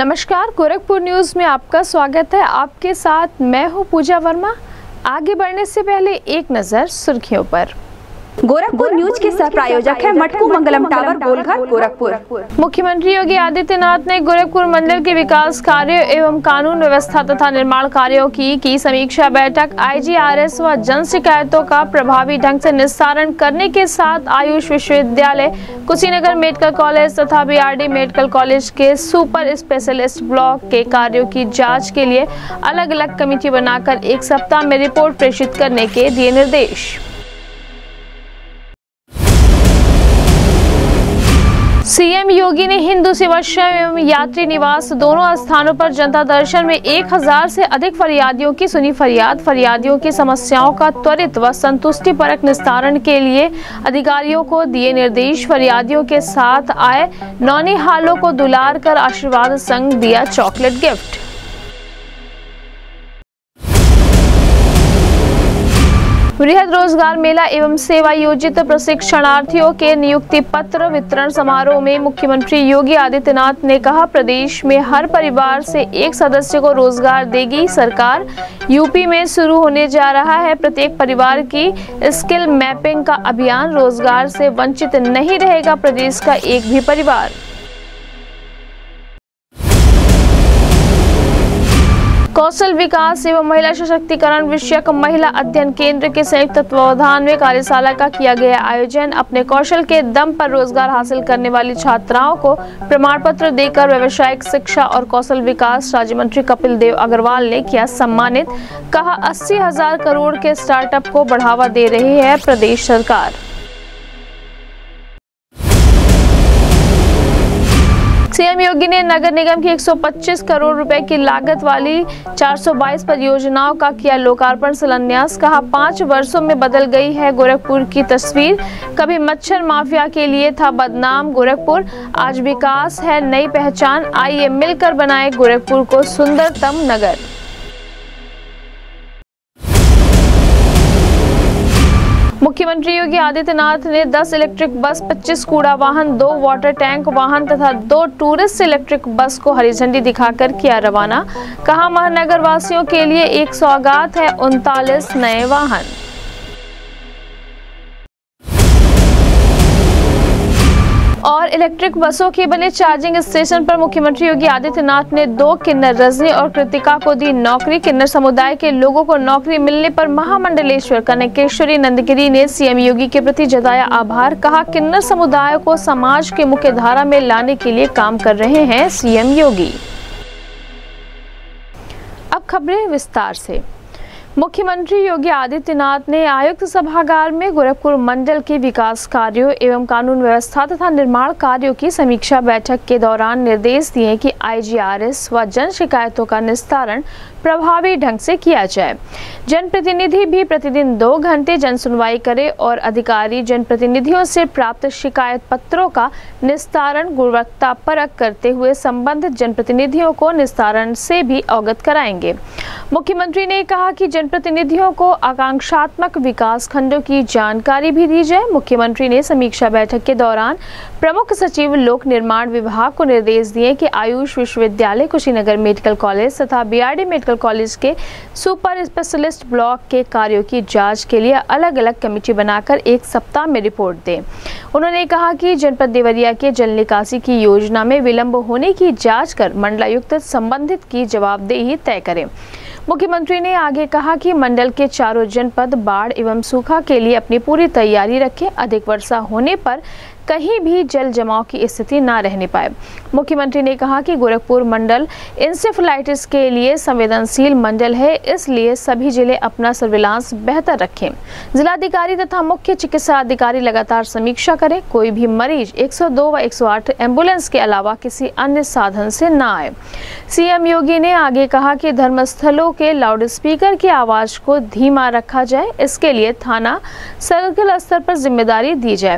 नमस्कार, गोरखपुर न्यूज में आपका स्वागत है। आपके साथ मैं हूं पूजा वर्मा। आगे बढ़ने से पहले एक नजर सुर्खियों पर। गोरखपुर न्यूज के सह प्रायोजक है मटकू मंगलम टावर गोलघर गोरखपुर। मुख्यमंत्री योगी आदित्यनाथ ने गोरखपुर मंडल के विकास कार्यों एवं कानून व्यवस्था तथा निर्माण कार्यों की समीक्षा बैठक। IGRS व जन शिकायतों का प्रभावी ढंग से निस्तारण करने के साथ आयुष विश्वविद्यालय, कुशीनगर मेडिकल कॉलेज तथा BRD मेडिकल कॉलेज के सुपर स्पेशलिस्ट ब्लॉक के कार्यों की जाँच के लिए अलग अलग कमेटी बनाकर 1 सप्ताह में रिपोर्ट प्रेषित करने के दिए निर्देश। CM योगी ने हिंदू सेवाश्रम एवं यात्री निवास दोनों स्थानों पर जनता दर्शन में 1000 से अधिक फरियादियों की सुनी फरियाद। फरियादियों की समस्याओं का त्वरित व संतुष्टिपरक निस्तारण के लिए अधिकारियों को दिए निर्देश। फरियादियों के साथ आए नौनिहालों को दुलार कर आशीर्वाद संग दिया चॉकलेट गिफ्ट। बृहद रोजगार मेला एवं सेवा योजित प्रशिक्षणार्थियों के नियुक्ति पत्र वितरण समारोह में मुख्यमंत्री योगी आदित्यनाथ ने कहा, प्रदेश में हर परिवार से 1 सदस्य को रोजगार देगी सरकार। यूपी में शुरू होने जा रहा है प्रत्येक परिवार की स्किल मैपिंग का अभियान। रोजगार से वंचित नहीं रहेगा प्रदेश का एक भी परिवार। कौशल विकास एवं महिला सशक्तिकरण विषयक महिला अध्ययन केंद्र के संयुक्त तत्वावधान में कार्यशाला का किया गया आयोजन। अपने कौशल के दम पर रोजगार हासिल करने वाली छात्राओं को प्रमाण पत्र देकर व्यावसायिक शिक्षा और कौशल विकास राज्य मंत्री कपिल देव अग्रवाल ने किया सम्मानित। कहा, 80,000 करोड़ के स्टार्टअप को बढ़ावा दे रही है प्रदेश सरकार। CM योगी ने नगर निगम की 125 करोड़ रुपए की लागत वाली 422 परियोजनाओं का किया लोकार्पण शिलान्यास। कहा, 5 वर्षों में बदल गई है गोरखपुर की तस्वीर। कभी मच्छर माफिया के लिए था बदनाम गोरखपुर, आज विकास है नई पहचान। आइए मिलकर बनाए गोरखपुर को सुंदरतम नगर। मुख्यमंत्री योगी आदित्यनाथ ने 10 इलेक्ट्रिक बस, 25 कूड़ा वाहन, 2 वाटर टैंक वाहन तथा 2 टूरिस्ट इलेक्ट्रिक बस को हरी झंडी दिखाकर किया रवाना। कहा, महानगर वासियों के लिए एक सौगात है 39 नए वाहन। और इलेक्ट्रिक बसों के बने चार्जिंग स्टेशन पर मुख्यमंत्री योगी आदित्यनाथ ने 2 किन्नर रजनी और कृतिका को दी नौकरी। किन्नर समुदाय के लोगों को नौकरी मिलने पर महामंडलेश्वर कनकेश्वरी नंदगिरी ने CM योगी के प्रति जताया आभार। कहा, किन्नर समुदाय को समाज के मुख्य धारा में लाने के लिए काम कर रहे हैं CM योगी। अब खबरें विस्तार से। मुख्यमंत्री योगी आदित्यनाथ ने आयुक्त सभागार में गोरखपुर मंडल के विकास कार्यों एवं कानून व्यवस्था तथा निर्माण कार्यों की समीक्षा बैठक के दौरान निर्देश दिए कि IGRS व जन शिकायतों का निस्तारण प्रभावी ढंग से किया जाए। जनप्रतिनिधि भी प्रतिदिन 2 घंटे जन सुनवाई करे और अधिकारी जनप्रतिनिधियों से प्राप्त शिकायत पत्रों का निस्तारण गुणवत्तापरक करते हुए संबंधित जनप्रतिनिधियों को निस्तारण से भी अवगत कराएंगे। मुख्यमंत्री ने कहा कि जनप्रतिनिधियों को आकांक्षात्मक विकास खंडों की जानकारी भी दी जाए। मुख्यमंत्री ने समीक्षा बैठक के दौरान प्रमुख सचिव लोक निर्माण विभाग को निर्देश दिए कि आयुष विश्वविद्यालय, कुशीनगर मेडिकल कॉलेज तथा BRD मेडिकल कॉलेज के सुपर स्पेशलिस्ट ब्लॉक के कार्यों की जांच के लिए अलग अलग कमेटी बनाकर 1 सप्ताह में रिपोर्ट दें। उन्होंने कहा कि जनपद देवरिया के जल निकासी की योजना में विलंब होने की जांच कर मंडलायुक्त संबंधित की जवाबदेही तय करें। मुख्यमंत्री ने आगे कहा कि मंडल के चारों जनपद बाढ़ एवं सूखा के लिए अपनी पूरी तैयारी रखें। अधिक वर्षा होने पर कहीं भी जल जमाव की स्थिति न रहने पाए। मुख्यमंत्री ने कहा कि गोरखपुर मंडल इंसेफेलाइटिस के लिए संवेदनशील मंडल है, इसलिए सभी जिले अपना सर्विलांस बेहतर रखें। जिलाधिकारी तथा मुख्य चिकित्सा अधिकारी लगातार समीक्षा करें। कोई भी मरीज 102 व 108 एम्बुलेंस के अलावा किसी अन्य साधन से न आए। CM योगी ने आगे कहा कि धर्मस्थलों के लाउडस्पीकर की आवाज को धीमा रखा जाए। इसके लिए थाना सर्कल स्तर पर जिम्मेदारी दी जाए।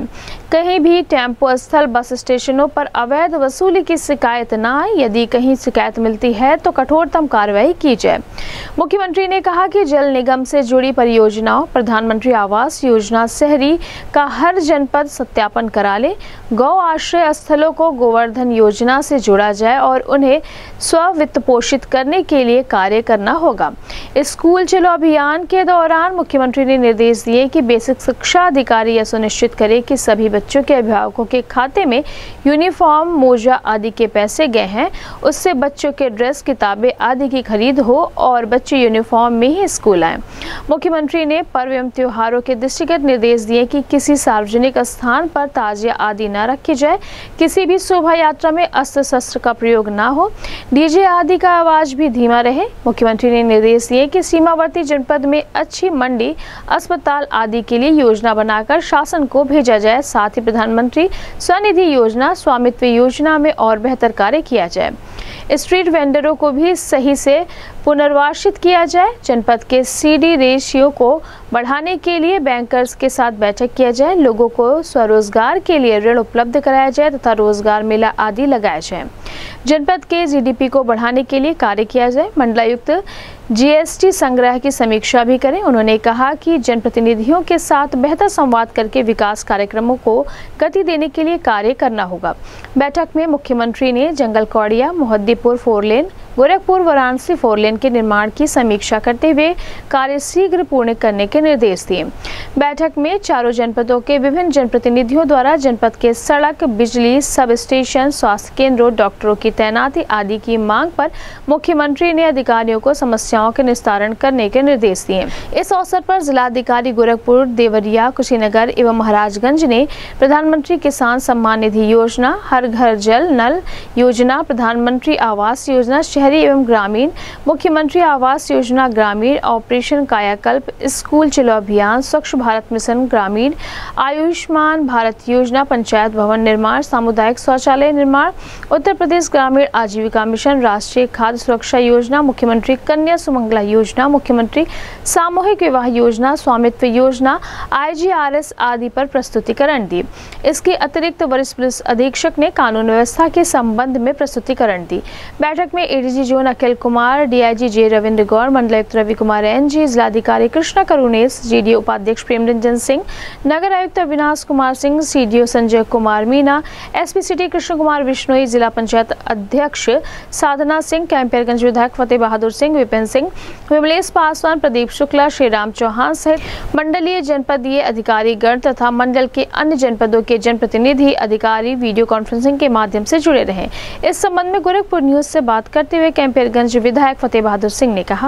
कहीं भी टेम्पो स्थल, बस स्टेशनों पर अवैध वसूली की शिकायत न आए। यदि कहीं शिकायत मिलती है तो कठोरतम कार्रवाई की जाए। मुख्यमंत्री ने कहा कि जल निगम से जुड़ी परियोजनाओं, प्रधानमंत्री आवास योजना शहरी का हर जनपद सत्यापन करा ले। गौ आश्रय स्थलों को गोवर्धन योजना से जोड़ा जाए और उन्हें स्व वित्त पोषित करने के लिए कार्य करना होगा। स्कूल चलो अभियान के दौरान मुख्यमंत्री ने निर्देश दिए कि बेसिक शिक्षा अधिकारी यह सुनिश्चित करे कि सभी बच्चों के अभिभावकों के खाते में यूनिफॉर्म, मोजा आदि के पैसे गए हैं। उससे बच्चों के ड्रेस, किताबें आदि की खरीद हो और बच्चे यूनिफॉर्म में ही स्कूल आए। मुख्यमंत्री ने पर्व एवं त्योहारों के दृष्टिगत निर्देश दिए कि किसी सार्वजनिक स्थान पर ताजिया आदि न रखी जाए। किसी भी शोभा यात्रा में अस्त्र शस्त्र का प्रयोग न हो। डीजे आदि का आवाज भी धीमा रहे। मुख्यमंत्री ने निर्देश दिए कि सीमावर्ती जनपद में अच्छी मंडी, अस्पताल आदि के लिए योजना बनाकर शासन को भेजा जाए। साथ ही प्रधानमंत्री स्वनिधि योजना, स्वामित्व योजना में और बेहतर कार्य किया जाए। स्ट्रीट वेंडरों को भी सही से पुनर्वासित किया जाए। जनपद के सीडी रेशियो को बढ़ाने के लिए बैंकर्स के साथ बैठक किया जाए। लोगों को स्वरोजगार के लिए ऋण उपलब्ध कराया जाए तथा रोजगार मेला आदि लगाया जाए। जनपद के जीडीपी को बढ़ाने के लिए कार्य किया जाए। मंडलायुक्त जीएसटी संग्रह की समीक्षा भी करें। उन्होंने कहा कि जनप्रतिनिधियों के साथ बेहतर संवाद करके विकास कार्यक्रमों को गति देने के लिए कार्य करना होगा। बैठक में मुख्यमंत्री ने जंगल कौड़िया, मोहद्दीपुर 4 लेन, गोरखपुर वाराणसी 4 लेन के निर्माण की समीक्षा करते हुए कार्य शीघ्र पूर्ण करने के निर्देश दिए। बैठक में चारों जनपदों के विभिन्न जनप्रतिनिधियों द्वारा जनपद के सड़क, बिजली, सब स्टेशन, स्वास्थ्य केंद्रों, डॉक्टरों की तैनाती आदि की मांग पर मुख्यमंत्री ने अधिकारियों को समस्याओं के निस्तारण करने के निर्देश दिए। इस अवसर पर जिलाधिकारी गोरखपुर, देवरिया, कुशीनगर एवं महाराजगंज ने प्रधानमंत्री किसान सम्मान निधि योजना, हर घर जल नल योजना, प्रधानमंत्री आवास योजना शहरी एवं ग्रामीण, मुख्यमंत्री आवास योजना ग्रामीण, ऑपरेशन कायाकल्प, स्कूल चलो अभियान, स्वच्छ भारत मिशन ग्रामीण, आयुष्मान भारत योजना, पंचायत भवन निर्माण, सामुदायिक शौचालय निर्माण, उत्तर प्रदेश ग्रामीण आजीविका मिशन, राष्ट्रीय खाद्य सुरक्षा योजना, मुख्यमंत्री कन्या सुमंगला योजना, मुख्यमंत्री सामूहिक विवाह योजना, स्वामित्व योजना, IGRS आदि पर प्रस्तुतिकरण दी। इसके अतिरिक्त वरिष्ठ पुलिस अधीक्षक ने कानून व्यवस्था के संबंध में प्रस्तुतिकरण दी। बैठक में ADG zone Akhil Kumar, DIG J Ravindra Gaur, मंडलायुक्त रवि कुमार NG, जिलाधिकारी कृष्णा करुणेश, GDO उपाध्यक्ष प्रेम रंजन सिंह, नगर आयुक्त Avinash Kumar Singh, CDO Sanjay Kumar Meena, SP city Krishna Kumar Bishnoi, जिला पंचायत अध्यक्ष साधना सिंह, कैंपियरगंज विधायक फतेह बहादुर सिंह, विपिन सिंह, विमलेश पासवान, प्रदीप शुक्ला, श्रीराम चौहान सहित मंडलीय जनपदीय अधिकारी गण तथा मंडल के अन्य जनपदों के जनप्रतिनिधि अधिकारी वीडियो कॉन्फ्रेंसिंग के माध्यम से जुड़े रहे। इस संबंध में गोरखपुर न्यूज से बात करते हुए कैंपियरगंज विधायक फतेह बहादुर सिंह ने कहा,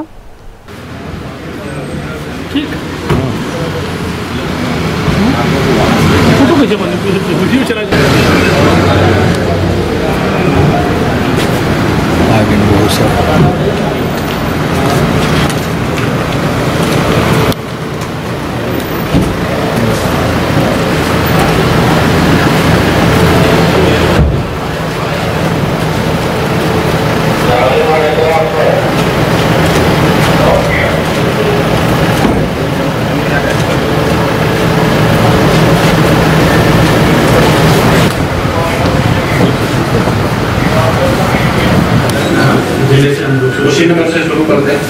उसी नंबर से शुरू कर दें।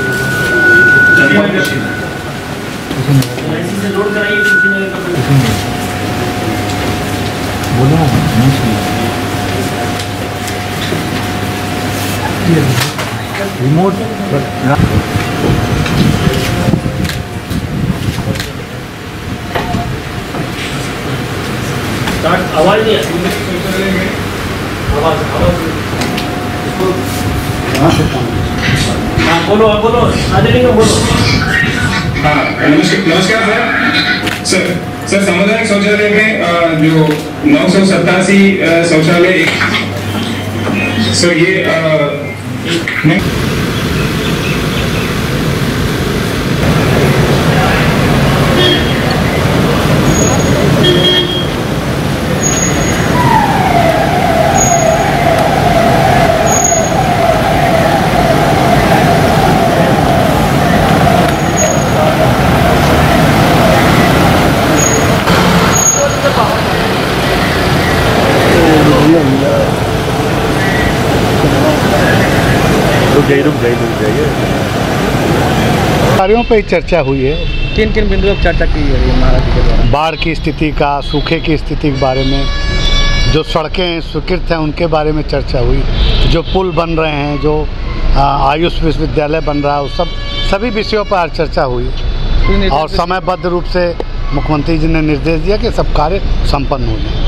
रिमोट आवाज नहीं आती। हाँ बोलो बोलो बोलो। हाँ नमस्कार सर सामुदायिक शौचालय में जो 987 शौचालय सर ये कार्यों पर चर्चा हुई है। किन किन बिंदुओं पर चर्चा की है महाराज जी के द्वारा? बाढ़ की स्थिति का, सूखे की स्थिति के बारे में, जो सड़कें स्वीकृत हैं उनके बारे में चर्चा हुई, जो पुल बन रहे हैं, जो आयुष विश्वविद्यालय बन रहा है, उस सभी विषयों पर चर्चा हुई और समयबद्ध रूप से मुख्यमंत्री जी ने निर्देश दिया कि सब कार्य संपन्न हो जाए।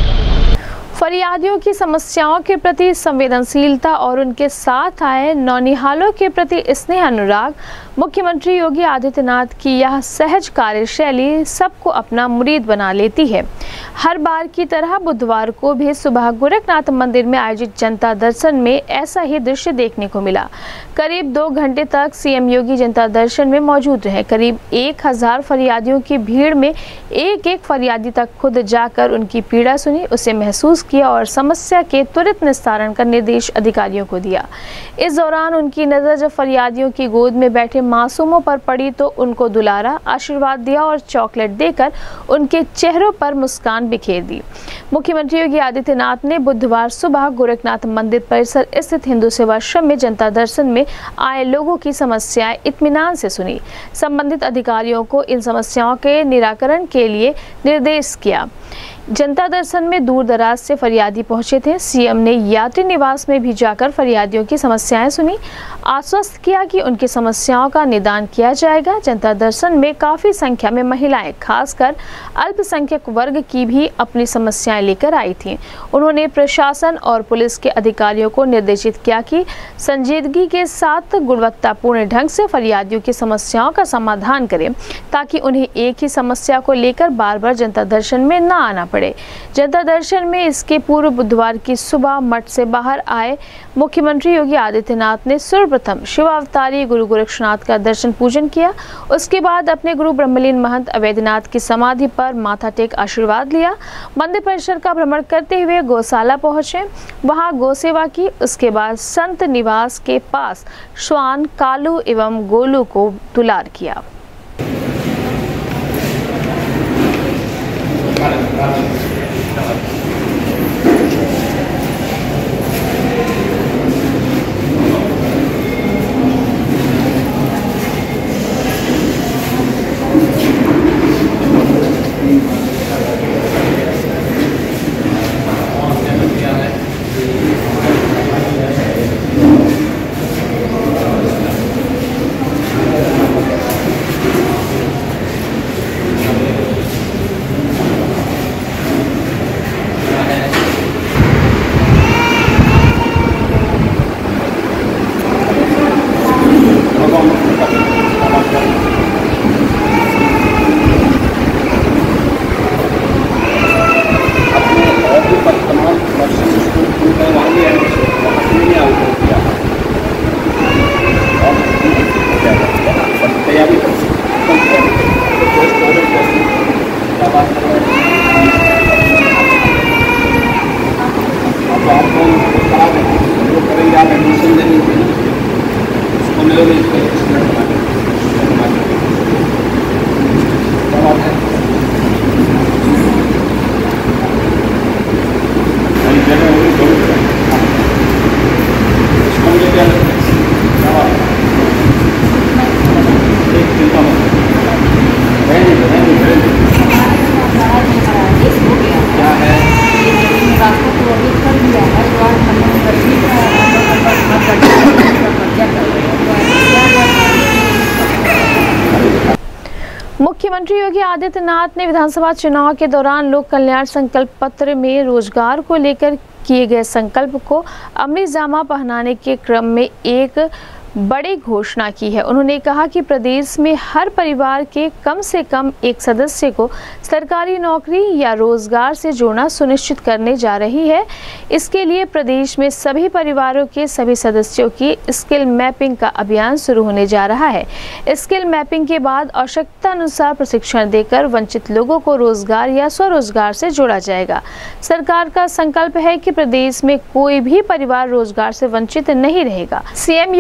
फरियादियों की समस्याओं के प्रति संवेदनशीलता और उनके साथ आए नौनिहालों के प्रति स्नेह अनुराग, मुख्यमंत्री योगी आदित्यनाथ की यह सहज कार्यशैली सबको अपना मुरीद बना लेती है। हर बार की तरह बुधवार को भी सुबह गोरखनाथ मंदिर में आयोजित जनता दर्शन में ऐसा ही दृश्य देखने को मिला। करीब 2 घंटे तक सीएम योगी जनता दर्शन में मौजूद रहे। करीब 1000 फरियादियों की भीड़ में एक एक फरियादी तक खुद जाकर उनकी पीड़ा सुनी, उसे महसूस किया और समस्या के त्वरित निस्तारण का निर्देश अधिकारियों को दिया। इस दौरान उनकी नजर जब फरियादियों की गोद में बैठे मासूमों पर पड़ी तो उनको दुलारा, आशीर्वाद दिया और चॉकलेट देकर उनके चेहरों पर मुस्कान बिखेर दी। मुख्यमंत्री योगी आदित्यनाथ ने बुधवार सुबह गोरखनाथ मंदिर परिसर स्थित हिंदू सेवाश्रम में जनता दर्शन में आए लोगों की समस्याएं इत्मीनान से सुनी। संबंधित अधिकारियों को इन समस्याओं के निराकरण के लिए निर्देश किया। जनता दर्शन में दूर दराज से फरियादी पहुंचे थे। सीएम ने यात्री निवास में भी जाकर फरियादियों की समस्याएं सुनी, आश्वस्त किया कि उनकी समस्याओं का निदान किया जाएगा। जनता दर्शन में काफी संख्या में महिलाएं, खासकर अल्पसंख्यक वर्ग की भी अपनी समस्याएं लेकर आई थीं। उन्होंने प्रशासन और पुलिस के अधिकारियों को निर्देशित किया कि संजीदगी के साथ गुणवत्तापूर्ण ढंग से फरियादियों की समस्याओं का समाधान करें, ताकि उन्हें एक ही समस्या को लेकर बार बार जनता दर्शन में न आना पड़े। जनता दर्शन में इसके पूर्व बुधवार की सुबह मठ से बाहर आए मुख्यमंत्री योगी आदित्यनाथ ने सर्वप्रथम शिवावतारी गुरु गोरक्षनाथ का दर्शन पूजन किया। उसके बाद अपने गुरु ब्रह्मलीन महंत अवैधनाथ की समाधि पर माथा टेक आशीर्वाद लिया। मंदिर परिसर का भ्रमण करते हुए गौशाला पहुंचे, वहां गौ सेवा की। उसके बाद संत निवास के पास श्वान, कालू एवं गोलू को दुलार किया। मुख्यमंत्री योगी आदित्यनाथ ने विधानसभा चुनाव के दौरान लोक कल्याण संकल्प पत्र में रोजगार को लेकर किए गए संकल्प को अमली जामा पहनाने के क्रम में एक बड़ी घोषणा की है। उन्होंने कहा कि प्रदेश में हर परिवार के कम से कम एक सदस्य को सरकारी नौकरी या रोजगार से जोड़ना सुनिश्चित करने जा रही है। इसके लिए प्रदेश में सभी परिवारों के सभी सदस्यों की स्किल मैपिंग का अभियान शुरू होने जा रहा है। स्किल मैपिंग के बाद आवश्यकता अनुसार प्रशिक्षण देकर वंचित लोगों को रोजगार या स्वरोजगार से जोड़ा जाएगा। सरकार का संकल्प है कि प्रदेश में कोई भी परिवार रोजगार से वंचित नहीं रहेगा। सीएम योगी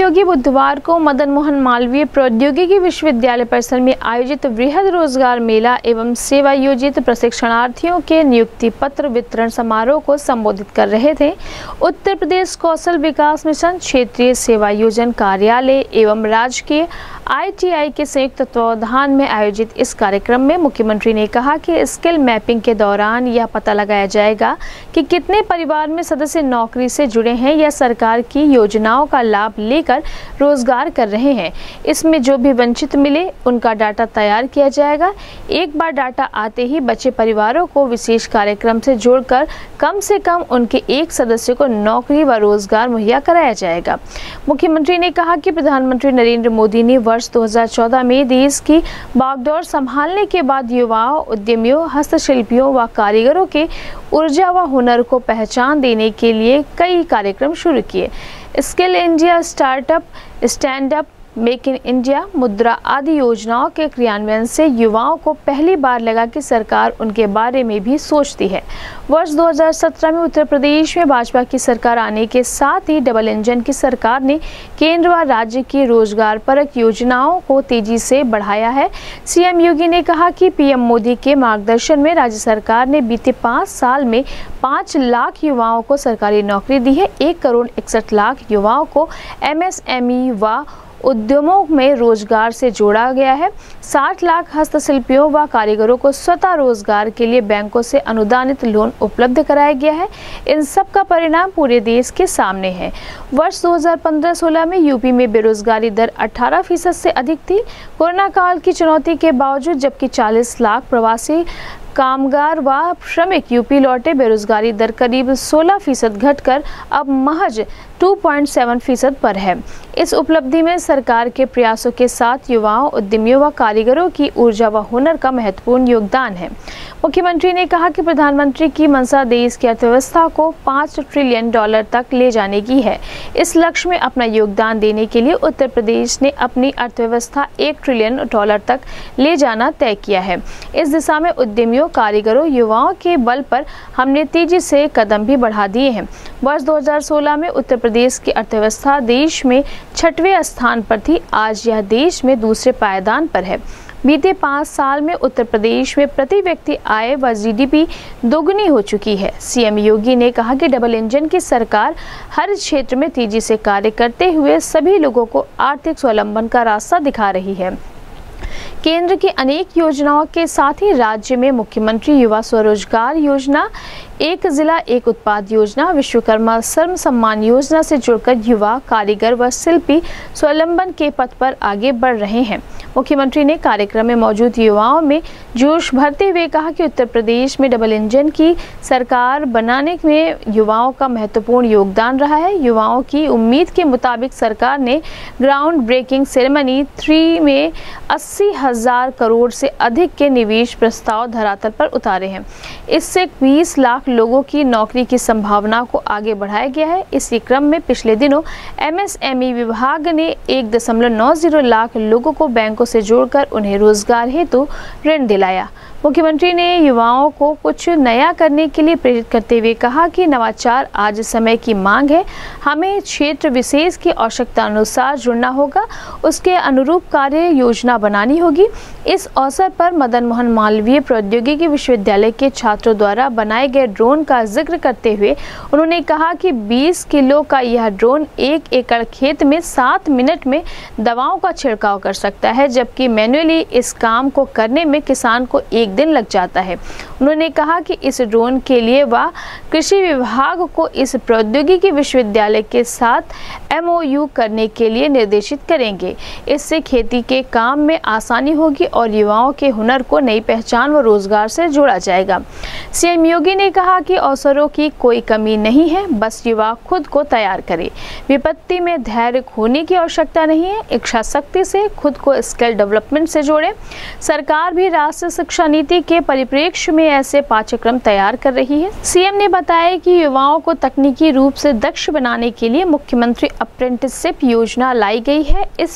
बुधवार को मदन मोहन मालवीय प्रौद्योगिकी विश्वविद्यालय परिसर में आयोजित वृहद रोजगार मेला एवं सेवायोजित प्रशिक्षणार्थियों के नियुक्ति पत्र वितरण समारोह को संबोधित कर रहे थे। उत्तर प्रदेश कौशल विकास मिशन, क्षेत्रीय सेवायोजन कार्यालय एवं राजकीय ITI के संयुक्त तत्वावधान में आयोजित इस कार्यक्रम में मुख्यमंत्री ने कहा कि स्किल मैपिंग के दौरान यह पता लगाया जाएगा कि कितने परिवार में सदस्य नौकरी से जुड़े हैं या सरकार की योजनाओं का लाभ लेकर रोजगार कर रहे हैं। इसमें जो भी वंचित मिले उनका डाटा तैयार किया जाएगा। एक बार डाटा आते ही बचे परिवारों को विशेष कार्यक्रम से जोड़कर कम से कम उनके एक सदस्य को नौकरी व रोजगार मुहैया कराया जाएगा। मुख्यमंत्री ने कहा कि प्रधानमंत्री नरेंद्र मोदी ने वर्ष 2014 में देश की बागडोर संभालने के बाद युवाओं, उद्यमियों, हस्तशिल्पियों व कारीगरों के ऊर्जा व हुनर को पहचान देने के लिए कई कार्यक्रम शुरू किए। Skill India, startup, stand up, make in India, Mudra आदि योजनाओं के क्रियान्वयन से युवाओं को पहली बार लगा कि सरकार उनके बारे में भी सोचती है। वर्ष 2017 में उत्तर प्रदेश में भाजपा की सरकार आने के साथ ही डबल इंजन की सरकार ने केंद्र व राज्य की रोजगार परक योजनाओं को तेजी से बढ़ाया है। CM योगी ने कहा कि PM मोदी के मार्गदर्शन में राज्य सरकार ने बीते 5 साल में 5 लाख युवाओं को सरकारी नौकरी दी है। 1 करोड़ 61 लाख युवाओं को MSME व उद्यमों में रोजगार से जोड़ा गया है। 60 लाख हस्तशिल्पियों व कारीगरों को स्वतः रोजगार के लिए बैंकों से अनुदानित लोन उपलब्ध कराया गया है। इन सब का परिणाम पूरे देश के सामने है। वर्ष 2015-16 में यूपी में बेरोजगारी दर 18% से अधिक थी। कोरोना काल की चुनौती के बावजूद जबकि 40 लाख प्रवासी कामगार व श्रमिक यूपी लौटे, बेरोजगारी दर करीब 16% घटकर अब महज 2.7% पर है। इस उपलब्धि में सरकार के प्रयासों के साथ युवाओं, उद्यमियों व कारीगरों की ऊर्जा व हुनर का महत्वपूर्ण योगदान है। मुख्यमंत्री ने कहा कि प्रधानमंत्री की मंशा देश की अर्थव्यवस्था को $5 ट्रिलियन तक ले जाने की है। इस लक्ष्य में अपना योगदान देने के लिए उत्तर प्रदेश ने अपनी अर्थव्यवस्था $1 ट्रिलियन तक ले जाना तय किया है। इस दिशा में उद्यमियों, कारीगरों, युवाओं के बल पर हमने तेजी से कदम भी बढ़ा दिए हैं। वर्ष 2016 में उत्तर प्रदेश की अर्थव्यवस्था देश में 6वें स्थान पर थी। आज यह देश में दूसरे पायदान पर है। बीते 5 साल में उत्तर प्रदेश में प्रति व्यक्ति आय व GDP दोगुनी हो चुकी है। CM योगी ने कहा कि डबल इंजन की सरकार हर क्षेत्र में तेजी से कार्य करते हुए सभी लोगों को आर्थिक स्वावलंबन का रास्ता दिखा रही है। केंद्र की अनेक योजनाओं के साथ ही राज्य में मुख्यमंत्री युवा स्वरोजगार योजना, एक जिला एक उत्पाद योजना, विश्वकर्मा श्रम सम्मान योजना से जुड़कर युवा, कारीगर व शिल्पी स्वावलंबन के पथ पर आगे बढ़ रहे हैं। मुख्यमंत्री ने कार्यक्रम में मौजूद युवाओं में जोश भरते हुए कहा कि उत्तर प्रदेश में डबल इंजन की सरकार बनाने में युवाओं का महत्वपूर्ण योगदान रहा है। युवाओं की उम्मीद के मुताबिक सरकार ने ग्राउंड ब्रेकिंग सेरेमनी 3 में 80,000 करोड़ से अधिक के निवेश प्रस्ताव धरातल पर उतारे हैं। इससे 20 लाख लोगों की नौकरी की संभावना को आगे बढ़ाया गया है। इसी क्रम में पिछले दिनों MSME विभाग ने 1.90 लाख लोगों को बैंकों से जोड़कर उन्हें रोजगार हेतु ऋण दिलाया। मुख्यमंत्री ने युवाओं को कुछ नया करने के लिए प्रेरित करते हुए कहा कि नवाचार आज समय की मांग है। हमें क्षेत्र विशेष की आवश्यकता अनुसार जुड़ना होगा, उसके अनुरूप कार्य योजना बनानी होगी। इस अवसर पर मदन मोहन मालवीय प्रौद्योगिकी विश्वविद्यालय के छात्रों द्वारा बनाए गए ड्रोन का जिक्र करते हुए उन्होंने कहा कि 20 किलो का यह ड्रोन 1 एकड़ खेत में 7 मिनट में दवाओं का छिड़काव कर सकता है, जबकि मैन्युअली इस काम को करने में किसान को 1 दिन लग जाता है। उन्होंने कहा कि इस ड्रोन के लिए वह कृषि विभाग को इस प्रौद्योगिकी विश्वविद्यालय के साथ MOU करने के लिए निर्देशित करेंगे। इससे खेती के काम में आसानी होगी और युवाओं के हुनर को नई पहचान व रोजगार से जोड़ा जाएगा। CM योगी ने कहा कि अवसरों की कोई कमी नहीं है, बस युवा खुद को तैयार करे। विपत्ति में धैर्य खोने की आवश्यकता नहीं है, इच्छा शक्ति से खुद को स्किल डेवलपमेंट से जोड़े। सरकार भी राष्ट्रीय शिक्षा नीति के परिप्रेक्ष्य में ऐसे पाठ्यक्रम तैयार कर रही है। CM ने बताया कि युवाओं को तकनीकी रूप से दक्ष बनाने के लिए मुख्यमंत्री अप्रेंटिसशिप योजना लाई गई है। इसमें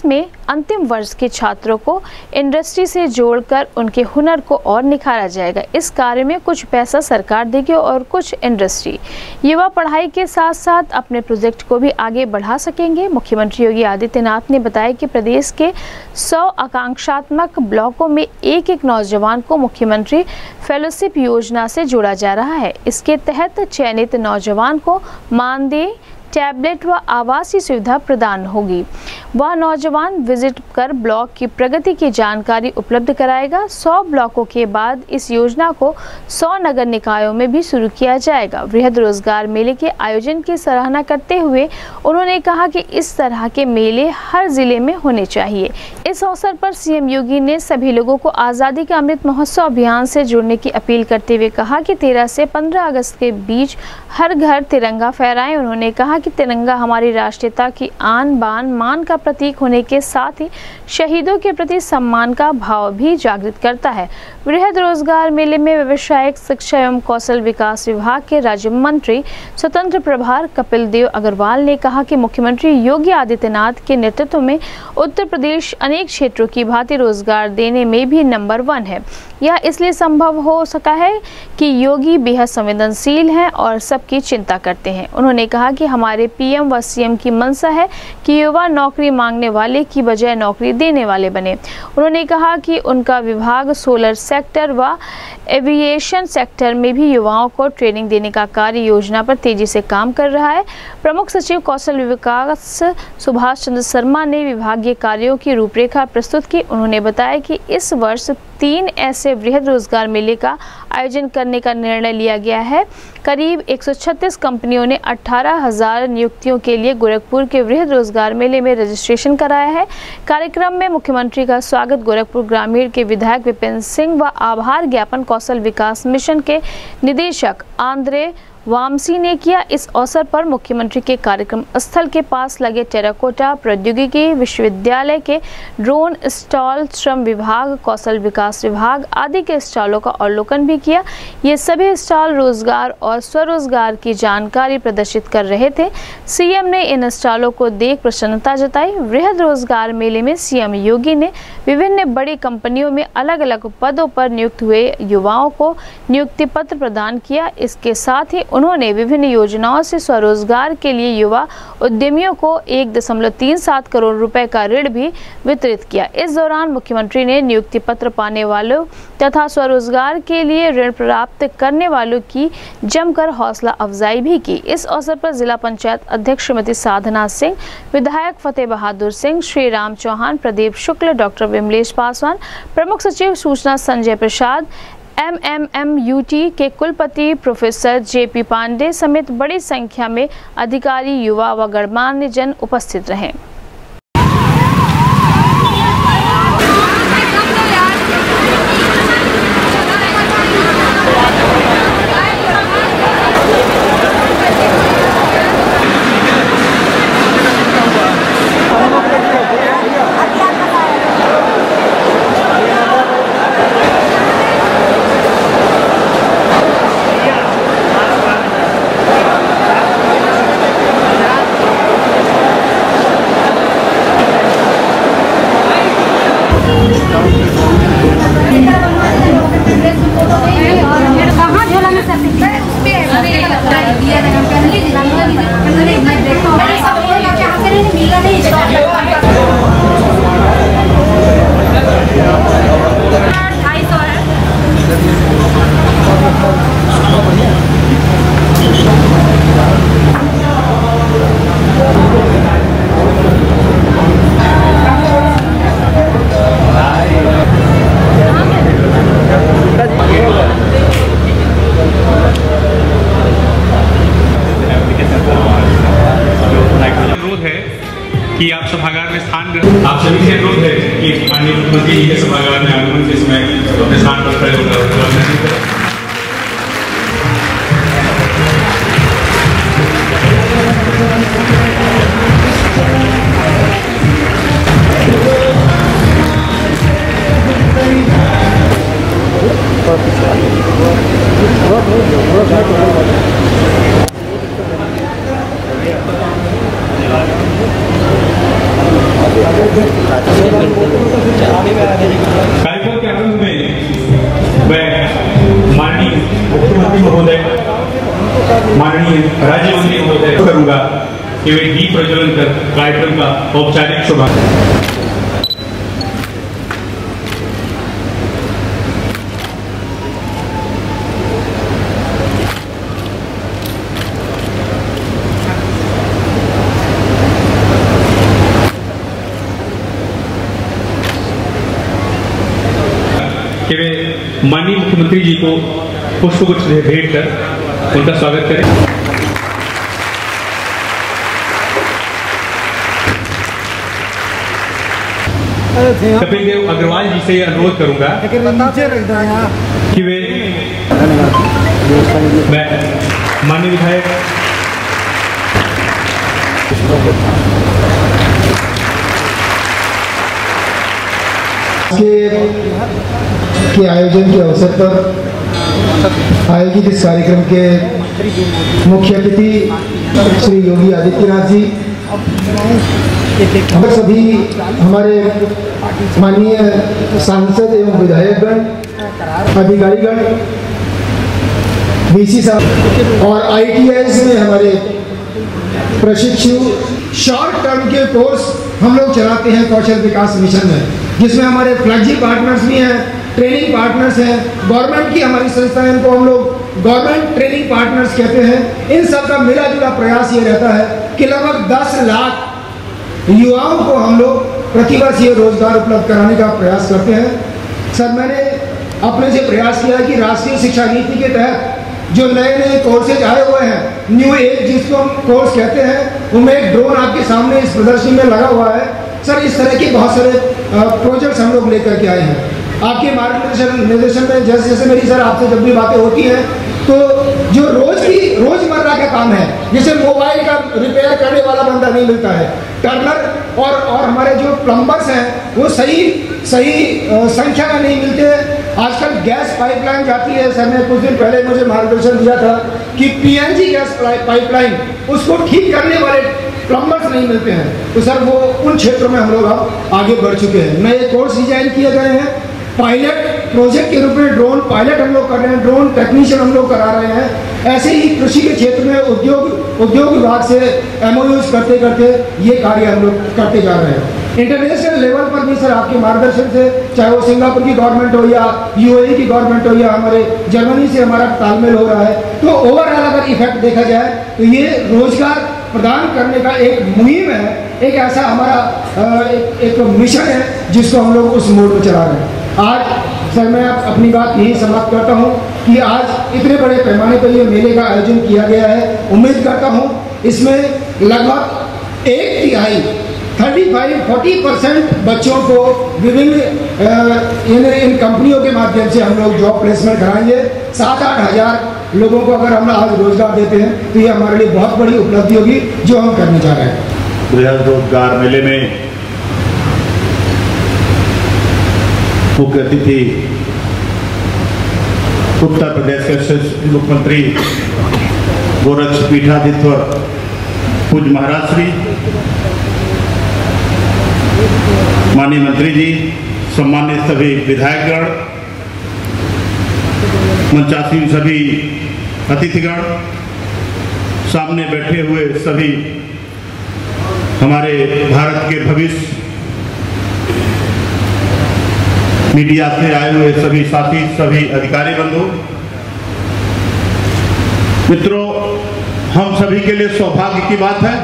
अंतिम वर्ष के छात्रों को इंडस्ट्री से जोड़कर उनके हुनर को और निखारा जाएगा। इस कार्य में कुछ पैसा सरकार देगी और कुछ इंडस्ट्री। युवा पढ़ाई के साथ साथ अपने प्रोजेक्ट को भी आगे बढ़ा सकेंगे। मुख्यमंत्री योगी आदित्यनाथ ने बताया कि प्रदेश के 100 आकांक्षात्मक ब्लॉकों में एक नौजवान को मुख्यमंत्री फेलोशिप योजना से जोड़ा जा रहा है। इसके तहत चयनित नौजवान को मानदेय, टैबलेट व आवासीय सुविधा प्रदान होगी। वह नौजवान विजिट कर ब्लॉक की प्रगति की जानकारी उपलब्ध कराएगा। 100 ब्लॉकों के बाद इस योजना को 100 नगर निकायों में भी शुरू किया जाएगा। वृहद रोजगार मेले के आयोजन की सराहना करते हुए उन्होंने कहा कि इस तरह के मेले हर जिले में होने चाहिए। इस अवसर पर सीएम योगी ने सभी लोगों को आज़ादी का अमृत महोत्सव अभियान से जुड़ने की अपील करते हुए कहा कि 13 से 15 अगस्त के बीच हर घर तिरंगा फहराएं। उन्होंने कहा कि तिरंगा हमारी राष्ट्रीयता की आन बान मान का प्रतीक होने के साथ ही शहीदों के प्रति सम्मान का भाव भी जागृत करता है। वृहद रोजगार मेले में व्यवसायिक शिक्षा एवं कौशल विकास विभाग के राज्य मंत्री स्वतंत्र प्रभार कपिल देव अग्रवाल ने कहा कि मुख्यमंत्री योगी आदित्यनाथ के नेतृत्व में उत्तर प्रदेश अनेक क्षेत्रों की भांति रोजगार देने में भी नंबर 1 है। यह इसलिए संभव हो सका है कि योगी बेहद संवेदनशील हैं और सबकी चिंता करते हैं। उन्होंने कहा कि हमारे पीएम व सीएम की मंशा है कि युवा नौकरी मांगने वाले की बजाय नौकरी देने वाले बने। उन्होंने कहा कि उनका विभाग सोलर सेक्टर व एविएशन सेक्टर में भी युवाओं को ट्रेनिंग देने का कार्य योजना पर तेजी से काम कर रहा है। प्रमुख सचिव कौशल विकास सुभाष चंद्र शर्मा ने विभागीय कार्यों की रूपरेखा प्रस्तुत की। उन्होंने बताया कि इस वर्ष 3 ऐसे वृहद रोजगार मेले का आयोजन करने का निर्णय लिया गया है। करीब 136 कंपनियों ने 18,000 नियुक्तियों के लिए गोरखपुर के वृहद रोजगार मेले में रजिस्ट्रेशन कराया है। कार्यक्रम में मुख्यमंत्री का स्वागत गोरखपुर ग्रामीण के विधायक विपिन सिंह व आभार ज्ञापन कौशल विकास मिशन के निदेशक आंद्रे वामसी ने किया। इस अवसर पर मुख्यमंत्री के कार्यक्रम स्थल के पास लगे टेराकोटा प्रौद्योगिकी विश्वविद्यालय के ड्रोन स्टॉल, श्रम विभाग, कौशल विकास विभाग आदि के स्टॉलों का अवलोकन भी किया। ये सभी स्टॉल रोजगार और स्वरोजगार की जानकारी प्रदर्शित कर रहे थे। सीएम ने इन स्टॉलों को देख प्रसन्नता जताई। वृहद रोजगार मेले में सीएम योगी ने विभिन्न बड़ी कंपनियों में अलग अलग पदों पर नियुक्त हुए युवाओं को नियुक्ति पत्र प्रदान किया। इसके साथ ही उन्होंने विभिन्न योजनाओं से स्वरोजगार के लिए युवा उद्यमियों को 1.37 करोड़ रुपए का ऋण भी वितरित किया। इस दौरान मुख्यमंत्री ने नियुक्ति पत्र पाने वालों तथा स्वरोजगार के लिए ऋण प्राप्त करने वालों की जमकर हौसला अफजाई भी की। इस अवसर पर जिला पंचायत अध्यक्ष श्रीमती साधना सिंह, विधायक फतेह बहादुर सिंह, श्री राम चौहान, प्रदीप शुक्ल, डॉक्टर विमलेश पासवान, प्रमुख सचिव सूचना संजय प्रसाद, MMMUT के कुलपति प्रोफेसर JP पांडे समेत बड़ी संख्या में अधिकारी, युवा व गणमान्य जन उपस्थित रहे। कि आप सभागार में स्थान ग्रहण, आप सभी से अनुरोध है कि माननीय मुख्यमंत्री जी के सभागार में आगमन के समय अपने स्थान पर खड़े होकर Gracias. कार्यक्रम के आरंभ में मैं माननीय मुख्यमंत्री महोदय, माननीय राज्य मंत्री महोदय करूंगा कि वे दीप प्रज्वलन कर कार्यक्रम का औपचारिक शुभारंभ। कि वे माननीय मुख्यमंत्री जी को पुष्पगुच्छ भेंट कर उनका स्वागत करें। कपिल देव अग्रवाल जी से अनुरोध करूंगा कि वे मैं माननीय विधायक के आयोजन के अवसर पर आयोजित इस कार्यक्रम के मुख्य अतिथि श्री योगी आदित्यनाथ जी, हम सभी हमारे माननीय सांसद एवं विधायकगण, अधिकारीगण, वीसी साहब और ITIs में हमारे प्रशिक्षु, शॉर्ट टर्म के कोर्स हम लोग चलाते हैं कौशल विकास मिशन में, जिसमें हमारे फ्लैगशिप पार्टनर्स भी हैं, ट्रेनिंग पार्टनर्स हैं, गवर्नमेंट की हमारी संस्थाएं, इनको हम लोग गवर्नमेंट ट्रेनिंग पार्टनर्स कहते हैं। इन सब का मिला जुला प्रयास ये रहता है कि लगभग 10 लाख युवाओं को हम लोग प्रतिवर्ष ये रोजगार उपलब्ध कराने का प्रयास करते हैं। सर, मैंने अपने से प्रयास किया कि राष्ट्रीय शिक्षा नीति के तहत जो नए नए कोर्सेज आए हुए हैं, न्यू एज जिसको हम कोर्स कहते हैं, उनमें एक ड्रोन आपके सामने इस प्रदर्शनी में लगा हुआ है। सर, इस तरह के बहुत सारे प्रोजेक्ट्स हम लोग लेकर के आए हैं। आपके निर्देशन में जैसे जैसे मेरी सर आपसे जब भी बातें होती हैं, तो जो रोजमर्रा का काम है, जैसे मोबाइल का रिपेयर करने वाला बंदा नहीं मिलता है, टर्नर और हमारे जो प्लम्बर्स हैं वो सही संख्या में नहीं मिलते। आजकल गैस पाइपलाइन जाती है, सर ने कुछ दिन पहले मुझे मार्गदर्शन दिया था कि PNG गैस पाइपलाइन उसको ठीक करने वाले प्लम्बर्स नहीं मिलते हैं। तो सर वो उन क्षेत्रों में हम लोग अब आगे बढ़ चुके हैं। नए कोर्स डिजाइन किए गए हैं, पायलट प्रोजेक्ट के रूप में ड्रोन पायलट हम लोग कर रहे हैं, ड्रोन टेक्नीशियन हम लोग करा रहे हैं। ऐसे ही कृषि के क्षेत्र में उद्योग विभाग से MOUs करते करते ये कार्य हम लोग करते जा रहे हैं। इंटरनेशनल लेवल पर भी सर आपके मार्गदर्शन से, चाहे वो सिंगापुर की गवर्नमेंट हो या UAE की गवर्नमेंट हो या हमारे जर्मनी से हमारा तालमेल हो रहा है, तो ओवरऑल अगर इफेक्ट देखा जाए तो ये रोजगार प्रदान करने का एक मुहिम है, एक ऐसा हमारा एक मिशन है जिसको हम लोग उस मोड में चला रहे हैं। आज सर मैं अपनी बात यही समाप्त करता हूँ कि आज इतने बड़े पैमाने पर ये मेले का आयोजन किया गया है। उम्मीद करता हूँ इसमें लगभग 35-40% बच्चों को विभिन्न इन कंपनियों के माध्यम से हम लोग जॉब प्लेसमेंट कराएंगे। 7-8 हज़ार लोगों को अगर हम आज रोजगार देते हैं तो ये हमारे लिए बहुत बड़ी उपलब्धि होगी जो हम करने जा रहे हैं। बृहद रोजगार मेले में मुख्य अतिथि उत्तर प्रदेश के मुख्यमंत्री गोरक्षपीठाधीश्वर पूज्य महाराज श्री, माननीय मंत्री जी, सम्मानित सभी विधायकगण, मंचासीन सभी अतिथिगण, सामने बैठे हुए सभी हमारे भारत के भविष्य, मीडिया से आए हुए सभी साथी, सभी अधिकारी बंधु, मित्रों, हम सभी के लिए सौभाग्य की बात है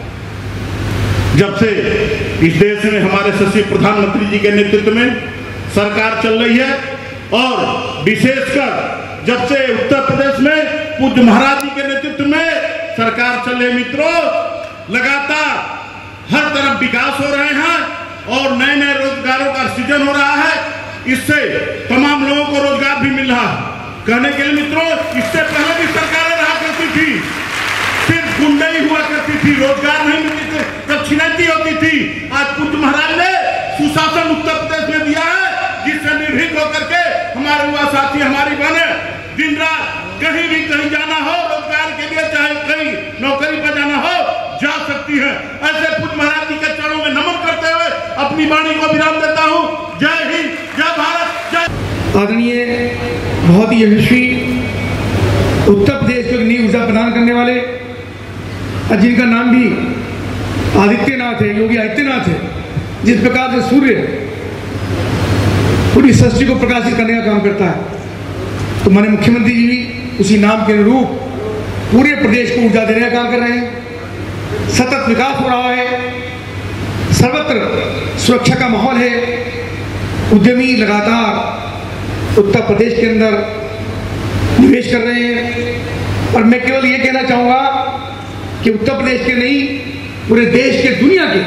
जब से इस देश में हमारे यशस्वी प्रधानमंत्री जी के नेतृत्व में सरकार चल रही है और विशेषकर जब से उत्तर प्रदेश में पूज्य महाराज जी के नेतृत्व में सरकार चल रही। मित्रों, लगातार हर तरफ विकास हो रहे हैं और नए नए रोजगारों का सृजन हो रहा है। इससे तमाम लोगों को रोजगार भी मिल रहा है। कहने के लिए मित्रों, इससे पहले भी सरकारें रहा करती थी, सिर्फ गुंडाई हुआ करती थी, रोजगार नहीं मिलती थी, तब छिनैती होती थी। आज पूज्य महाराज ने सुशासन उत्तर प्रदेश में दिया है, जिससे निर्भीक होकर के हमारे युवा साथी, हमारी बहनें दिन रात कहीं भी कहीं जाना हो, रोजगार के लिए चाहे कहीं नौकरी पर जाना हो, जा सकती है। ऐसे पूज्य महाराज जी के चरणों में नमन करते हुए अपनी वाणी को विराम देता हूँ। जय हिंद। आदरणीय बहुत ही यशस्वी उत्तर प्रदेश को नई ऊर्जा प्रदान करने वाले, जिनका नाम भी आदित्यनाथ है, योगी आदित्यनाथ है। जिस प्रकार से सूर्य पूरी सृष्टि को प्रकाशित करने का काम करता है, तो माननीय मुख्यमंत्री जी भी उसी नाम के अनुरूप पूरे प्रदेश को ऊर्जा देने का काम कर रहे हैं। सतत विकास हो रहा है, सर्वत्र सुरक्षा का माहौल है, उद्यमी लगातार उत्तर प्रदेश के अंदर निवेश कर रहे हैं। और मैं केवल ये कहना चाहूँगा कि उत्तर प्रदेश के नहीं, पूरे देश के, दुनिया के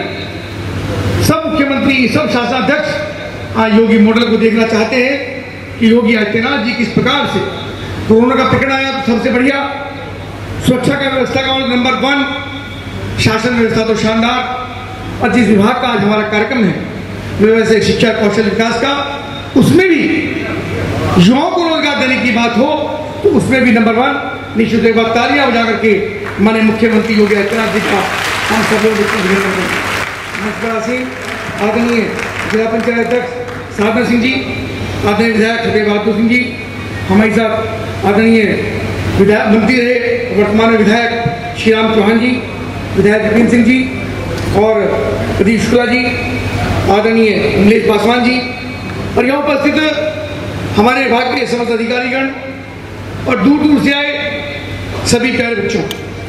सब मुख्यमंत्री, सब शासनाध्यक्ष आज योगी मॉडल को देखना चाहते हैं कि योगी आदित्यनाथ जी किस प्रकार से कोरोना का प्रकरण आया तो सबसे बढ़िया, सुरक्षा का व्यवस्था का नंबर 1, शासन व्यवस्था तो शानदार, और जिस विभाग का आज हमारा कार्यक्रम है वैसे शिक्षा कौशल विकास का, उसमें भी युवाओं को रोजगार देने की बात हो तो उसमें भी नंबर 1। निश्चित एक बार तालियां बजा करके माननीय मुख्यमंत्री योगी आदित्यनाथ जी का हम सब लोग अभिनंदन करते हैं। नमस्कार सिंह, आदरणीय जिला पंचायत अध्यक्ष साधना सिंह जी, आदरणीय विधायक फतेह बहादुर सिंह जी, हमारे साथ आदरणीय विधायक मंत्री रहे वर्तमान में विधायक श्री राम चौहान जी, विधायक विपिन सिंह जी और प्रदीप शुक्ला जी, आदरणीय अमलेश पासवान जी, और यहाँ उपस्थित हमारे विभाग के समस्त अधिकारीगण और दूर दूर से आए सभी प्यारे बच्चों।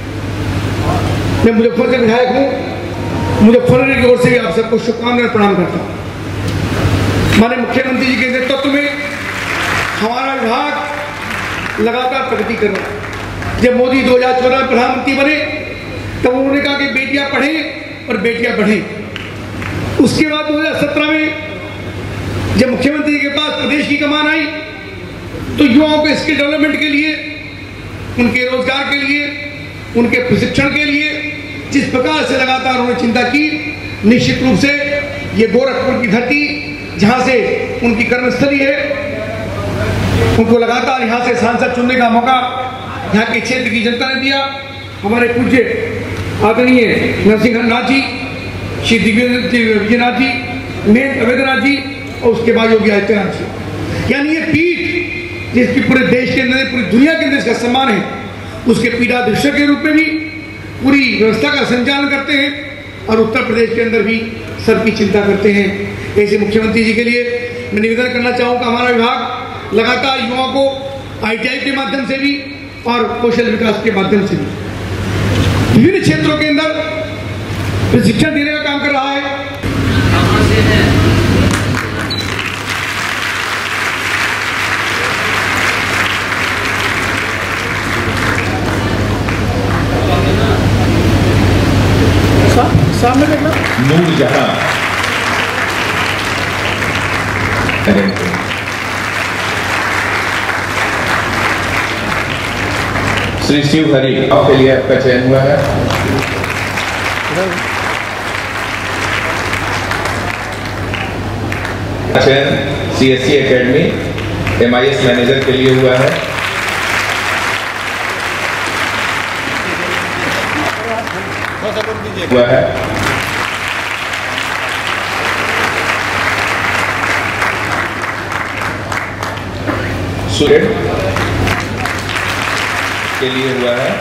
मैं मुजफ्फर से विधायक हूँ, मुजफ्फरनगर की ओर से भी आप सबको शुभकामनाएं प्रणाम करता हूँ। माननीय मुख्यमंत्री जी के नेतृत्व में हमारा विभाग लगातार प्रगति कर रहा है। जब मोदी 2014 में प्रधानमंत्री बने तब उन्होंने कहा कि बेटियां पढ़ें और बेटियां बढ़ें। उसके बाद 2017 में जब मुख्यमंत्री के पास प्रदेश की कमान आई तो युवाओं के स्किल डेवलपमेंट के लिए, उनके रोजगार के लिए, उनके प्रशिक्षण के लिए जिस प्रकार से लगातार उन्होंने चिंता की, निश्चित रूप से ये गोरखपुर की धरती जहां से उनकी कर्मस्थली है, उनको लगातार यहाँ से सांसद चुनने का मौका यहाँ के क्षेत्र की जनता ने दिया। हमारे पूज्य आदरणीय नरसिंहनाथ जी, श्री विजयनाथ जी, मेन अवेद्यनाथ जी और उसके बाद योगी आदित्यनाथ जी, यानी ये पीठ जिसकी पूरे देश के अंदर, पूरी दुनिया के अंदर इसका सम्मान है, उसके पीठाधीश के रूप में भी पूरी व्यवस्था का संचालन करते हैं और उत्तर प्रदेश के अंदर भी सबकी चिंता करते हैं। ऐसे मुख्यमंत्री जी के लिए मैं निवेदन करना चाहूँगा, हमारा विभाग लगातार युवाओं को ITI के माध्यम से भी और कौशल विकास के माध्यम से भी विभिन्न क्षेत्रों के अंदर प्रशिक्षण देने का काम कर रहा है। सामने देखना नूरजहां श्री शिव हरि के लिए आपका चयन हुआ है। चयन CSC एकेडमी MIS मैनेजर के लिए हुआ है। हुआ है स्टूडेंट के लिए हुआ है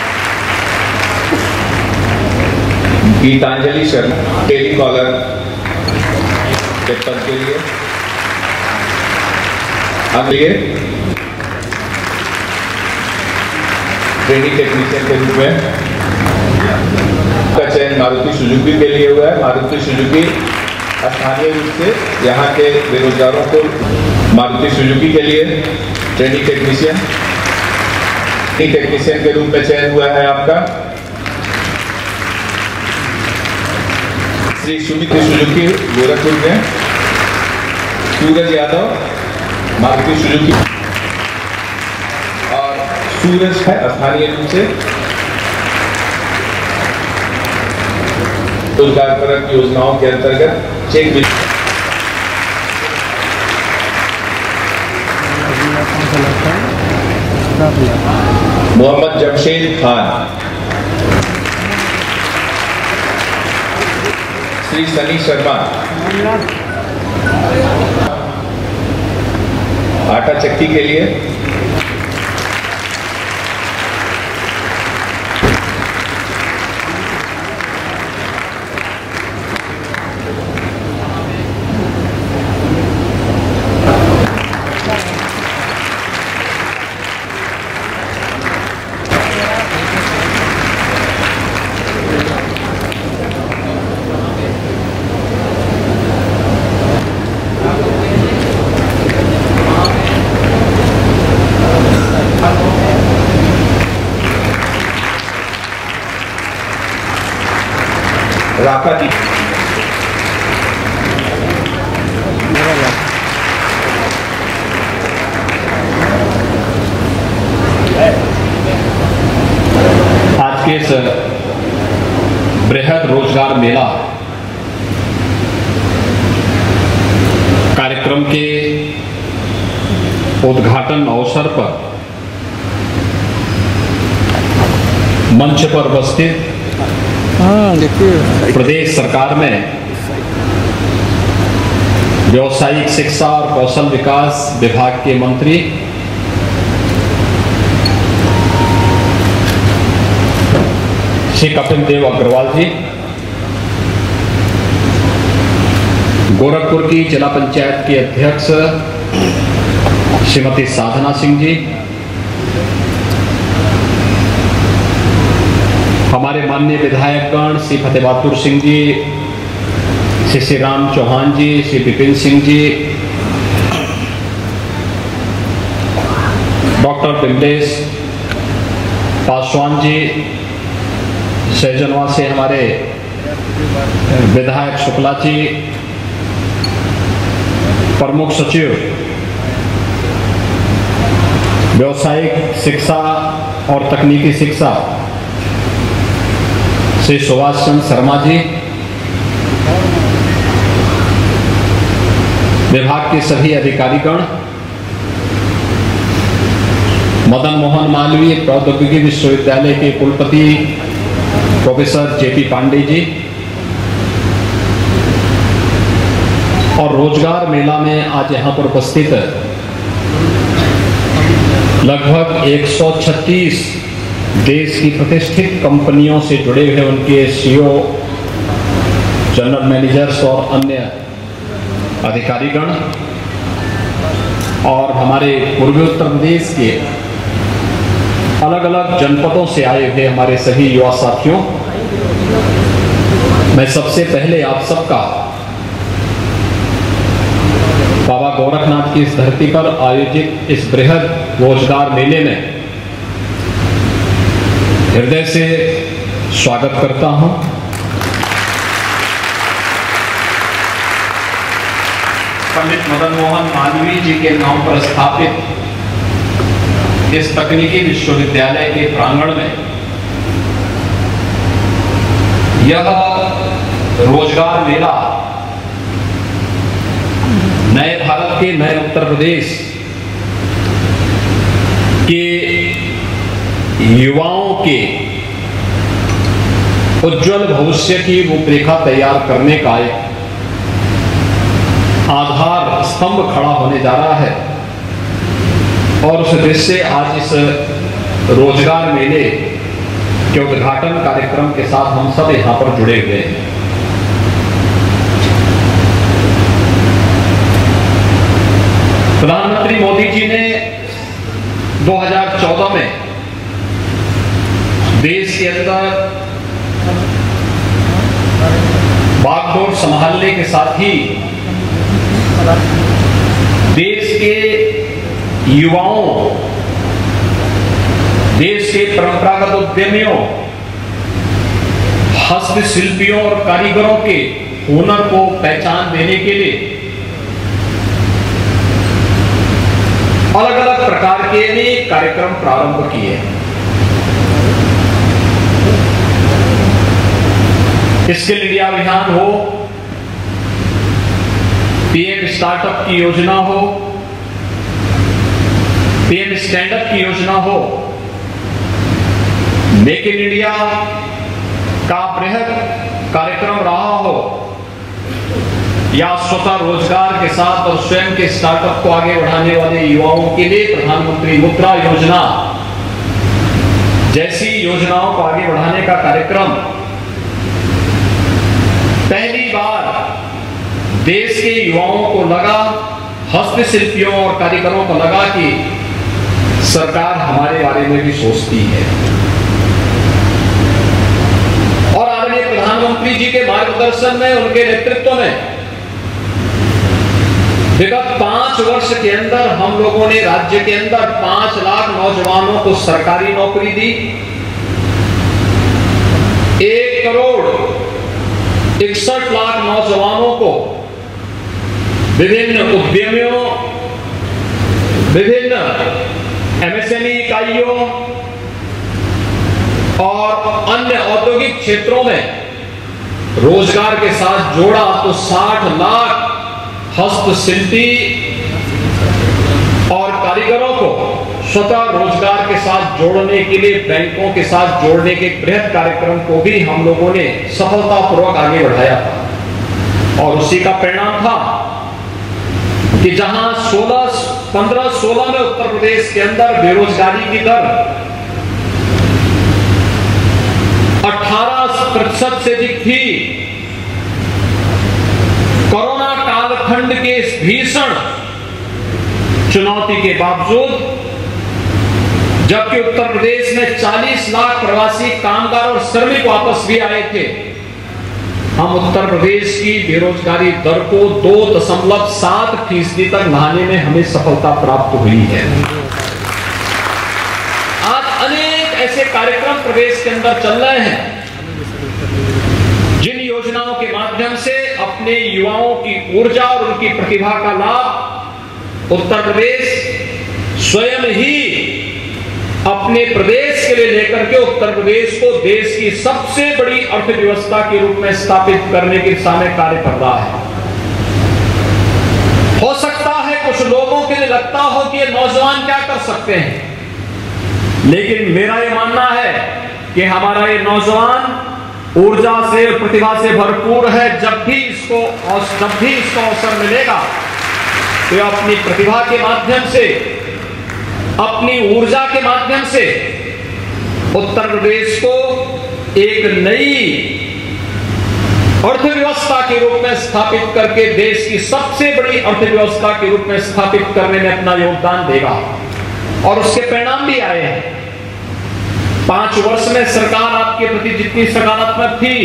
गीतांजलि शर्मा टेलीकॉलर के पद के लिए। अब ये ट्रेनिंग टेक्नीशियन के रूप में का चयन मारुति सुजुकी के लिए हुआ है। मारुति सुजुकी स्थानीय रूप से यहाँ के बेरोजगारों को मारुति सुजुकी के लिए ट्रेनिंग टेक्नीशियन के रूप में चयन हुआ है आपका श्री सुमित सुजुकी गोरखपुर में। सूरज यादव मारुति सुजुकी और सूरज है स्थानीय रूप से रोजगारपरक योजनाओं के अंतर्गत चेक मोहम्मद जमशेद खान, श्री सनी शर्मा चक्की के लिए राका जी आज के इस बृहद रोजगार मेला कार्यक्रम के उद्घाटन अवसर पर मंच पर उपस्थित प्रदेश सरकार में व्यावसायिक शिक्षा और कौशल विकास विभाग के मंत्री श्री कपिल देव अग्रवाल जी, गोरखपुर की जिला पंचायत के अध्यक्ष श्रीमती साधना सिंह जी, हमारे माननीय विधायकगण श्री फतेह बहादुर सिंह जी, श्री श्री राम चौहान जी, श्री विपिन सिंह जी, डॉक्टर बिमलेश पासवान जी, सहजनवा से हमारे विधायक शुक्ला जी, प्रमुख सचिव व्यावसायिक शिक्षा और तकनीकी शिक्षा श्री सुभाष चंद्र शर्मा जी, विभाग के सभी अधिकारीगण, मदन मोहन मालवीय प्रौद्योगिकी विश्वविद्यालय के कुलपति प्रोफेसर जेपी पांडे जी और रोजगार मेला में आज यहां पर उपस्थित लगभग 136 देश की प्रतिष्ठित कंपनियों से जुड़े हुए उनके सीईओ, जनरल मैनेजर्स और अन्य अधिकारीगण और हमारे पूर्वी उत्तर प्रदेश के अलग अलग जनपदों से आए हुए हमारे सभी युवा साथियों, मैं सबसे पहले आप सबका बाबा गोरखनाथ की इस धरती पर आयोजित इस बृहद रोजगार मेले में हृदय से स्वागत करता हूं। पंडित मदन मोहन मालवीय जी के नाम पर स्थापित इस तकनीकी विश्वविद्यालय के प्रांगण में यह रोजगार मेला नए भारत के, नए उत्तर प्रदेश के युवाओं के उज्जवल भविष्य की रूपरेखा तैयार करने का एक आधार स्तंभ खड़ा होने जा रहा है और उस उद्देश्य से आज इस रोजगार मेले के उद्घाटन कार्यक्रम के साथ हम सब यहां पर जुड़े हुए हैं। प्रधानमंत्री मोदी जी ने 2014 में देश के अंदर बागडोर संभालने के साथ ही देश के युवाओं, देश के परंपरागत उद्यमियों, हस्तशिल्पियों और कारीगरों के हुनर को पहचान देने के लिए अलग अलग प्रकार के अनेक कार्यक्रम प्रारंभ किए। स्किल इंडिया अभियान हो, पीएम स्टार्टअप की योजना हो, पीएम स्टैंडअप की योजना हो, मेक इन इंडिया का बृहद कार्यक्रम रहा हो या स्वतः रोजगार के साथ और स्वयं के स्टार्टअप को आगे बढ़ाने वाले युवाओं के लिए प्रधानमंत्री मुद्रा योजना जैसी योजनाओं को आगे बढ़ाने का कार्यक्रम पहली बार देश के युवाओं को लगा, हस्तशिल्पियों और कारीगरों को लगा कि सरकार हमारे बारे में भी सोचती है। और आदरणीय प्रधानमंत्री जी के मार्गदर्शन में, उनके नेतृत्व में विगत 5 वर्ष के अंदर हम लोगों ने राज्य के अंदर 5 लाख नौजवानों को सरकारी नौकरी दी, 1 करोड़ 61 लाख नौजवानों को विभिन्न उद्यमियों, विभिन्न एमएसएमई इकाइयों और अन्य औद्योगिक क्षेत्रों में रोजगार के साथ जोड़ा। तो 60 लाख हस्तशिल्पी और कारीगरों को स्वतः रोजगार के साथ जोड़ने के लिए बैंकों के साथ जोड़ने के बृहद कार्यक्रम को भी हम लोगों ने सफलतापूर्वक आगे बढ़ाया था। और उसी का परिणाम था कि जहां 15-16 में उत्तर प्रदेश के अंदर बेरोजगारी की दर 18% से अधिक थी, कोरोना कालखंड के इस भीषण चुनौती के बावजूद, जबकि उत्तर प्रदेश में 40 लाख प्रवासी कामगार और श्रमिक वापस भी आए थे, हम उत्तर प्रदेश की बेरोजगारी दर को 2.7% तक लाने में हमें सफलता प्राप्त हुई है। आज अनेक ऐसे कार्यक्रम प्रदेश के अंदर चल रहे हैं जिन योजनाओं के माध्यम से अपने युवाओं की ऊर्जा और उनकी प्रतिभा का लाभ उत्तर प्रदेश स्वयं ही अपने प्रदेश के लिए लेकर के उत्तर प्रदेश को देश की सबसे बड़ी अर्थव्यवस्था के रूप में स्थापित करने की दिशा में कार्य कर रहा है। हो सकता है कुछ लोगों के लिए लगता हो कि ये नौजवान क्या कर सकते हैं, लेकिन मेरा ये मानना है कि हमारा ये नौजवान ऊर्जा से, प्रतिभा से भरपूर है। जब भी इसको अवसर मिलेगा तो अपनी प्रतिभा के माध्यम से, अपनी ऊर्जा के माध्यम से उत्तर प्रदेश को एक नई अर्थव्यवस्था के रूप में स्थापित करके देश की सबसे बड़ी अर्थव्यवस्था के रूप में स्थापित करने में अपना योगदान देगा। और उसके परिणाम भी आए हैं। 5 वर्ष में सरकार आपके प्रति जितनी सकारात्मक थी,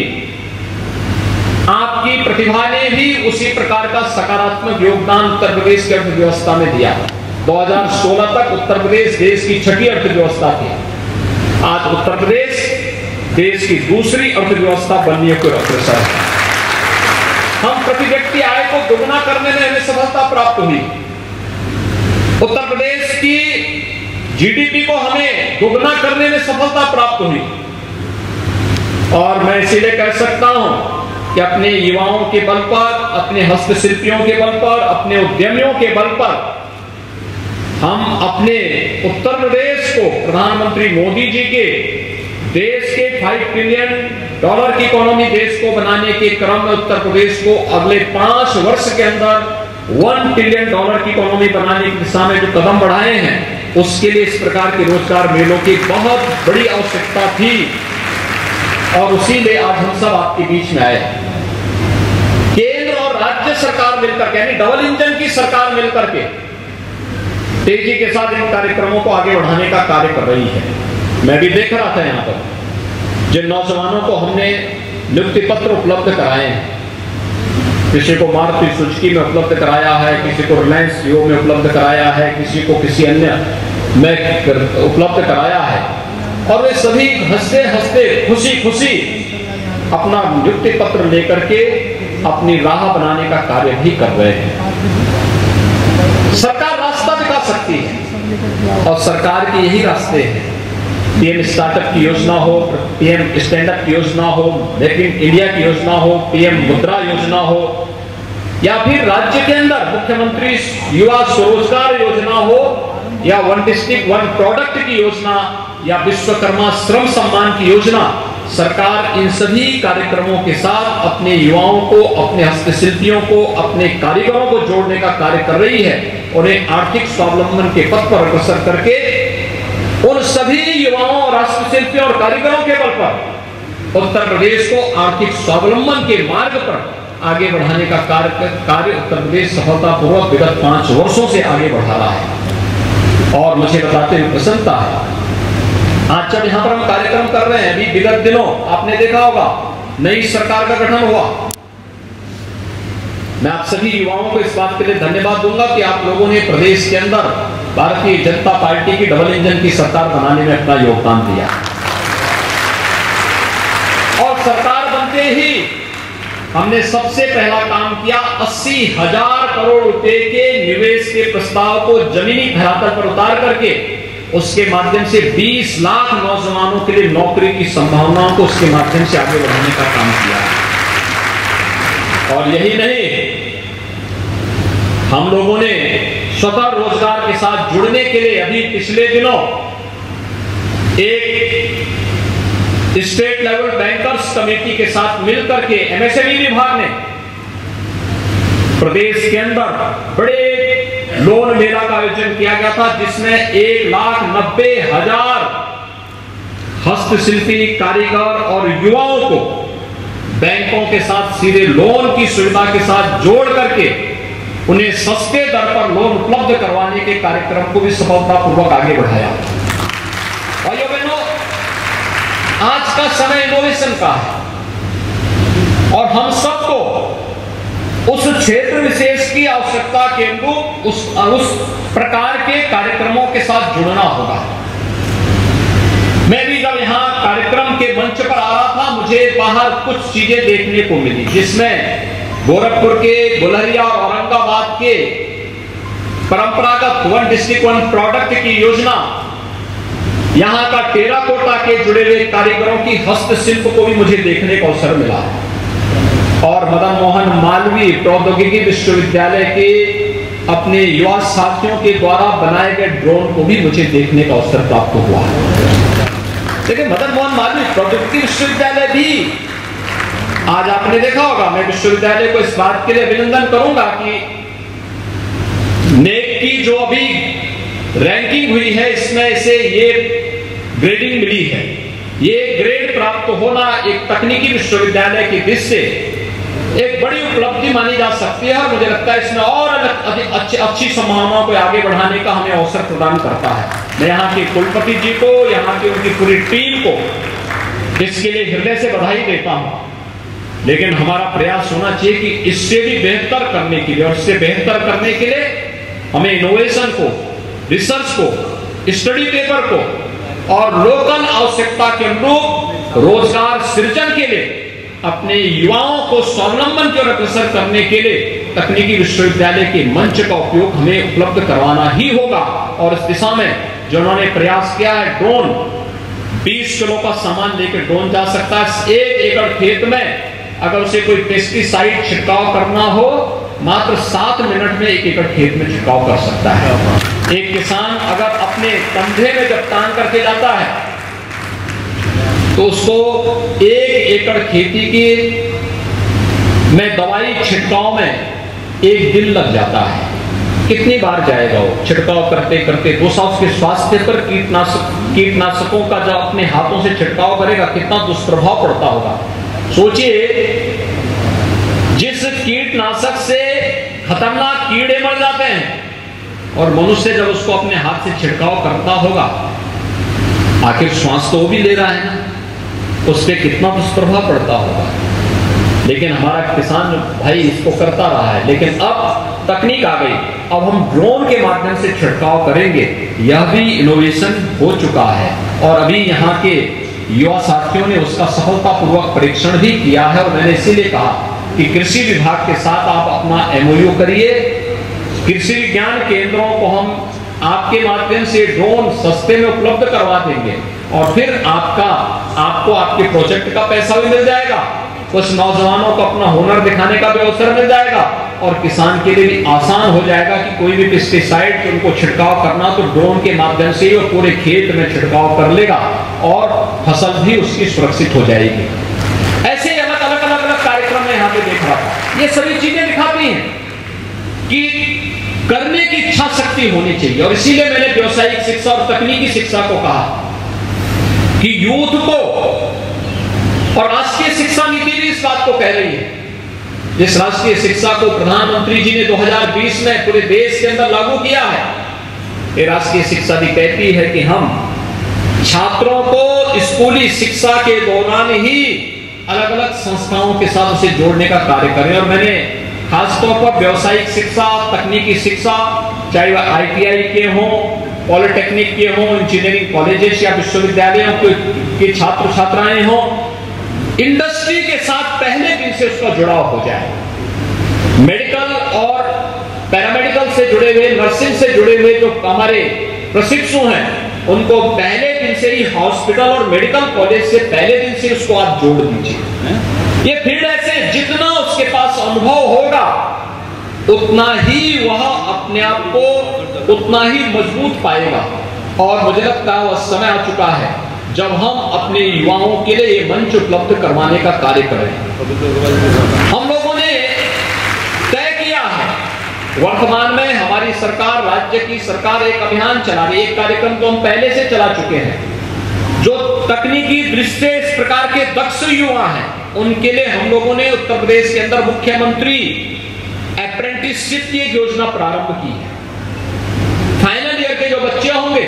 आपकी प्रतिभा ने भी उसी प्रकार का सकारात्मक योगदान उत्तर प्रदेश की अर्थव्यवस्था में दिया। 2016 तक उत्तर प्रदेश देश की 6ठी अर्थव्यवस्था थी। आज उत्तर प्रदेश देश की दूसरी अर्थव्यवस्था बनने को अग्रसर है। हम प्रति व्यक्ति आय को दोगुना करने में हमें सफलता प्राप्त हुई। उत्तर प्रदेश की जीडीपी को हमें दोगुना करने में सफलता प्राप्त हुई। और मैं इसीलिए कह सकता हूं कि अपने युवाओं के बल पर, अपने हस्तशिल्पियों के बल पर, अपने उद्यमियों के बल पर हम अपने उत्तर प्रदेश को प्रधानमंत्री मोदी जी के देश के $5 ट्रिलियन की इकोनॉमी देश को बनाने के क्रम में उत्तर प्रदेश को अगले 5 वर्ष के अंदर $1 ट्रिलियन की इकोनॉमी बनाने की दिशा में जो कदम बढ़ाए हैं, उसके लिए इस प्रकार के रोजगार मेलों की बहुत बड़ी आवश्यकता थी। और उसी लिए आज हम सब आपके बीच में आए। केंद्र और राज्य सरकार मिलकर के, यानी डबल इंजन की सरकार मिलकर के तेजी के साथ इन कार्यक्रमों को आगे बढ़ाने का कार्य कर रही है। मैं भी देख रहा था यहाँ पर जिन नौजवानों को हमने नियुक्ति पत्र उपलब्ध कराए हैं, किसी को मारुति सुजुकी में उपलब्ध कराया है, किसी को रिलायंस जियो में उपलब्ध कराया है, किसी को किसी अन्य में उपलब्ध कराया है, और वे सभी हंसते हंसते खुशी खुशी अपना नियुक्ति पत्र लेकर के अपनी राह बनाने का कार्य भी कर रहे हैं। सरकार रास्ता दिखा सकती है और सरकार के यही रास्ते हैं। पीएम स्टार्टअप की योजना हो, पीएम स्टैंड अप की योजना हो, मेक इन इंडिया की योजना हो, पीएम मुद्रा योजना हो, या फिर राज्य के अंदर मुख्यमंत्री युवा स्वरोजगार योजना हो, या 1 डिस्ट्रिक्ट 1 प्रोडक्ट की योजना, या विश्वकर्मा श्रम सम्मान की योजना। सरकार इन सभी कार्यक्रमों के साथ अपने युवाओं को, अपने हस्तशिल्पियों को, अपने कारीगरों को जोड़ने का कार्य कर रही है, उन्हें आर्थिक स्वावलंबन के पथ पर अग्रसर करके उन सभी युवाओं और हस्तशिल्पियों और कारीगरों के बल पर उत्तर प्रदेश को आर्थिक स्वावलंबन के मार्ग पर आगे बढ़ाने का कार्य उत्तर प्रदेश सफलतापूर्वक विगत 5 वर्षों से आगे बढ़ा रहा है। और मुझे बताते हुए प्रसन्नता है, आज जब यहाँ पर हम कार्यक्रम कर रहे हैं, अभी विगत दिनों आपने देखा होगा नई सरकार का गठन हुआ। मैं आप सभी युवाओं को इस बात के लिए धन्यवाद दूंगा कि आप लोगों ने प्रदेश के अंदर भारतीय जनता पार्टी की डबल इंजन की सरकार बनाने में अपना योगदान दिया। और सरकार बनते ही हमने सबसे पहला काम किया, 80,000 करोड़ रुपए के निवेश के प्रस्ताव को जमीनी धरातल पर उतार करके उसके माध्यम से 20 लाख नौजवानों के लिए नौकरी की संभावनाओं को उसके माध्यम से आगे बढ़ाने का काम किया। और यही नहीं, हम लोगों ने स्वतः रोजगार के साथ जुड़ने के लिए अभी पिछले दिनों एक स्टेट लेवल बैंकर्स कमेटी के साथ मिलकर के एमएसएमई विभाग ने प्रदेश के अंदर बड़े लोन मेला का आयोजन किया गया था, जिसमें 1,90,000 हस्तशिल्पी, कारीगर और युवाओं को बैंकों के साथ सीधे लोन की सुविधा के साथ जोड़ करके उन्हें सस्ते दर पर लोन उपलब्ध करवाने के कार्यक्रम को भी सफलतापूर्वक आगे बढ़ाया। भाइयों बहनों, आज का समय इनोवेशन का है और हम सबको उस क्षेत्र विशेष की आवश्यकता के अनुरूप उस प्रकार के कार्यक्रमों के साथ जुड़ना होगा। मैं भी जब यहां कार्यक्रम के मंच पर आ रहा था, मुझे बाहर कुछ चीजें देखने को मिली, जिसमें गोरखपुर के, गुलरिया और औरंगाबाद के परंपरागत 1 डिस्ट्रिक्ट 1 प्रोडक्ट की योजना, यहां का टेराकोटा के जुड़े हुए कारीगरों की हस्तशिल्प को भी मुझे देखने का अवसर मिला। और मदन मोहन मालवीय प्रौद्योगिकी विश्वविद्यालय के अपने युवा साथियों के द्वारा बनाए गए ड्रोन को भी मुझे देखने का अवसर प्राप्त हुआ। लेकिन मदन मोहन मालवीय प्रौद्योगिकी विश्वविद्यालय भी, आज आपने देखा होगा, मैं विश्वविद्यालय को इस बात के लिए अभिनंदन करूंगा कि नेक की जो अभी रैंकिंग हुई है, इसमें इसे ये ग्रेडिंग मिली है। ये ग्रेड प्राप्त होना एक तकनीकी विश्वविद्यालय की दृष्टि से एक बड़ी उपलब्धि मानी जा सकती है और मुझे लगता है इसमें और अच्छी संभावनाओं को आगे बढ़ाने का हमें अवसर प्रदान करता है। मैं यहाँ के कुलपति जी को, यहाँ की उनकी पूरी टीम को इसके लिए हृदय से बधाई देता हूँ। लेकिन हमारा प्रयास होना चाहिए कि इससे भी बेहतर करने के लिए, और इससे बेहतर करने के लिए हमें इनोवेशन को, रिसर्च को, स्टडी पेपर को और लोकल आवश्यकता के अनुरूप रोजगार सृजन के लिए अपने युवाओं को स्वावलंबन की ओर अग्रसर करने के लिए तकनीकी विश्वविद्यालय के मंच का उपयोग हमें उपलब्ध करवाना ही होगा। और इस दिशा में जो उन्होंने प्रयास किया है, ड्रोन 20 किलो का सामान लेकर ड्रोन जा सकता है। 1 एकड़ खेत में अगर उसे कोई पेस्टिसाइड छिड़काव करना हो, मात्र 7 मिनट में 1 एकड़ खेत में छिड़काव कर सकता है। एक किसान अगर अपने कंधे में जब टांग करके जाता है तो उसको 1 एकड़ खेती की में दवाई छिड़काव में 1 दिन लग जाता है। कितनी बार जाएगा वो छिड़काव करते करते? दूसरा, उसके स्वास्थ्य पर कीटनाशकों का जब अपने हाथों से छिड़काव करेगा कितना दुष्प्रभाव पड़ता होगा। सोचिए, जिस कीटनाशक से खतरनाक कीड़े मर जाते हैं और मनुष्य जब उसको अपने हाथ से छिड़काव करता होगा, आखिर श्वास तो वो भी ले रहा है ना, उस पर कितना दुष्प्रभाव पड़ता होगा। लेकिन हमारा किसान भाई इसको करता रहा है। लेकिन अब तकनीक आ गई, अब हम ड्रोन के माध्यम से छिड़काव करेंगे, यह भी इनोवेशन हो चुका है। और अभी यहाँ के युवा साथियों ने उसका सफलतापूर्वक परीक्षण भी किया है। और मैंने इसीलिए कहा कि कृषि विभाग के साथ आप अपना MOU करिए, कृषि विज्ञान केंद्रों को हम आपके माध्यम से ड्रोन सस्ते में उपलब्ध करवा देंगे और फिर आपको आपके प्रोजेक्ट का पैसा भी मिल जाएगा, कुछ नौजवानों को अपना हुनर दिखाने का भी अवसर मिल जाएगा और किसान के लिए भी आसान हो जाएगा कि कोई भी पेस्टिसाइड उनको छिड़काव करना तो ड्रोन के माध्यम से ही वो पूरे खेत में छिड़काव कर लेगा और फसल भी उसकी सुरक्षित हो जाएगी। ऐसे अलग अलग कार्यक्रम में यहाँ पे देख रहा था। ये सभी चीजें दिखाती हैं कि करने की इच्छा शक्ति होनी चाहिए। और इसीलिए मैंने व्यावसायिक शिक्षा और तकनीकी शिक्षा को कहा कि यूथ को, और राष्ट्रीय शिक्षा नीति भी इस बात को कह रही है, जिस राष्ट्रीय शिक्षा को प्रधानमंत्री जी ने 2020 में पूरे देश के अंदर लागू किया है, ये राष्ट्रीय शिक्षा भी कहती है कि हम छात्रों को स्कूली शिक्षा के दौरान ही अलग अलग संस्थाओं के साथ उसे जोड़ने का कार्य करें। और मैंने खासतौर पर व्यावसायिक शिक्षा, तकनीकी शिक्षा, चाहे वह ITI के हों, पॉलिटेक्निक के हों, इंजीनियरिंग कॉलेजेस या विश्वविद्यालयों के छात्र छात्राएं हों, इंडस्ट्री के साथ पहले दिन से उसका जुड़ाव हो जाए। मेडिकल और पैरामेडिकल से जुड़े हुए, नर्सिंग से जुड़े हुए जो हमारे प्रशिक्षु हैं, उनको पहले दिन से ही हॉस्पिटल और मेडिकल कॉलेज से पहले दिन से उसको आप जोड़ दीजिए। ये फील्ड ऐसे जितना उसके पास अनुभव होगा उतना ही वह अपने आप को उतना ही मजबूत पाएगा। और मुझे लगता है वह समय आ चुका है जब हम अपने युवाओं के लिए ये मंच उपलब्ध करवाने का कार्य करें। हम लोगों ने तय किया है, वर्तमान में हमारी सरकार, राज्य की सरकार एक अभियान चला रही है। एक कार्यक्रम तो हम पहले से चला चुके हैं। जो तकनीकी दृष्टि से इस प्रकार के दक्ष युवा हैं, उनके लिए हम लोगों ने उत्तर प्रदेश के अंदर मुख्यमंत्री अप्रेंटिसशिप की एक योजना प्रारंभ की है। फाइनल ईयर के जो बच्चे होंगे,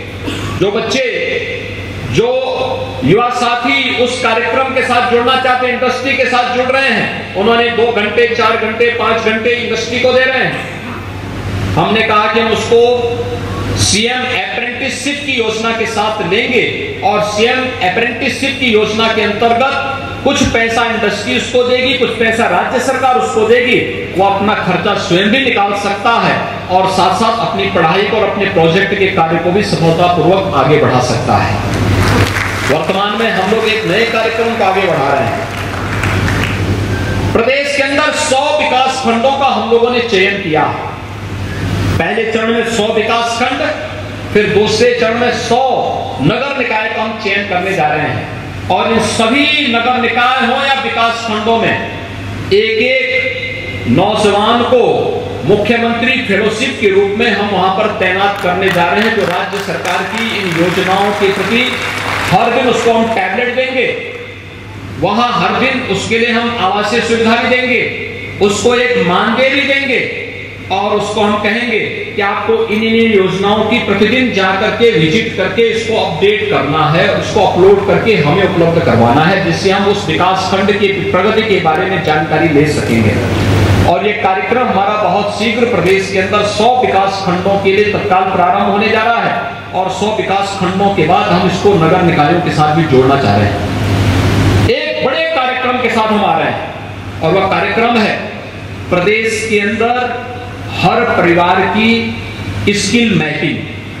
जो युवा साथी उस कार्यक्रम के साथ जुड़ना चाहते हैं, इंडस्ट्री के साथ जुड़ रहे हैं, उन्होंने 2 घंटे, 4 घंटे, 5 घंटे इंडस्ट्री को दे रहे हैं। हमने कहा कि हम उसको CM अप्रेंटिसशिप की योजना के साथ लेंगे और CM अप्रेंटिसशिप की योजना के अंतर्गत कुछ पैसा इंडस्ट्री उसको देगी, कुछ पैसा राज्य सरकार उसको देगी। वो अपना खर्चा स्वयं भी निकाल सकता है और साथ साथ अपनी पढ़ाई को और अपने प्रोजेक्ट के कार्य को भी सफलतापूर्वक आगे बढ़ा सकता है। वर्तमान में हम लोग एक नए कार्यक्रम को आगे बढ़ा रहे हैं। प्रदेश के अंदर 100 विकास खंडों का हम लोगों ने चयन किया। पहले चरण में 100 विकास खंड, फिर दूसरे चरण में 100 नगर निकाय का हम चयन करने जा रहे हैं। और इन सभी नगर निकाय हो या विकास खंडों में एक नौजवान को मुख्यमंत्री फेलोशिप के रूप में हम वहां पर तैनात करने जा रहे हैं, जो राज्य सरकार की इन योजनाओं के प्रति हर दिन उसको हम टैबलेट देंगे, वहां हर दिन उसके लिए हम आवासीय सुविधा भी देंगे, उसको एक मानदेय भी देंगे और उसको हम कहेंगे कि आपको इन योजनाओं की प्रतिदिन जाकर के विजिट करके इसको अपडेट करना है, उसको अपलोड करके हमें उपलब्ध करवाना है, जिससे हम उस विकास खंड की प्रगति के बारे में जानकारी ले सकेंगे। और ये कार्यक्रम हमारा बहुत शीघ्र प्रदेश के अंदर 100 विकास खंडों के लिए तत्काल प्रारंभ होने जा रहा है और 100 विकास खंडों के बाद हम इसको नगर निकायों के साथ भी जोड़ना चाह रहे हैं। एक बड़े कार्यक्रम के साथ हम आ रहे हैं और वह कार्यक्रम है प्रदेश के अंदर हर परिवार की स्किल मैपिंग।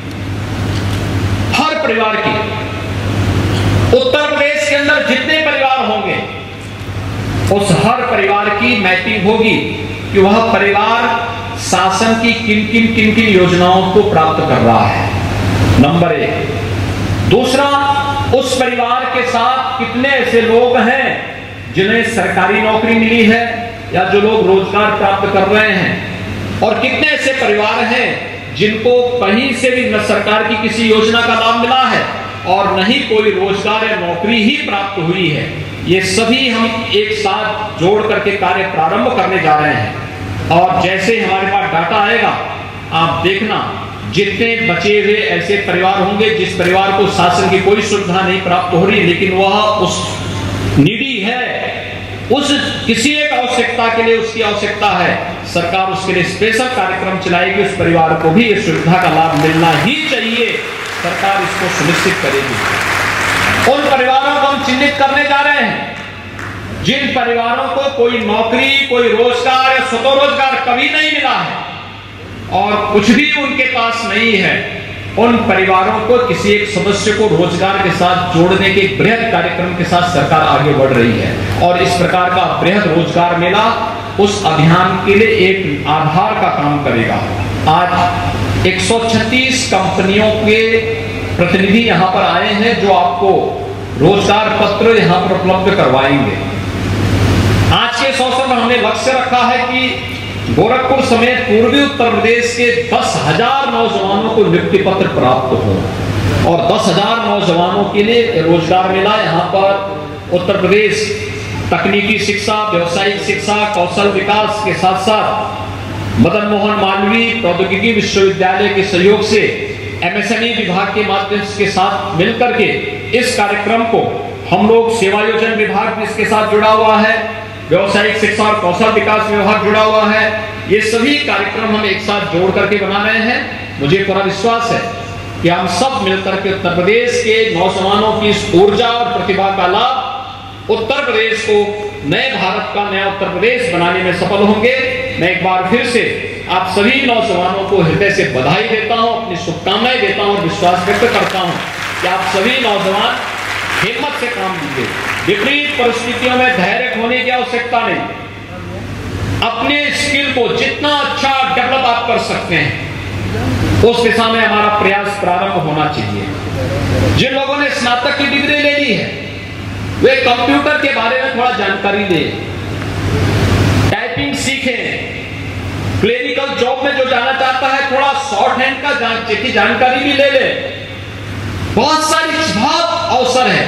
हर परिवार की, उत्तर प्रदेश के अंदर जितने परिवार होंगे उस हर परिवार की मैपिंग होगी कि वह परिवार शासन की किन किन योजनाओं को प्राप्त कर रहा है, नंबर 1। दूसरा, उस परिवार के साथ कितने ऐसे लोग हैं जिन्हें सरकारी नौकरी मिली है या जो लोग रोजगार प्राप्त कर रहे हैं, और कितने ऐसे परिवार हैं जिनको कहीं से भी न सरकार की किसी योजना का लाभ मिला है और न ही कोई रोजगार या नौकरी ही प्राप्त हुई है। ये सभी हम एक साथ जोड़ करके कार्य प्रारंभ करने जा रहे हैं। और जैसे हमारे पास डाटा आएगा, आप देखना जितने बचे हुए ऐसे परिवार होंगे जिस परिवार को शासन की कोई सुविधा नहीं प्राप्त हो रही, लेकिन वह उस नीडी है, उस किसी एक आवश्यकता के लिए उसकी आवश्यकता है, सरकार उसके लिए स्पेशल कार्यक्रम चलाएगी, उस परिवार को भी इस सुविधा का लाभ मिलना ही चाहिए, सरकार इसको सुनिश्चित करेगी। उन परिवारों को हम चिन्हित करने जा रहे हैं जिन परिवारों को कोई नौकरी, कोई रोजगार या स्वरोजगार कभी नहीं मिला है और कुछ भी उनके पास नहीं है। उन परिवारों को किसी एक सदस्य को रोजगार के साथ जोड़ने के बृहद कार्यक्रम के साथ सरकार आगे बढ़ रही है और इस प्रकार का बृहद रोजगार मेला उस अभियान के लिए एक आधार का काम करेगा। आज 136 कंपनियों के प्रतिनिधि यहां पर आए हैं जो आपको रोजगार पत्र यहाँ पर उपलब्ध करवाएंगे। आज के इस अवसर पर हमने लक्ष्य रखा है कि गोरखपुर समेत पूर्वी उत्तर प्रदेश के 10,000 नौजवानों को नियुक्ति पत्र प्राप्त हो और 10,000 नौजवानों के लिए रोजगार मिला। यहाँ पर उत्तर प्रदेश तकनीकी शिक्षा, व्यवसायिक शिक्षा, कौशल विकास के साथ साथ मदन मोहन मालवीय प्रौद्योगिकी विश्वविद्यालय के सहयोग से MSME विभाग के माध्यम के साथ मिलकर के इस कार्यक्रम को हम लोग सेवायोजन विभाग भी इसके साथ जुड़ा हुआ है, व्यवसायिक शिक्षा और कौशल विकास विभाग जुड़ा हुआ है। ये सभी कार्यक्रम हम एक साथ जोड़ करके बना रहे हैं। मुझे पूरा विश्वास है कि हम सब मिलकर के उत्तर प्रदेश के नौजवानों की इस ऊर्जा और प्रतिभा का लाभ उत्तर प्रदेश को नए भारत का नया उत्तर प्रदेश बनाने में सफल होंगे। मैं एक बार फिर से आप सभी नौजवानों को हृदय से बधाई देता हूं, अपनी शुभकामनाएं देता हूं और विश्वास व्यक्त करता हूं कि आप सभी नौजवान हिम्मत से काम लीजिए। विपरीत परिस्थितियों में धैर्य खोने की आवश्यकता नहीं। अपने स्किल को जितना अच्छा डेवलप आप कर सकते हैं उस दिशा में हमारा प्रयास प्रारंभ होना चाहिए। जिन लोगों ने स्नातक की डिग्री ले ली है वे कंप्यूटर के बारे में थोड़ा जानकारी दें, टाइपिंग सीखें, क्लिनिकल जॉब में जो जाना चाहता है थोड़ा शॉर्ट हैंड का जानकारी भी ले ले। बहुत सारी बहुत अवसर है,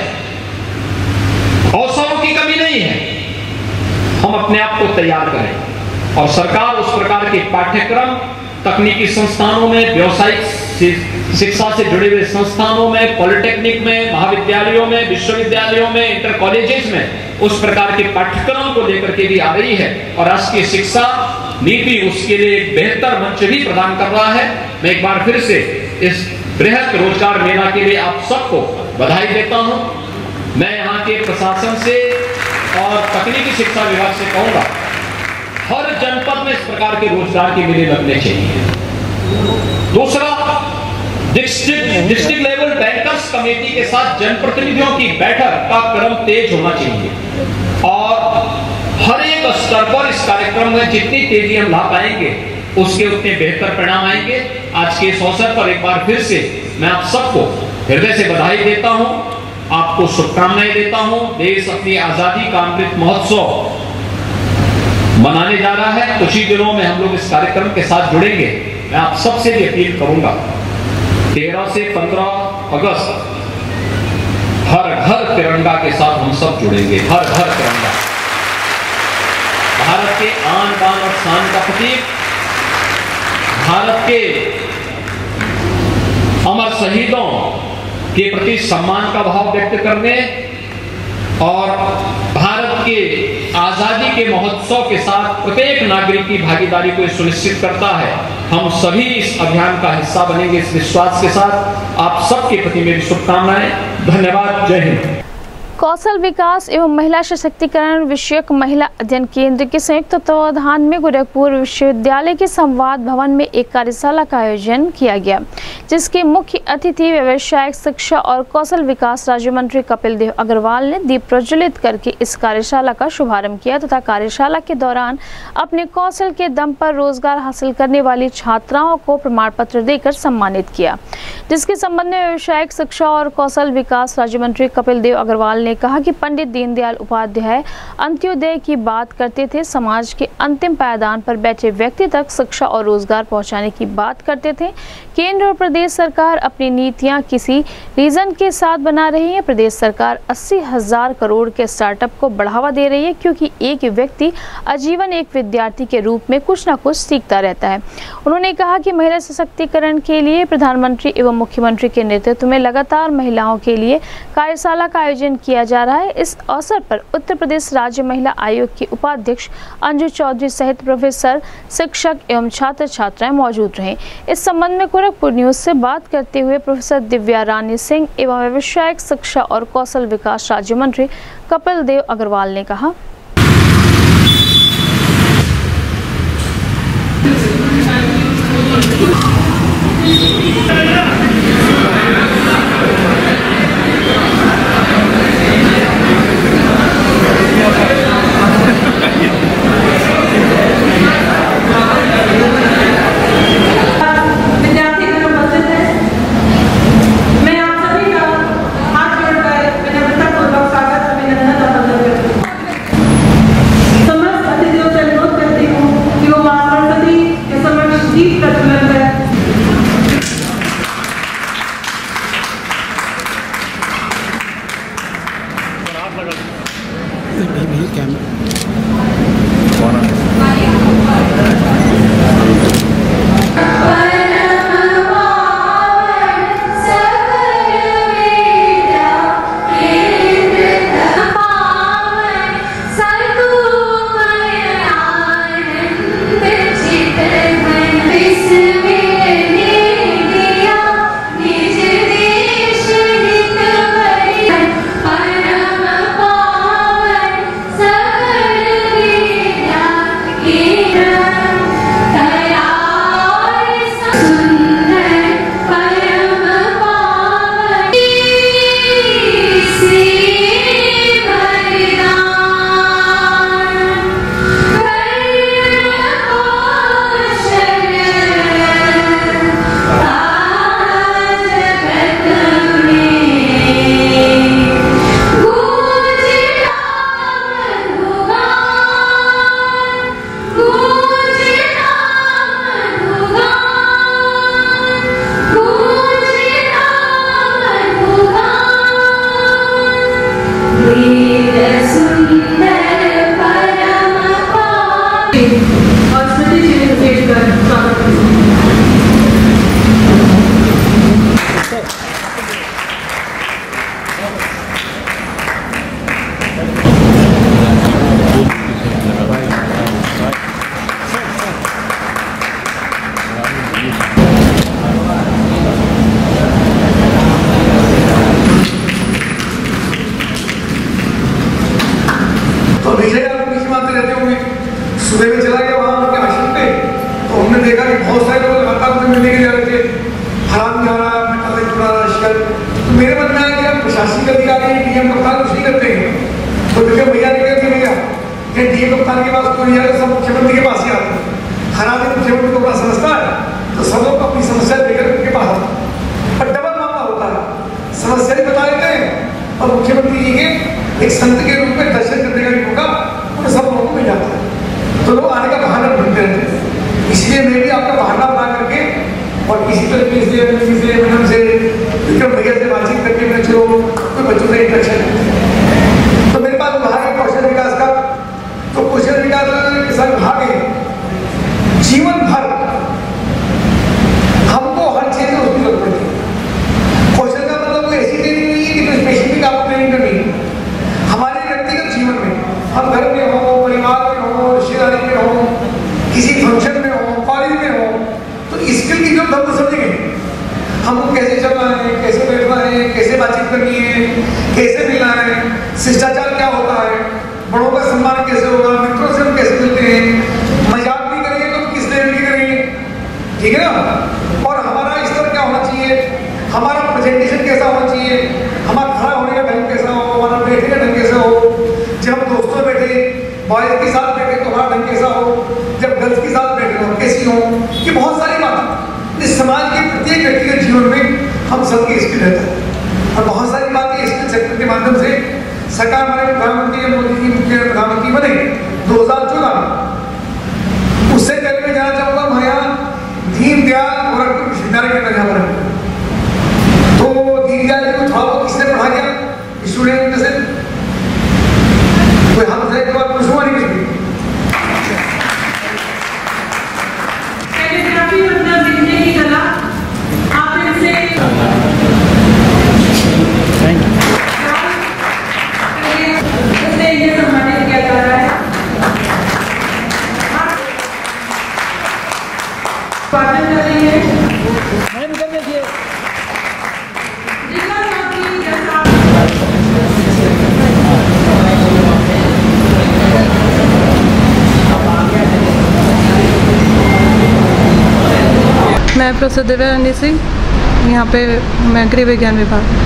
अवसरों की कमी नहीं है। हम अपने आप को तैयार करें और सरकार उस प्रकार के पाठ्यक्रम तकनीकी संस्थानों में, व्यवसायिक शिक्षा से जुड़े हुए संस्थानों में, पॉलिटेक्निक में, महाविद्यालयों में, विश्वविद्यालयों में, इंटर कॉलेजेस में उस प्रकार के पाठ्यक्रम को लेकर के भी आ रही है और राष्ट्रीय शिक्षा नीति उसके लिए एक बेहतर मंच भी प्रदान कर रहा है। मैं एक बार फिर से इस बृहद रोजगार मेला के लिए आप सबको बधाई देता हूं। मैं यहाँ के प्रशासन से और तकनीकी शिक्षा विभाग से कहूंगा हर जनपद में इस प्रकार के रोजगार के मेले लगने चाहिए। दूसरा, डिस्ट्रिक्ट लेवल बैंकर्स कमेटी के साथ जनप्रतिनिधियों की बैठक का क्रम तेज होना चाहिए और हर एक स्तर पर इस कार्यक्रम में जितनी तेजी हम ला पाएंगे उसके उतने बेहतर परिणाम आएंगे। आज के इस अवसर पर एक बार फिर से मैं आप सबको हृदय से बधाई देता हूं, आपको शुभकामनाएं देता हूं। देश अपनी आजादी का अमृत महोत्सव मनाने जा रहा है। कुछ ही दिनों में हम लोग इस कार्यक्रम के साथ जुड़ेंगे। मैं आप सबसे भी अपील करूंगा 13 से 15 अगस्त हर घर तिरंगा के साथ हम सब जुड़ेंगे। हर घर तिरंगा भारत के आन बान और शान का प्रतीक, भारत के अमर शहीदों के प्रति सम्मान का भाव व्यक्त करने और भारत के आजादी के महोत्सव के साथ प्रत्येक नागरिक की भागीदारी को सुनिश्चित करता है। हम सभी इस अभियान का हिस्सा बनेंगे इस विश्वास के साथ। आप सबके प्रति मेरी शुभकामनाएं। धन्यवाद। जय हिंद। कौशल विकास एवं महिला सशक्तिकरण विषयक महिला अध्ययन केंद्र के संयुक्त तत्वावधान में गोरखपुर विश्वविद्यालय के संवाद भवन में एक कार्यशाला का आयोजन किया गया, जिसके मुख्य अतिथि व्यवसायिक शिक्षा और कौशल विकास राज्य मंत्री कपिल देव अग्रवाल ने दीप प्रज्वलित करके इस कार्यशाला का शुभारंभ किया तथा कार्यशाला के दौरान अपने कौशल के दम पर रोजगार हासिल करने वाली छात्राओं को प्रमाण पत्र देकर सम्मानित किया, जिसके संबंध में व्यवसायिक शिक्षा और कौशल विकास राज्य मंत्री कपिल देव अग्रवाल ने कहा कि पंडित दीनदयाल उपाध्याय अंत्योदय की बात करते थे, समाज के अंतिम पायदान पर बैठे व्यक्ति तक शिक्षा और रोजगार पहुंचाने की बात करते थे। केंद्र और प्रदेश सरकार अपनी नीतियां किसी रीजन के साथ बना रही है। प्रदेश सरकार 80,000 करोड़ के स्टार्टअप को बढ़ावा दे रही है, क्योंकि एक व्यक्ति आजीवन एक विद्यार्थी के रूप में कुछ न कुछ सीखता रहता है। उन्होंने कहा कि महिला सशक्तिकरण के लिए प्रधानमंत्री एवं मुख्यमंत्री के नेतृत्व में लगातार महिलाओं के लिए कार्यशाला का आयोजन किया जा रहा है। इस अवसर पर उत्तर प्रदेश राज्य महिला आयोग की उपाध्यक्ष अंजू चौधरी सहित प्रोफेसर, शिक्षक एवं छात्र छात्राएं मौजूद रहे। इस संबंध में गोरखपुर न्यूज से बात करते हुए प्रोफेसर दिव्या रानी सिंह एवं व्यवसायिक शिक्षा और कौशल विकास राज्य मंत्री कपिल देव अग्रवाल ने कहा, मैं आप सभी का हाथ जोड़कर अधिकारी डीएम कप्तान कुछ नहीं करते हैं, तो विक्रम भैया ने कहते भैया ये डीएम कप्तान के पास कोई नहीं आता, सब मुख्यमंत्री के पास ही आता है। हर आदमी मुख्यमंत्री को अपना समझता है, तो सब लोग अपनी समस्या लेकर उनके पास आते हैं। पर डबल मामला होता है, समस्या भी बता देते हैं और मुख्यमंत्री जी के एक संत के रूप में दर्शन करने का भी मौका उन सब लोगों को मिल जाता है, तो लोग आने का बहाना ढूंढते रहते हैं। इसलिए मैं भी आपका बहाना बना करके और किसी तरीके से मैडम से विक्रम भैया से बातचीत करके मैं चलो कोई बच्चों का इंट्रैक्शन, तो मेरे पास विभाग है कौशल विकास का, तो कौशल विकास के साथ विभाग है जीवन भर हमको हर चीज में उसकी जरूरत पड़ती है। कौशल का मतलब कोई ऐसी ट्रेनिंग नहीं है कि कोई स्पेसिफिक आपको ट्रेनिंग करनी है। हमारे व्यक्तिगत जीवन में हम घर में हो, परिवार में हो, रिश्तेदारी में हो, किसी फंक्शन में हो, कॉलेज में हो, तो स्किल की जो हम समझेंगे हमको कैसे चलना है, कैसे बैठना है, कैसे बातचीत करनी है, कैसे मिलना है, शिष्टाचार क्या होता है, बड़ों का सम्मान कैसे होगा, मित्रों से हम कैसे मिलते हैं, मजाक भी करेंगे तो किस लेवल की करेंगे, ठीक है ना, और हमारा स्तर क्या होना चाहिए, हमारा प्रेजेंटेशन कैसा होना चाहिए, हमारा खड़ा होने का ढंग कैसा हो, हमारा बैठने का ढंग कैसा हो, जब हम दोस्तों बैठे बॉयज के साथ बैठे तो हमारा ढंग कैसा हो, जब गर्ल्स के साथ बैठे हो कैसी हो, ये बहुत सारी बातें इस समाज के प्रत्येक व्यक्तिगत जीवन में हम सबकी स्किल रहता है, और बहुत सारी बातें स्किल सेक्टर के माध्यम से सरकार हमारे प्रधानमंत्री मोदी जी मुख्य प्रधानमंत्री बने 2014 में। उससे पहले मैं जाना चाहूँगा हमारे यहाँ दीनदयाल गोरखपुर विश्वविद्यालय के यहाँ पर, तो दीनदयाल जी को थोड़ा बहुत किसने पढ़ा गया स्टूडेंट में से, कोई हाथ उठाए के बाद कुछ हुआ नहीं, कुछ भी कैलीग्राफी मतलब लिखने की कला, आप इनसे ये सम्मानित किया जा रहा है। स्वागत कर रही है जिला चौकी जैसा मैं प्रोफेसर दिव्यारानी सिंह, यहाँ पे मैं गृह विज्ञान विभाग।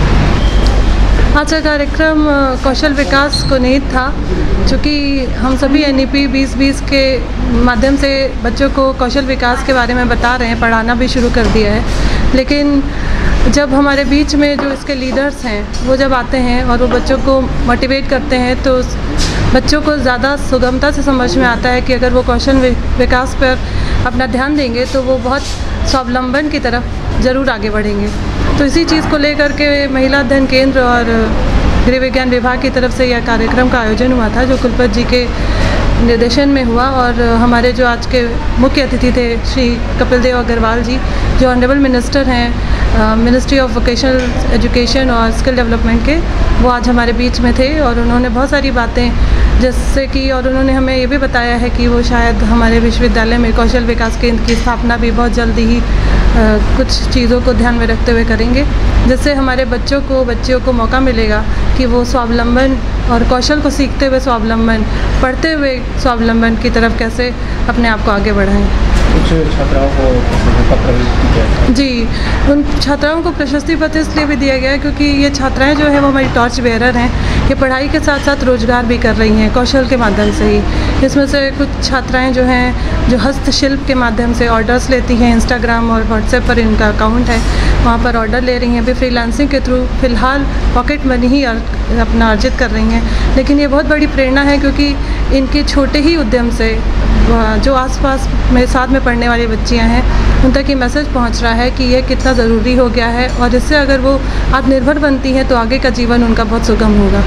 आज का कार्यक्रम कौशल विकास को नींव था, चूँकि हम सभी NEP 2020 के माध्यम से बच्चों को कौशल विकास के बारे में बता रहे हैं, पढ़ाना भी शुरू कर दिया है, लेकिन जब हमारे बीच में जो इसके लीडर्स हैं वो जब आते हैं और वो बच्चों को मोटिवेट करते हैं, तो बच्चों को ज़्यादा सुगमता से समझ में आता है कि अगर वो कौशल विकास पर अपना ध्यान देंगे तो वो बहुत स्वावलंबन की तरफ ज़रूर आगे बढ़ेंगे। तो इसी चीज़ को लेकर के महिला अध्ययन केंद्र और गृह विज्ञान विभाग की तरफ से यह कार्यक्रम का आयोजन हुआ था, जो कुलपति जी के निर्देशन में हुआ। और हमारे जो आज के मुख्य अतिथि थे श्री कपिल देव अग्रवाल जी, जो ऑनरेबल मिनिस्टर हैं मिनिस्ट्री ऑफ वोकेशनल एजुकेशन और स्किल डेवलपमेंट के, वो आज हमारे बीच में थे और उन्होंने बहुत सारी बातें जैसे कि, और उन्होंने हमें ये भी बताया है कि वो शायद हमारे विश्वविद्यालय में कौशल विकास केंद्र की स्थापना भी बहुत जल्दी ही कुछ चीज़ों को ध्यान में रखते हुए करेंगे, जिससे हमारे बच्चियों को मौका मिलेगा कि वो स्वावलंबन और कौशल को सीखते हुए स्वावलंबन, पढ़ते हुए स्वावलंबन की तरफ कैसे अपने आप को आगे बढ़ाएं। कुछ छात्राओं को पत्र भी दिया जी, उन छात्राओं को प्रशस्ति पत्र इसलिए भी दिया गया है क्योंकि ये छात्राएं जो है वो हमारी टॉर्च बेयरर हैं, ये पढ़ाई के साथ साथ रोजगार भी कर रही हैं कौशल के माध्यम से ही। इसमें से कुछ छात्राएं जो हैं जो हस्तशिल्प के माध्यम से ऑर्डर्स लेती हैं, इंस्टाग्राम और व्हाट्सएप पर इनका अकाउंट है, वहाँ पर ऑर्डर ले रही हैं, भी फ्रीलांसिंग के थ्रू फ़िलहाल पॉकेट मनी ही अपना अर्जित कर रही हैं। लेकिन ये बहुत बड़ी प्रेरणा है क्योंकि इनके छोटे ही उद्यम से जो आसपास मेरे साथ में पढ़ने वाली बच्चियां हैं उन तक ये मैसेज पहुंच रहा है कि ये कितना ज़रूरी हो गया है, और इससे अगर वो आत्मनिर्भर बनती हैं तो आगे का जीवन उनका बहुत सुगम होगा।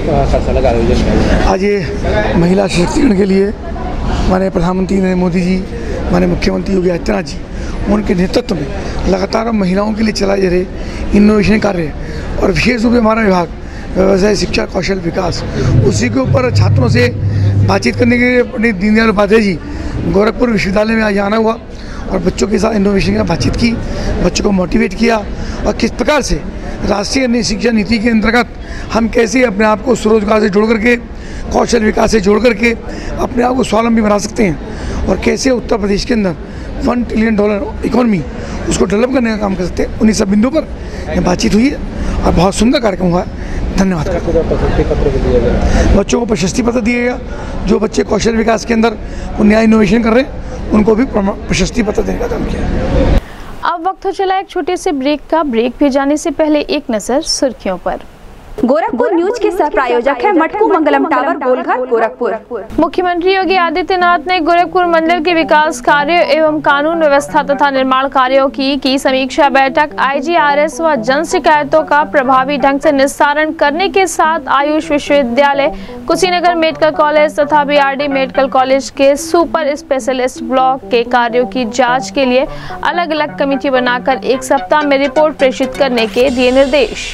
आज ये महिला सशक्तिकरण के लिए हमारे प्रधानमंत्री नरेंद्र मोदी जी, हमारे मुख्यमंत्री योगी आदित्यनाथ जी, उनके नेतृत्व में लगातार महिलाओं के लिए चलाए जा रहे इनोवेशन कार्य और विशेष रूप से हमारा विभाग व्यवसाय शिक्षा कौशल विकास, उसी के ऊपर छात्रों से बातचीत करने के लिए पंडित दीनदयाल उपाध्याय जी गोरखपुर विश्वविद्यालय में आज आना हुआ और बच्चों के साथ इनोवेशन की बातचीत की, बच्चों को मोटिवेट किया और किस प्रकार से राष्ट्रीय नई शिक्षा नीति के अंतर्गत हम कैसे अपने आप को स्वरोजगार से जोड़ करके, कौशल विकास से जोड़ करके अपने आप को स्वावलंबी बना सकते हैं और कैसे उत्तर प्रदेश के अंदर $1 ट्रिलियन इकोनॉमी उसको डेवलप करने का काम कर सकते हैं। उन्हीं सब बिंदुओं पर बातचीत हुई है और बहुत सुंदर कार्यक्रम हुआ है। धन्यवाद करता हूँ। प्रशस्ति पत्र भी दिया गया, बच्चों को प्रशस्ति पत्र दिए गया, जो बच्चे कौशल विकास के अंदर नया इनोवेशन कर रहे हैं उनको भी प्रशस्ति पत्र देने का काम किया। अब वक्त हो चला एक छोटे से ब्रेक का। ब्रेक पे जाने से पहले एक नजर सुर्खियों पर। गोरखपुर न्यूज के सह प्रायोजक है मटकू मंगलम टावर गोलघर गोरखपुर। मुख्यमंत्री योगी आदित्यनाथ ने गोरखपुर मंडल के विकास कार्यों एवं कानून व्यवस्था तथा निर्माण कार्यों की समीक्षा बैठक। IGRS व जन शिकायतों का प्रभावी ढंग से निस्तारण करने के साथ आयुष विश्वविद्यालय, कुशीनगर मेडिकल कॉलेज तथा BRD मेडिकल कॉलेज के सुपर स्पेशलिस्ट ब्लॉक के कार्यों की जाँच के लिए अलग अलग कमेटी बनाकर 1 सप्ताह में रिपोर्ट प्रेषित करने के दिए निर्देश।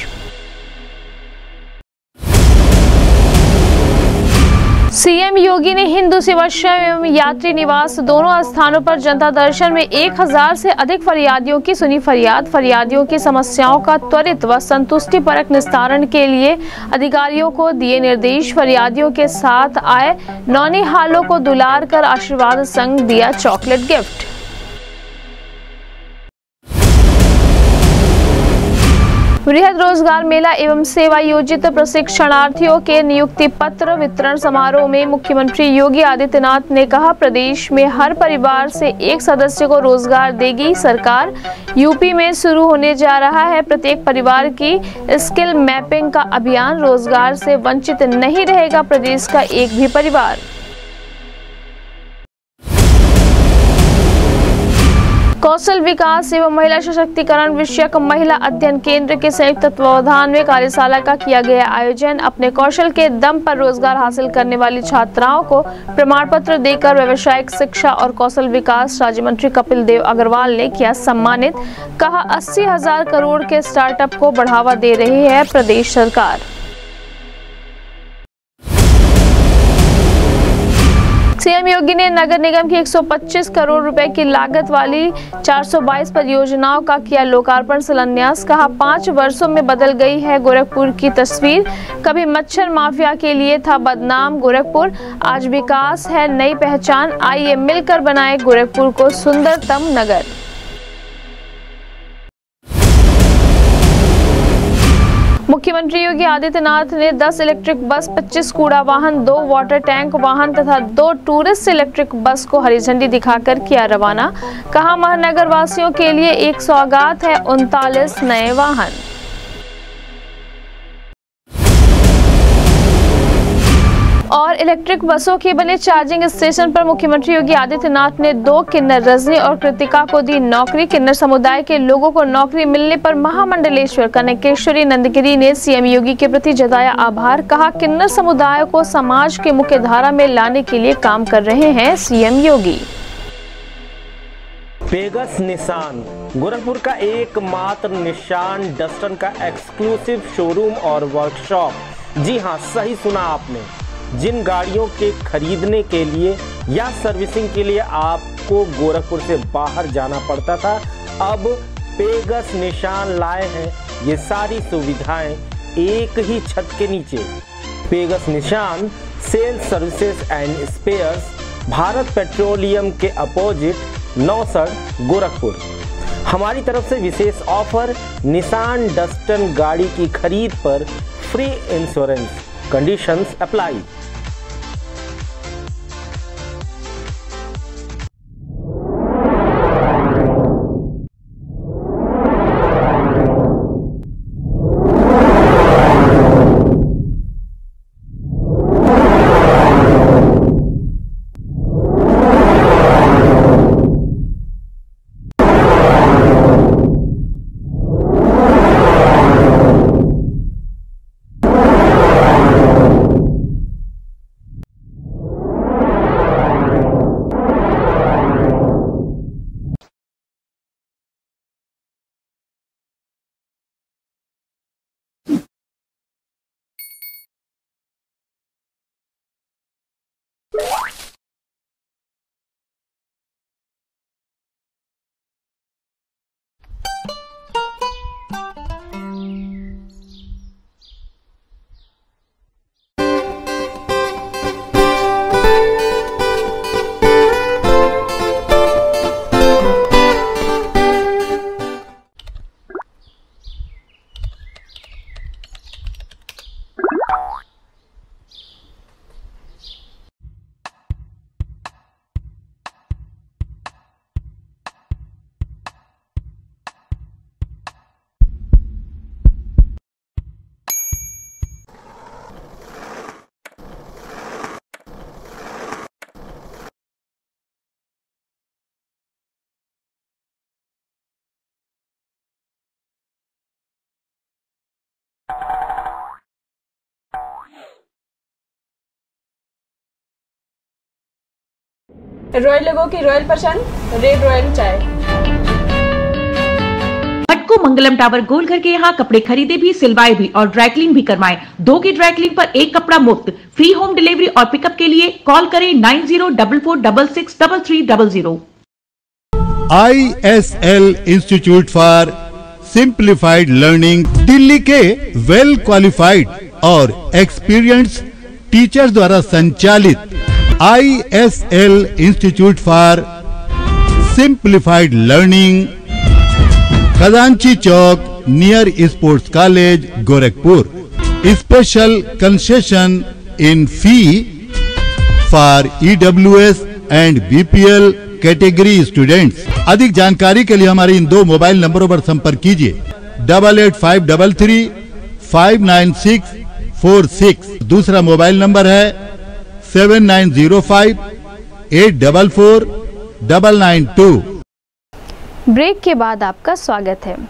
सीएम योगी ने हिंदू सेवाश्रम एवं यात्री निवास दोनों स्थानों पर जनता दर्शन में 1000 से अधिक फरियादियों की सुनी फरियाद। फरियादियों की समस्याओं का त्वरित व संतुष्टिपरक निस्तारण के लिए अधिकारियों को दिए निर्देश। फरियादियों के साथ आए नौनिहालों को दुलार कर आशीर्वाद संग दिया चॉकलेट गिफ्ट। बृहद रोजगार मेला एवं सेवा योजित प्रशिक्षणार्थियों के नियुक्ति पत्र वितरण समारोह में मुख्यमंत्री योगी आदित्यनाथ ने कहा, प्रदेश में हर परिवार से एक सदस्य को रोजगार देगी सरकार। यूपी में शुरू होने जा रहा है प्रत्येक परिवार की स्किल मैपिंग का अभियान। रोजगार से वंचित नहीं रहेगा प्रदेश का एक भी परिवार। कौशल विकास एवं महिला सशक्तिकरण विषयक महिला अध्ययन केंद्र के संयुक्त तत्वावधान में कार्यशाला का किया गया आयोजन। अपने कौशल के दम पर रोजगार हासिल करने वाली छात्राओं को प्रमाण पत्र देकर व्यावसायिक शिक्षा और कौशल विकास राज्य मंत्री कपिल देव अग्रवाल ने किया सम्मानित। कहा, 80,000 करोड़ के स्टार्टअप को बढ़ावा दे रही है प्रदेश सरकार। सीएम योगी ने नगर निगम की 125 करोड़ रुपए की लागत वाली 422 परियोजनाओं का किया लोकार्पण शिलान्यास। कहा, 5 वर्षों में बदल गई है गोरखपुर की तस्वीर। कभी मच्छर माफिया के लिए था बदनाम गोरखपुर, आज विकास है नई पहचान। आइए मिलकर बनाए गोरखपुर को सुंदरतम नगर। मुख्यमंत्री योगी आदित्यनाथ ने 10 इलेक्ट्रिक बस, 25 कूड़ा वाहन, 2 वाटर टैंक वाहन तथा 2 टूरिस्ट इलेक्ट्रिक बस को हरी झंडी दिखाकर किया रवाना। कहा, महानगर वासियों के लिए एक सौगात है 39 नए वाहन। और इलेक्ट्रिक बसों के बने चार्जिंग स्टेशन पर मुख्यमंत्री योगी आदित्यनाथ ने 2 किन्नर रजनी और कृतिका को दी नौकरी। किन्नर समुदाय के लोगों को नौकरी मिलने पर महामंडलेश्वर कनकेश्वरी नंदगिरी ने सीएम योगी के प्रति जताया आभार। कहा, किन्नर समुदाय को समाज के मुख्य धारा में लाने के लिए काम कर रहे हैं सीएम योगी। पेगस निशान गोरखपुर का एकमात्र निशान डस्टन का एक्सक्लूसिव शोरूम और वर्कशॉप। जी हाँ, सही सुना आपने। जिन गाड़ियों के खरीदने के लिए या सर्विसिंग के लिए आपको गोरखपुर से बाहर जाना पड़ता था, अब पेगस निशान लाए हैं ये सारी सुविधाएं एक ही छत के नीचे। पेगस Nissan sales services and spares, Bharat petroleum के अपोजिट नौसड़ गोरखपुर। हमारी तरफ से विशेष ऑफर, निशान डस्टन गाड़ी की खरीद पर free insurance, conditions apply. Royal लोगों की रॉयल पसंद, रेड रॉयल चाय। मटकू मंगलम टावर गोलघर के यहाँ कपड़े खरीदे भी, सिलवाए भी और ड्राइक्लिंग भी करवाएं। 2 की ड्राइक्लिंग पर 1 कपड़ा मुफ्त। फ्री होम डिलीवरी और पिकअप के लिए कॉल करें 9044663300। ISL institute for simplified learning Delhi के वेल क्वालिफाइड और एक्सपीरियंस टीचर्स द्वारा संचालित ISL institute for simplified learning, Khajanchi Chowk near sports college Gorakhpur. Special concession in fee for EWS and BPL category students. अधिक जानकारी के लिए हमारे इन 2 मोबाइल नंबरों पर संपर्क कीजिए 8853359646। दूसरा मोबाइल नंबर है 7905844992। ब्रेक के बाद आपका स्वागत है।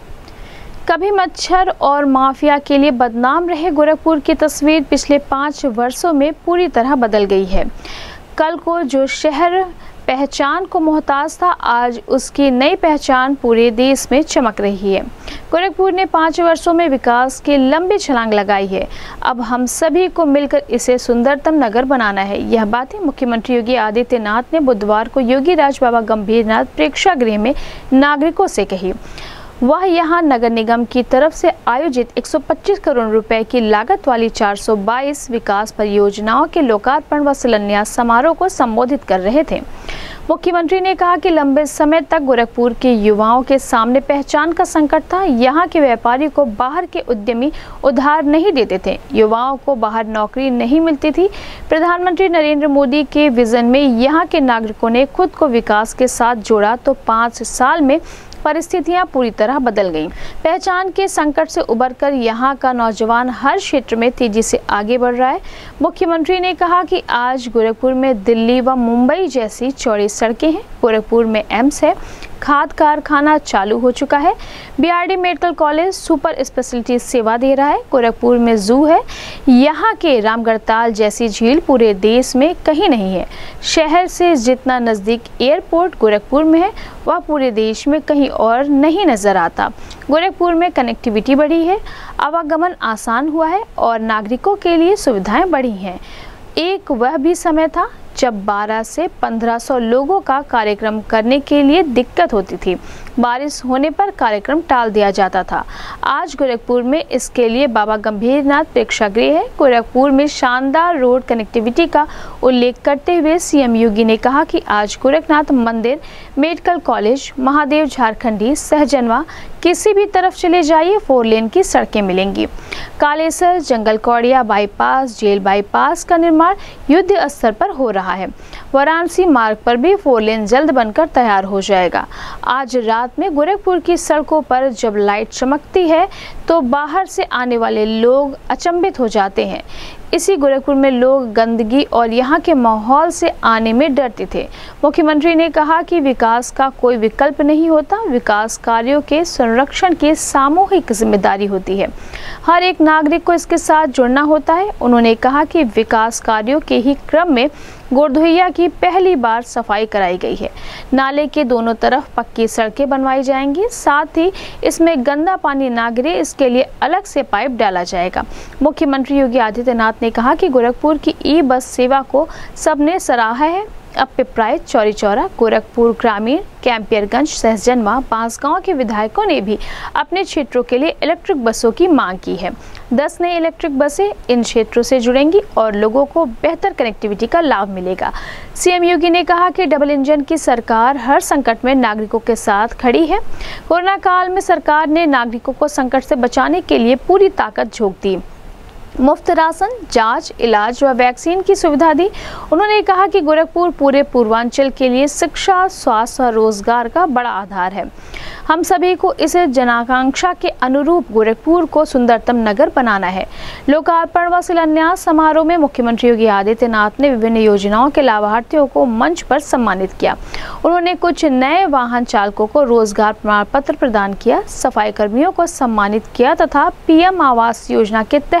कभी मच्छर और माफिया के लिए बदनाम रहे गोरखपुर की तस्वीर पिछले 5 वर्षों में पूरी तरह बदल गई है। कल को जो शहर पहचान को मोहताज था, आज उसकी नई पहचान पूरे देश में चमक रही है। गोरखपुर ने 5 वर्षों में विकास की लंबी छलांग लगाई है। अब हम सभी को मिलकर इसे सुंदरतम नगर बनाना है। यह बातें मुख्यमंत्री योगी आदित्यनाथ ने बुधवार को योगी राज बाबा गंभीरनाथ प्रेक्षागृह में नागरिकों से कही। वह यहां नगर निगम की तरफ से आयोजित 125 करोड़ रुपए की लागत वाली 422 विकास परियोजनाओं के लोकार्पण व शिलान्यास समारोह को संबोधित कर रहे थे। मुख्यमंत्री ने कहा कि लंबे समय तक गोरखपुर के युवाओं के सामने पहचान का संकट था। यहाँ के व्यापारी को बाहर के उद्यमी उधार नहीं देते थे, युवाओं को बाहर नौकरी नहीं मिलती थी। प्रधानमंत्री नरेंद्र मोदी के विजन में यहाँ के नागरिकों ने खुद को विकास के साथ जोड़ा तो 5 साल में परिस्थितियां पूरी तरह बदल गईं। पहचान के संकट से उबरकर यहां का नौजवान हर क्षेत्र में तेजी से आगे बढ़ रहा है। मुख्यमंत्री ने कहा कि आज गोरखपुर में दिल्ली व मुंबई जैसी चौड़ी सड़कें हैं, गोरखपुर में एम्स है, खाद कारखाना चालू हो चुका है, BRD medical college super speciality सेवा दे रहा है, गोरखपुर में जू है, यहाँ के रामगढ़ताल जैसी झील पूरे देश में कहीं नहीं है। शहर से जितना नज़दीक एयरपोर्ट गोरखपुर में है वह पूरे देश में कहीं और नहीं नजर आता। गोरखपुर में कनेक्टिविटी बढ़ी है, आवागमन आसान हुआ है और नागरिकों के लिए सुविधाएं बढ़ी हैं। एक वह भी समय था जब 12 से 1500 लोगों का कार्यक्रम करने के लिए दिक्कत होती थी, बारिश होने पर कार्यक्रम टाल दिया जाता था। आज गोरखपुर में इसके लिए बाबा गंभीरनाथ प्रेक्षागृह है। गोरखपुर में शानदार रोड कनेक्टिविटी का उल्लेख करते हुए सीएम योगी ने कहा कि आज गोरखनाथ मंदिर, मेडिकल कॉलेज, महादेव झारखंडी, सहजनवा किसी भी तरफ चले जाइए 4 लेन की सड़कें मिलेंगी। कालेसर, जंगल कौड़िया बाईपास, जेल बाईपास का निर्माण युद्ध स्तर पर हो रहा है। वाराणसी मार्ग पर भी 4 लेन जल्द बनकर तैयार हो जाएगा। आज रात में गोरखपुर की सड़कों पर जब लाइट चमकती है तो बाहर से आने वाले लोग अचंभित हो जाते हैं। इसी गोरखपुर में लोग गंदगी और यहाँ के माहौल से आने में डरते थे। मुख्यमंत्री ने कहा कि विकास का कोई विकल्प नहीं होता, विकास कार्यों के संरक्षण की सामूहिक जिम्मेदारी होती है, हर एक नागरिक को इसके साथ जुड़ना होता है। उन्होंने कहा कि विकास कार्यों के ही क्रम में गोरधोइया की पहली बार सफाई कराई गई है, नाले के दोनों तरफ पक्की सड़कें बनवाई जाएंगी, साथ ही इसमें गंदा पानी ना गिरे इसके लिए अलग से पाइप डाला जाएगा। मुख्यमंत्री योगी आदित्यनाथ ने कहा कि गोरखपुर की ई-बस सेवा को सबने सराहा है। अब पिपराइच, चौरी चौरा, गोरखपुर ग्रामीण, कैंपियरगंज, सहजनवा, बांसगांव के विधायकों ने भी अपने क्षेत्रों के लिए इलेक्ट्रिक बसों की मांग की है। 10 नई इलेक्ट्रिक बसें इन क्षेत्रों से जुड़ेंगी और लोगों को बेहतर कनेक्टिविटी का लाभ मिलेगा। सीएम योगी ने कहा कि डबल इंजन की सरकार हर संकट में नागरिकों के साथ खड़ी है। कोरोना काल में सरकार ने नागरिकों को संकट से बचाने के लिए पूरी ताकत झोंक दी, मुफ्त राशन, जांच, इलाज व वैक्सीन की सुविधा दी। उन्होंने कहा कि गोरखपुर पूरे पूर्वांचल के लिए शिक्षा, स्वास्थ्य और रोजगार का बड़ा आधार है। हम सभी को इस जनाकांक्षा के अनुरूप गोरखपुर को सुंदरतम नगर बनाना है। लोकार्पण व शिलान्यास समारोह में मुख्यमंत्री योगी आदित्यनाथ ने विभिन्न योजनाओं के लाभार्थियों को मंच पर सम्मानित किया। उन्होंने कुछ नए वाहन चालकों को रोजगार प्रमाण पत्र प्रदान किया, सफाई कर्मियों को सम्मानित किया तथा PM आवास योजना के तहत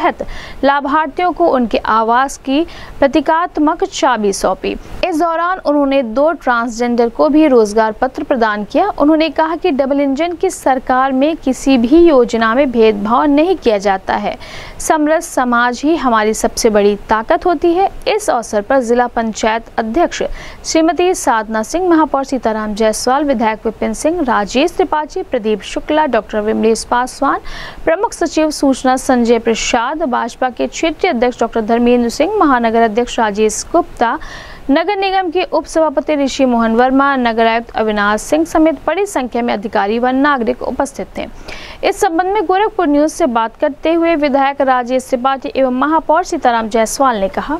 लाभार्थियों को उनके आवास की प्रतीकात्मक चाबी सौंपी। इस दौरान उन्होंने 2 ट्रांसजेंडर को भी रोजगार पत्र प्रदान किया। उन्होंने कहा कि डबल इंजन की सरकार में किसी भी योजना में भेदभाव नहीं किया जाता है। समरस समाज ही हमारी सबसे बड़ी ताकत होती है। इस अवसर पर जिला पंचायत अध्यक्ष श्रीमती साधना सिंह, महापौर सीताराम जायसवाल, विधायक विपिन सिंह, राजेश त्रिपाठी, प्रदीप शुक्ला, डॉक्टर विमलेश पासवान, प्रमुख सचिव सूचना संजय प्रसाद, भाजपा के क्षेत्रीय अध्यक्ष डॉक्टर धर्मेंद्र सिंह, महानगर अध्यक्ष राजेश गुप्ता, नगर निगम के उप सभापति ऋषि मोहन वर्मा, नगर आयुक्त अविनाश सिंह समेत बड़ी संख्या में अधिकारी व नागरिक उपस्थित थे। इस संबंध में गोरखपुर न्यूज से बात करते हुए विधायक राजेश त्रिपाठी एवं महापौर सीताराम जायसवाल ने कहा,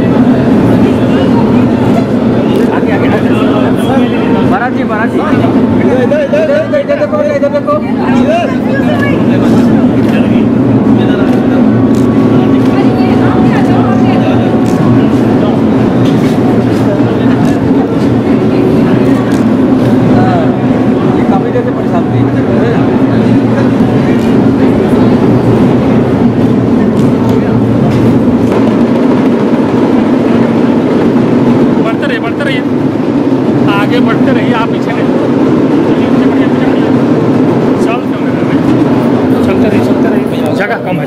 बाराती बढ़ते रहिए, आगे बढ़ते रहिए, आप पीछे नहीं। चलते रहिए, जगह कम है,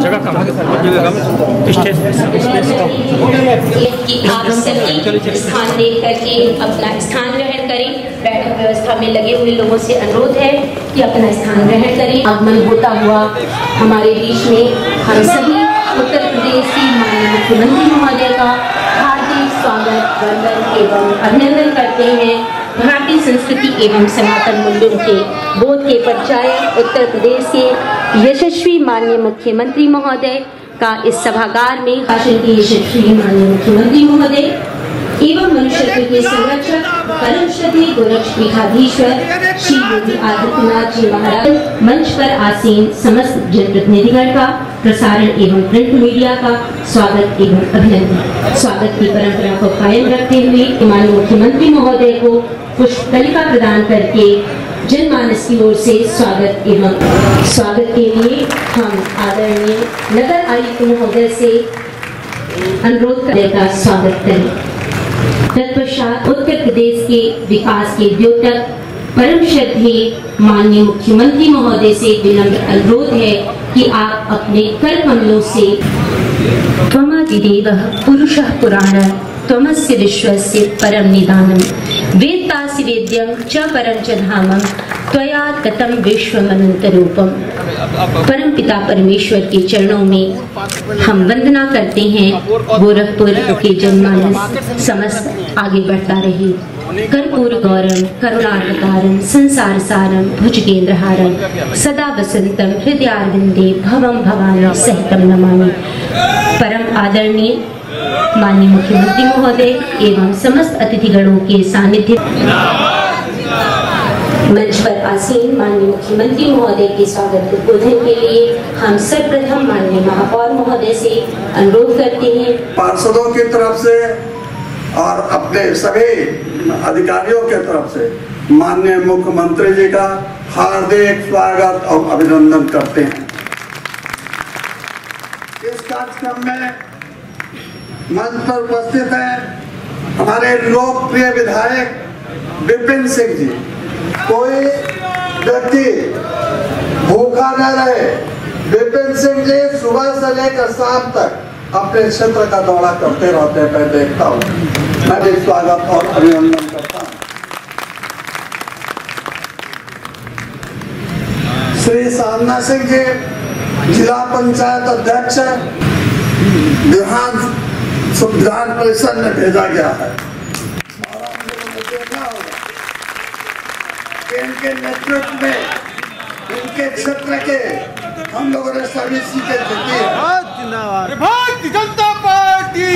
कि आप सभी स्थान देख करके अपना स्थान ग्रहण करें। बैठक व्यवस्था में लगे हुए लोगों से अनुरोध है कि अपना स्थान ग्रहण करें। आगमन होता हुआ हमारे बीच में हम सभी उत्तर प्रदेश की माननीय मुख्यमंत्री महोदय का हार्दिक स्वागत वंदन एवं अभिनंदन करते हैं। भारतीय संस्कृति एवं सनातन मूल्यों के बोध के परिचायक उत्तर प्रदेश के यशस्वी माननीय मुख्यमंत्री महोदय का इस सभागार में भाषण के यशस्वी माननीय मुख्यमंत्री महोदय एवं मनुष्यत्व के संरक्षक परम श्रद्धेय गोरक्षपीठाधीश्वर श्री योगी आदित्यनाथ जी महाराज मंच पर आसीन समस्त जनप्रतिनिधिगण का, प्रसारण एवं प्रिंट मीडिया का स्वागत एवं अभिनंदन। स्वागत की परंपरा को कायम रखते हुए माननीय मुख्यमंत्री महोदय को पुष्पतलिका प्रदान करके जनमानस की ओर से स्वागत के लिए हम आदरणीय नगर आयुक्त महोदय से अनुरोध करने का स्वागत करें। तत्पश्चात उत्तर प्रदेश के विकास के द्योतक परम श्रद्धेय माननीय मुख्यमंत्री महोदय से विनम्र अनुरोध है कि आप अपने कर कमलों से त्वमादिदेवः पुरुषः पुराणः त्वमस्य विश्वस्य परम निदानम् वेत्तासि वेद्यं च परं च धामं त्वया ततं विश्वमनंत रूपम। परम पिता परमेश्वर के चरणों में हम वंदना करते हैं। गोरखपुर के जनमानस समस्त आगे बढ़ता रहे। कर्पूर गौरम करुणावतारम संसार सारम भुजगेंद्रहारम सदा वसंतम हृदयारविंदे भवम भवानी सहितम नमामि। परम आदरणीय माननीय मुख्यमंत्री महोदय एवं समस्त अतिथिगणों के सानिध्य मंच पर आसीन माननीय मुख्यमंत्री महोदय के स्वागत उद्बोधन के लिए हम सर्वप्रथम माननीय महापौर महोदय से अनुरोध करते हैं। पार्षदों की तरफ से और अपने सभी अधिकारियों के तरफ से माननीय मुख्यमंत्री जी का हार्दिक स्वागत और अभिनंदन करते हैं। इस कार्यक्रम में मंच पर उपस्थित हैं हमारे लोकप्रिय विधायक विपिन सिंह जी। कोई व्यक्ति भूखा न रहे। विपिन सिंह जी सुबह से लेकर शाम तक अपने क्षेत्र का दौरा करते रहते हैं, मैं देखता हूँ। मैं भी स्वागत और अभिनंदन करता हूँ। श्री साधना सिंह जी जिला पंचायत अध्यक्ष विधान परिषद में भेजा गया है और आप लोगों ने देखा होगा कि इनके नेतृत्व में इनके क्षेत्र के हम लोगों ने सभी सीटें जीती है। भारतीय जनता पार्टी,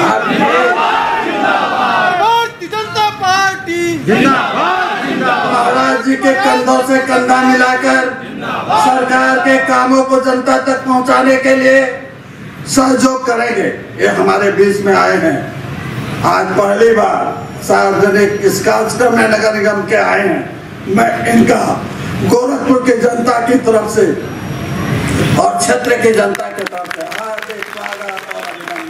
भारतीय जनता पार्टी महाराज जी के कंधों से कंधा मिलाकर सरकार के कामों को जनता तक पहुंचाने के लिए सहयोग करेंगे। ये हमारे बीच में आए हैं। आज पहली बार सार्वजनिक इस कार्यक्रम में नगर निगम के आए हैं। मैं इनका गोरखपुर की जनता की तरफ से और क्षेत्र की जनता की तरफ से हार्दिक स्वागत और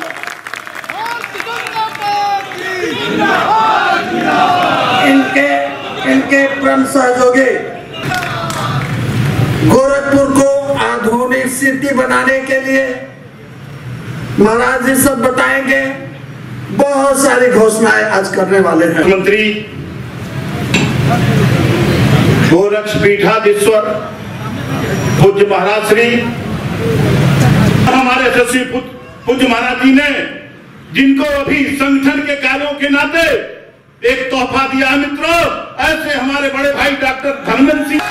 अभिनंदन। इनके परम सहयोगी गोरखपुर को आधुनिक सिटी बनाने के लिए महाराज जी सब बताएंगे। बहुत सारी घोषणाएं आज करने वाले हैं। मंत्री गोरक्षपीठाधीश्वर पूज्य महाराज श्री हमारे यशस्वी पूज्य महाराज जी ने जिनको अभी संगठन के कार्यों के नाते एक तोहफा दिया है मित्रों, ऐसे हमारे बड़े भाई डॉक्टर धर्मेंद्र सिंह,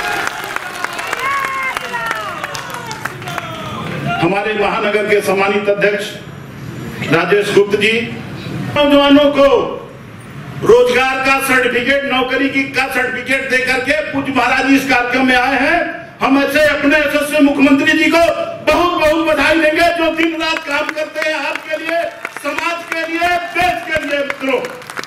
हमारे महानगर के सम्मानित अध्यक्ष राजेश गुप्त जी, नौजवानों को रोजगार का सर्टिफिकेट, नौकरी की का सर्टिफिकेट दे करके पूज्य महाराज जी इस कार्यक्रम में आए हैं। हम ऐसे अपने यशस्वी मुख्यमंत्री जी को बहुत बहुत बधाई देंगे, जो दिन रात काम करते हैं आपके लिए, समाज के लिए, देश के लिए।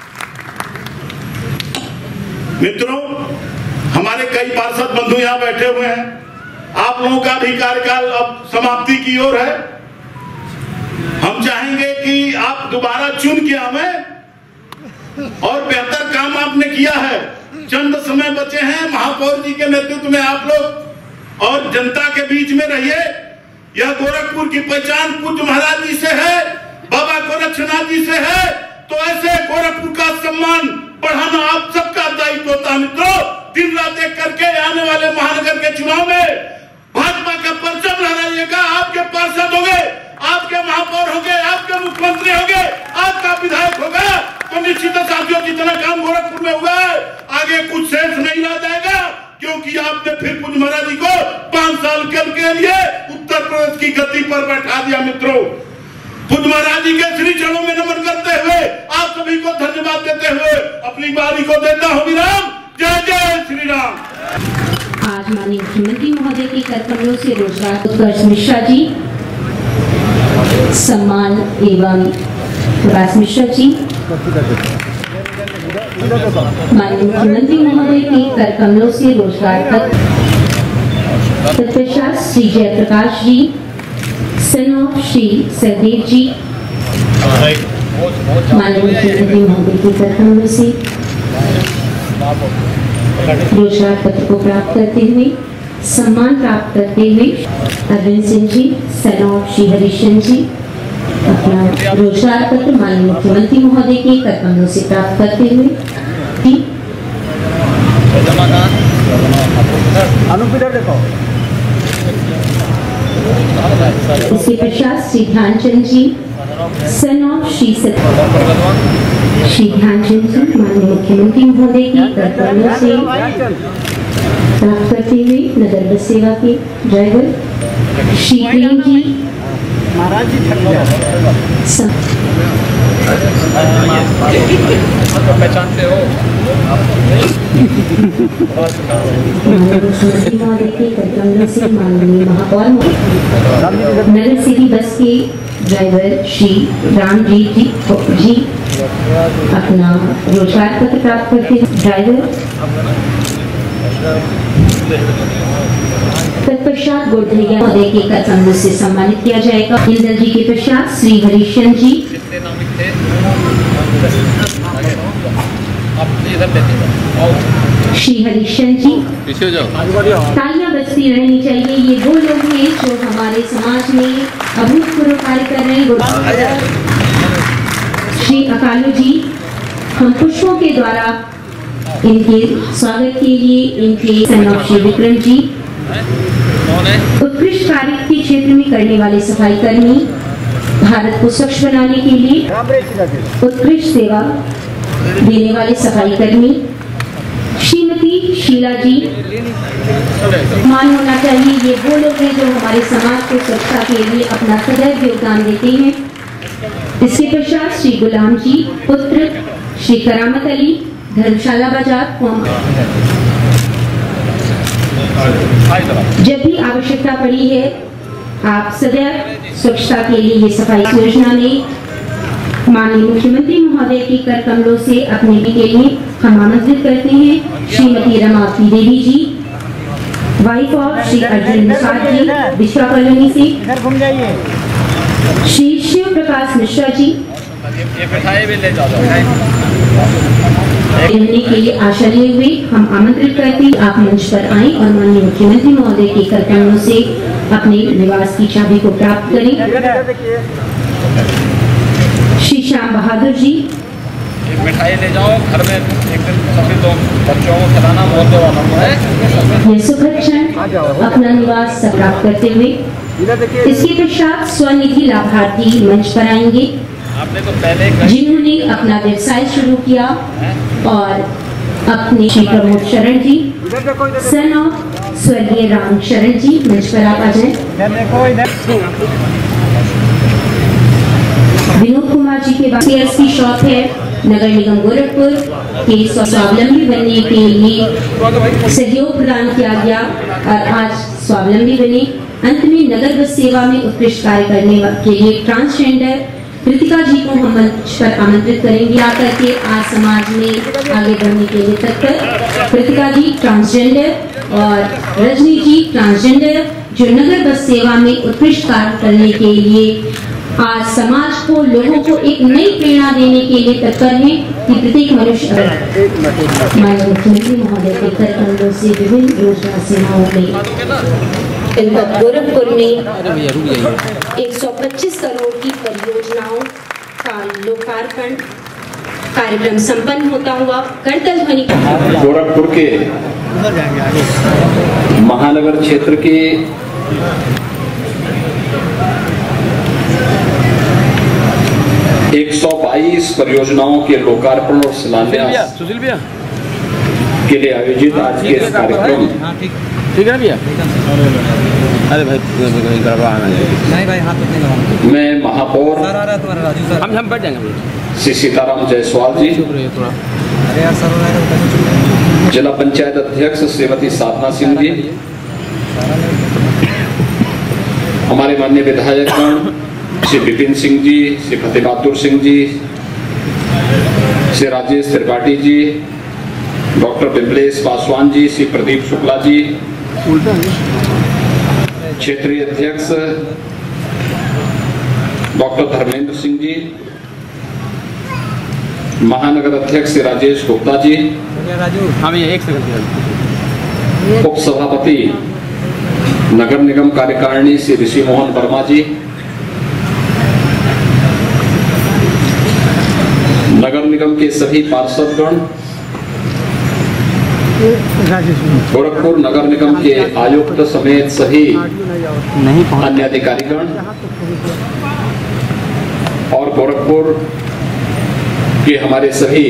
मित्रों, हमारे कई पार्षद बंधु यहाँ बैठे हुए हैं। आप लोगों का भी कार्यकाल अब समाप्ति की ओर है। हम चाहेंगे कि आप दोबारा चुन के हमें, और बेहतर काम आपने किया है। चंद समय बचे हैं, महापौर जी के नेतृत्व में आप लोग और जनता के बीच में रहिए। यह गोरखपुर की पहचान पूज्य महाराज जी से है, बाबा गोरक्षनाथ जी से है, तो ऐसे गोरखपुर का सम्मान बढ़ाना आप सबका दायित्व होता है। मित्रों, दिन रात एक करके आने वाले महानगर के चुनाव में भाजपा का परचम लहराइएगा। आपके पार्षद होंगे, आपके महापौर होंगे, आपके मुख्यमंत्री होंगे, आपका विधायक होगा, तो निश्चित साथियों जितना काम गोरखपुर में हुआ है, आगे कुछ शेष नहीं रह जाएगा, क्योंकि आपने फिर पूज्य महाराज जी को 5 साल के लिए उत्तर प्रदेश की गति पर बैठा दिया। मित्रों, पूज्य महाराज जी के श्री चरणों में नमन करते हुए आप सभी को धन्यवाद देते हुए अपनी बारी को देता हूँ विराम। जय जय श्री राम। आज माननीय मुख्यमंत्री महोदय के कर्तव्यों से रोजगार उत्कर्ष मिश्रा जी सम्मान एवं प्रकाश मिश्रा जी, माननीय मुख्यमंत्री महोदय के कर कमलों से रोजगार तत्पश्चात श्री जयप्रकाश जी, सन ऑफ श्री सहदेव जी, माननीय मुख्यमंत्री महोदय के कर कमलों से रोजगार पत्र को प्राप्त करते हुए सम्मान प्राप्त करते हुए अरविंद सिंह जी, सन ऑफ श्री हरिश्चंद्र जी, अपना रोजगार पत्र माननीय मुख्यमंत्री महोदय के कर कमलों से प्राप्त करते हुए इसके पश्चात श्री ध्यानचंद जी, सन ऑफ श्री ध्यानचंद जी, माननीय मुख्यमंत्री महोदय की कर कमलों से प्राप्त करते हुए नगर बस सेवा के ड्राइवर श्री प्रेम जी, महाराज जी पहचानते हो महोदय के कर्तव्यों से माननीय महापौर नगर सिटी बस के ड्राइवर श्री रामजीत जी अपना रोजगार पत्र प्राप्त करते ड्राइवर तत्पश्चात गोडधैया महोदय के कर्तव्यों से सम्मानित किया जाएगा। इंदल जी के पश्चात श्री हरिश्चंद्र जी, श्री हरिश्चंद्र जी, तालियां बजती रहनी चाहिए। ये वो लोग हैं जो हमारे समाज में अभूतपूर्व कार्य कर रहे हैं। श्री अकालू जी, हम पुष्पों के द्वारा इनके स्वागत के लिए इनके सन ऑफ श्री विक्रम जी, उत्कृष्ट कार्य के क्षेत्र में करने वाले सफाई कर्मी, भारत को स्वच्छ बनाने के लिए उत्कृष्ट सेवा देने वाले सफाई कर्मी श्रीमती शीला जी, मान होना चाहिए। ये वो लोग हैं जो हमारे समाज को स्वच्छता के लिए अपना सदैव योगदान देते हैं। इसके पश्चात श्री गुलाम जी, पुत्र श्री करामत अली, धर्मशाला बाजार। जब भी आवश्यकता पड़ी है, आप सदैव स्वच्छता के लिए ये सफाई योजना में माननीय मुख्यमंत्री महोदय के कर कमलों से अपने के लिए हम आमंत्रित करते हैं Shrimati Ramavati Devi ji, wife of Shri Arjun Nishad ji, Vishwa colony से, श्री शिव प्रकाश मिश्रा जी रहने के लिए आशा लिए हुए हम आमंत्रित करते हैं आप मंच पर आएं और माननीय मुख्यमंत्री महोदय के कर कमलों से अपने निवास की चाबी को प्राप्त करें। श्री श्याम बहादुर जी, मिठाई ले जाओ घर में, एक दिन सभी लोग बच्चों को खिलाना बहुत जरूरी है। यह सुखद क्षण अपना निवास प्राप्त करते हुए इसके पश्चात स्वनिधि लाभार्थी मंच पर आएंगे जिन्होंने अपना व्यवसाय शुरू किया और अपने श्री प्रमोद शरण जी, सन ऑफ स्वर्गीय राम शरण जी, मंच पर आप आ जाएं। विनोद कुमार जी के बाद की शॉप है नगर निगम गोरखपुर के स्वावलंबी बनने के लिए सहयोग प्रदान किया गया और आज स्वावलंबी बने। अंत में नगर बस सेवा में उत्कृष्ट कार्य करने के लिए ट्रांसजेंडर कृतिका जी को हम मंच पर आमंत्रित करेंगे आकर के आज समाज में आगे बढ़ने के लिए तत्पर। कृतिका जी ट्रांसजेंडर और रजनी जी ट्रांसजेंडर जो नगर बस सेवा में उत्कृष्ट कार्य करने के लिए आज समाज को लोगों को एक नई प्रेरणा देने के लिए तत्पर है कि प्रत्येक मनुष्य माननीय मुख्यमंत्री महोदय के कर कमलों से विभिन्न योजना सेवाओं में गोरखपुर में 125 करोड़ की परियोजनाओं का लोकार्पण कार्यक्रम संपन्न होता हुआ करतल ध्वनि। गोरखपुर के महानगर क्षेत्र के 122 परियोजनाओं के लोकार्पण और शिलान्यास के लिए आयोजित आज के इस कार्यक्रम ठीक है भैया। अरे भाई नहीं भाई हाथ नहीं लगाना। मैं महापौर हम बैठ जाएंगे श्री सीताराम जायसवाल जी, जिला पंचायत अध्यक्ष श्रीमती साधना सिंह जी, हमारे माननीय विधायकगण श्री विपिन सिंह जी, श्री फतेह बहादुर सिंह जी, श्री राजेश त्रिपाठी जी, डॉक्टर बिमलेश पासवान जी, श्री प्रदीप शुक्ला जी, क्षेत्रीय अध्यक्ष डॉक्टर धर्मेंद्र सिंह जी, महानगर अध्यक्ष श्री राजेश गुप्ता जी, उप सभापति नगर निगम कार्यकारिणी श्री ऋषि मोहन वर्मा जी, नगर निगम के सभी पार्षदगण, गोरखपुर नगर निगम के आयुक्त समेत सभी अन्य अधिकारीगण और गोरखपुर के हमारे सभी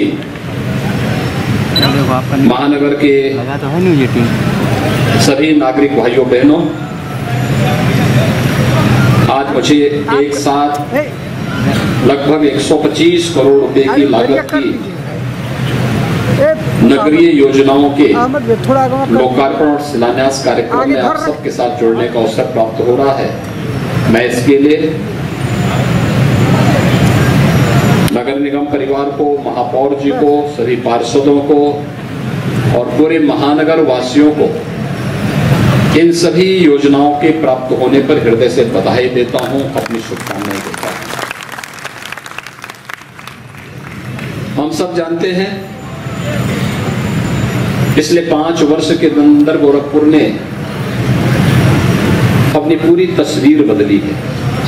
महानगर के सभी नागरिक भाइयों बहनों, आज मुझे एक साथ लगभग 125 करोड़ रुपए की लागत की नगरीय योजनाओं के लोकार्पण और शिलान्यास कार्यक्रम में आप सबके साथ जुड़ने का अवसर प्राप्त हो रहा है। मैं इसके लिए नगर निगम परिवार को, महापौर जी को, सभी पार्षदों को और पूरे महानगर वासियों को इन सभी योजनाओं के प्राप्त होने पर हृदय से बधाई देता हूं, अपनी शुभकामनाएं देता हूं। हम सब जानते हैं पिछले 5 वर्ष के अंदर गोरखपुर ने अपनी पूरी तस्वीर बदली है।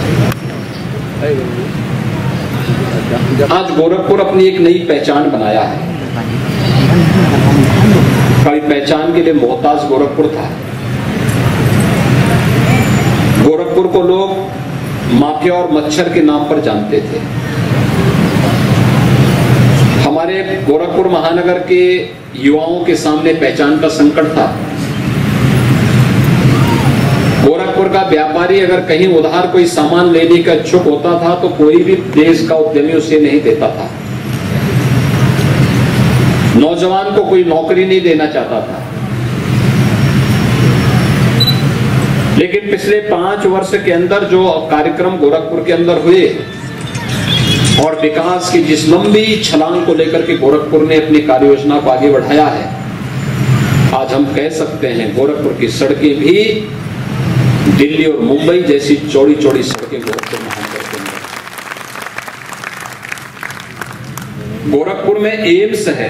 आज गोरखपुर अपनी एक नई पहचान बनाया है। कभी पहचान के लिए मोहताज गोरखपुर था। गोरखपुर को लोग माफिया और मच्छर के नाम पर जानते थे। हमारे गोरखपुर महानगर के युवाओं के सामने पहचान का संकट था। गोरखपुर का व्यापारी अगर कहीं उधार कोई सामान लेने का इच्छुक होता था तो कोई भी देश का उद्यमी उसे नहीं देता था। नौजवान को कोई नौकरी नहीं देना चाहता था। लेकिन पिछले 5 वर्ष के अंदर जो कार्यक्रम गोरखपुर के अंदर हुए और विकास की जिस लंबी छलांग को लेकर के गोरखपुर ने अपनी कार्य योजना को आगे बढ़ाया है, आज हम कह सकते हैं गोरखपुर की सड़कें भी दिल्ली और मुंबई जैसी चौड़ी चौड़ी सड़कें गोरखपुर महानगर के अंदर। गोरखपुर में एम्स है,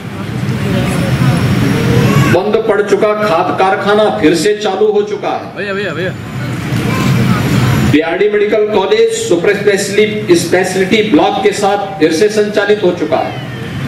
बंद पड़ चुका खाद कारखाना फिर से चालू हो चुका है। भैया BRD medical college super speciality block के साथ फिर से संचालित हो चुका है।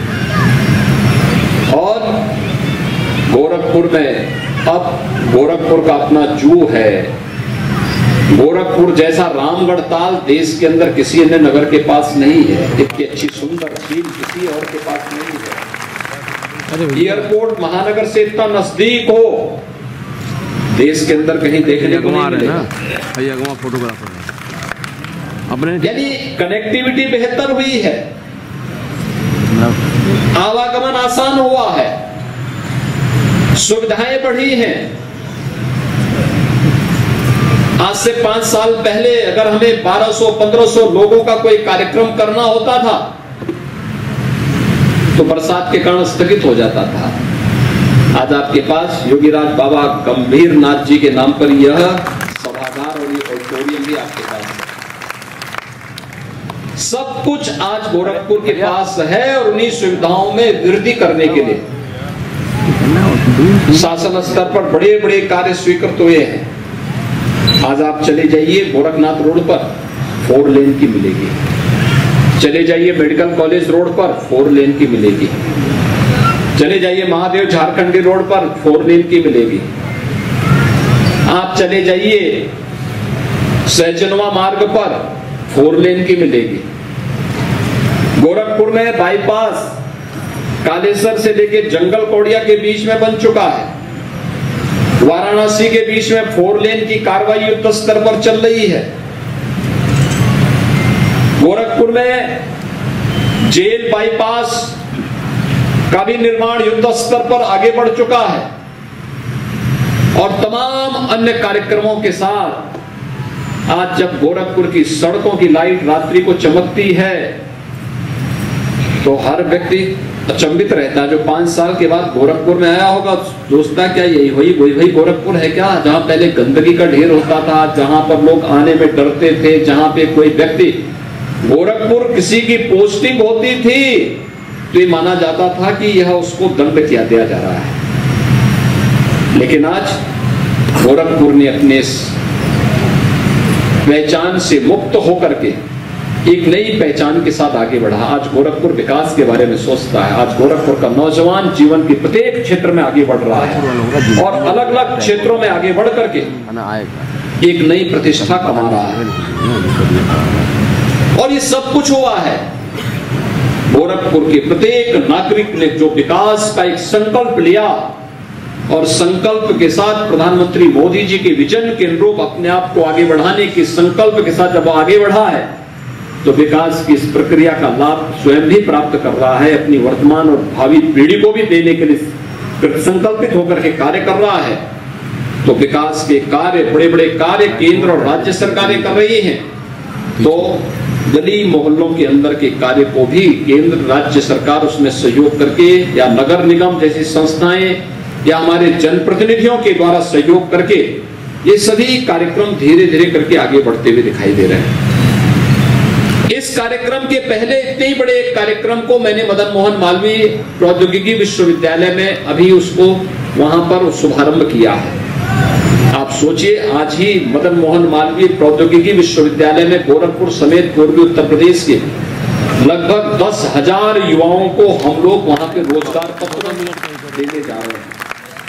और गोरखपुर में अब गोरखपुर का अपना जू है। गोरखपुर जैसा रामगढ़ ताल देश के अंदर किसी अन्य नगर के पास नहीं है। इतनी अच्छी सुंदर झील किसी और के पास नहीं है। एयरपोर्ट महानगर से इतना नजदीक हो, देश के अंदर कहीं देखने को नहीं मिलेगा। फोटोग्राफर अपने यानी कनेक्टिविटी बेहतर हुई है। आवागमन आसान हुआ है, सुविधाएं बढ़ी हैं। आज से 5 साल पहले अगर हमें 1200-1500 लोगों का कोई कार्यक्रम करना होता था तो बरसात के कारण स्थगित हो जाता था। आज आपके पास योगीराज बाबा गंभीर नाथ जी के नाम पर यह सभागार और ये ऑडिटोरियम भी आपके पास है। सब कुछ आज गोरखपुर के पास है और उन्हीं सुविधाओं में वृद्धि करने के लिए शासन स्तर पर बड़े बड़े कार्य स्वीकृत हुए हैं। आज आप चले जाइए गोरखनाथ रोड पर 4 लेन की मिलेगी, चले जाइए मेडिकल कॉलेज रोड पर 4 लेन की मिलेगी, चले जाइए महादेव झारखंडी रोड पर 4 लेन की मिलेगी, आप चले जाइए सैजनवा मार्ग पर 4 लेन की मिलेगी। गोरखपुर में बाईपास कालेसर से लेकर जंगल कोडिया के बीच में बन चुका है। वाराणसी के बीच में 4 लेन की कार्रवाई युद्ध स्तर पर चल रही है। गोरखपुर में जेल बाईपास का भी निर्माण युद्ध स्तर पर आगे बढ़ चुका है और तमाम अन्य कार्यक्रमों के साथ आज जब गोरखपुर की सड़कों की लाइट रात्रि को चमकती है तो हर व्यक्ति अचंभित रहता है। जो 5 साल के बाद गोरखपुर में आया होगा सोचता क्या यही वही गोरखपुर है क्या, जहां पहले गंदगी का ढेर होता था, जहां पर लोग आने में डरते थे, जहां पे कोई व्यक्ति गोरखपुर किसी की पोस्टिंग होती थी तो ये माना जाता था कि यह उसको दंड किया दिया जा रहा है। लेकिन आज गोरखपुर ने अपने पहचान से मुक्त होकर के एक नई पहचान के साथ आगे बढ़ा। आज गोरखपुर विकास के बारे में सोचता है। आज गोरखपुर का नौजवान जीवन के प्रत्येक क्षेत्र में आगे बढ़ रहा है और अलग अलग क्षेत्रों में आगे बढ़ करके एक नई प्रतिष्ठा कमा रहा है। और ये सब कुछ हुआ है गोरखपुर के प्रत्येक नागरिक ने जो विकास का एक संकल्प लिया और संकल्प के साथ प्रधानमंत्री मोदी जी के विजन के अनुरूप अपने आप को आगे बढ़ाने के संकल्प के साथ जब आगे बढ़ा है तो विकास की इस प्रक्रिया का लाभ स्वयं भी प्राप्त कर रहा है, अपनी वर्तमान और भावी पीढ़ी को भी देने के लिए संकल्पित होकर के कार्य कर रहा है। तो विकास के कार्य, बड़े बड़े कार्य केंद्र और राज्य सरकारें कर रही हैं, तो गली मोहल्लों के अंदर के कार्य को भी केंद्र राज्य सरकार उसमें सहयोग करके या नगर निगम जैसी संस्थाएं या हमारे जनप्रतिनिधियों के द्वारा सहयोग करके ये सभी कार्यक्रम धीरे धीरे करके आगे बढ़ते हुए दिखाई दे रहे हैं। इस कार्यक्रम के पहले इतने ही बड़े एक कार्यक्रम को मैंने मदन मोहन मालवीय प्रौद्योगिकी विश्वविद्यालय में अभी उसको वहां पर शुभारंभ किया है। आप सोचिए आज ही मदन मोहन मालवीय प्रौद्योगिकी विश्वविद्यालय में गोरखपुर समेत पूर्वी उत्तर प्रदेश के लगभग 10,000 युवाओं को हम लोग वहां पे रोजगार पत्र देने जा रहे हैं।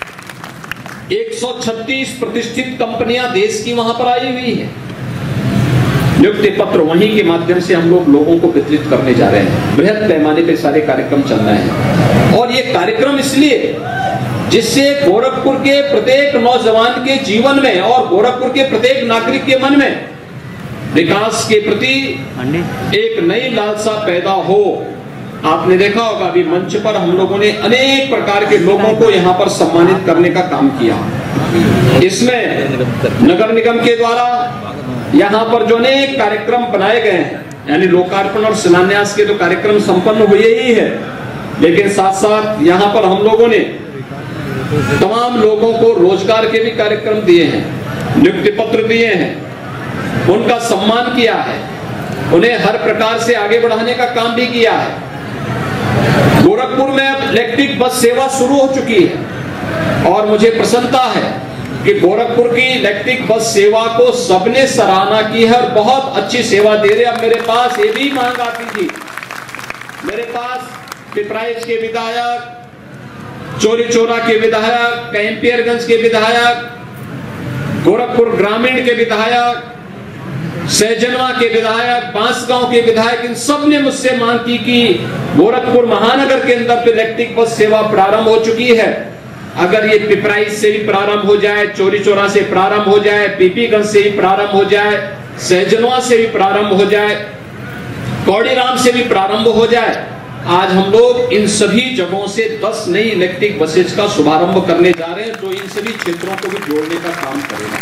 136 प्रतिष्ठित कंपनियां देश की वहां पर आई हुई है। नियुक्ति पत्र वहीं के माध्यम से हम लोग लोगों को वितरित करने जा रहे हैं। बृहद पैमाने पे सारे कार्यक्रम चल रहे हैं और ये कार्यक्रम इसलिए जिससे गोरखपुर के प्रत्येक नौजवान के जीवन में और गोरखपुर के प्रत्येक नागरिक के मन में विकास के प्रति एक नई लालसा पैदा हो। आपने देखा होगा अभी मंच पर हम लोगों ने अनेक प्रकार के लोगों को यहाँ पर सम्मानित करने का काम किया। इसमें नगर निगम के द्वारा यहाँ पर जो अनेक कार्यक्रम बनाए गए हैं, यानी लोकार्पण और शिलान्यास के तो कार्यक्रम संपन्न हुए ही है, लेकिन साथ साथ यहाँ पर हम लोगों ने तमाम लोगों को रोजगार के भी कार्यक्रम दिए हैं, नियुक्ति पत्र दिए हैं, उनका सम्मान किया है, उन्हें हर प्रकार से आगे बढ़ाने का काम भी किया है। गोरखपुर में अब इलेक्ट्रिक बस सेवा शुरू हो चुकी है और मुझे प्रसन्नता है कि गोरखपुर की इलेक्ट्रिक बस सेवा को सबने सराहना की है और बहुत अच्छी सेवा दे रहे। अब मेरे पास ये भी मांग आती थी, मेरे पास पिपराइच के विधायक, चोरी चोरा के विधायक, कैंपियरगंज के विधायक, गोरखपुर ग्रामीण के विधायक, सैजनवा के विधायक, बांसगांव के विधायक, इन सब ने मुझसे मांग की कि गोरखपुर महानगर के अंदर तो इलेक्ट्रिक बस सेवा प्रारंभ हो चुकी है, अगर ये पिपराइच से भी प्रारंभ हो जाए, चोरी चोरा से प्रारंभ हो जाए, पीपीगंज से भी प्रारंभ हो जाए, सैजनवा से भी प्रारंभ हो जाए, कौड़ीराम से भी प्रारंभ हो जाए, आज हम लोग इन सभी जगहों से 10 नई इलेक्ट्रिक बसेज का शुभारंभ करने जा रहे हैं, जो इन सभी क्षेत्रों को भी जोड़ने का काम करेगा।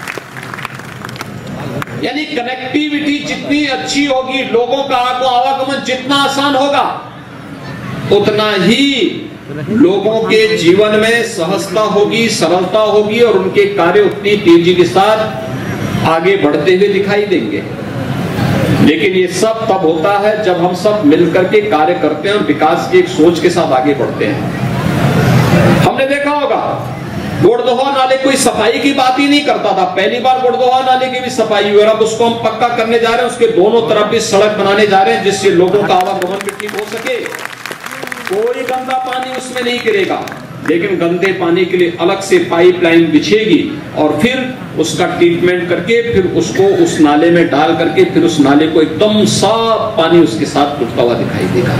यानी कनेक्टिविटी जितनी अच्छी होगी, लोगों का आवागमन जितना आसान होगा, उतना ही लोगों के जीवन में सहजता होगी, सरलता होगी और उनके कार्य उतनी तेजी के साथ आगे बढ़ते हुए दिखाई देंगे। लेकिन ये सब तब होता है जब हम सब मिलकर के कार्य करते हैं और विकास की एक सोच के साथ आगे बढ़ते हैं। हमने देखा होगा गोड़दोहा नाले कोई सफाई की बात ही नहीं करता था, पहली बार गोड़दोहा नाले की भी सफाई हुई और अब उसको हम पक्का करने जा रहे हैं, उसके दोनों तरफ भी सड़क बनाने जा रहे हैं जिससे लोगों का आवागमन भी ठीक हो सके। कोई गंदा पानी उसमें नहीं गिरेगा, लेकिन गंदे पानी के लिए अलग से पाइपलाइन बिछेगी और फिर उसका ट्रीटमेंट करके फिर उसको उस नाले में डाल करके फिर उस नाले को एकदम साफ पानी उसके साथ उठता हुआ दिखाई देगा।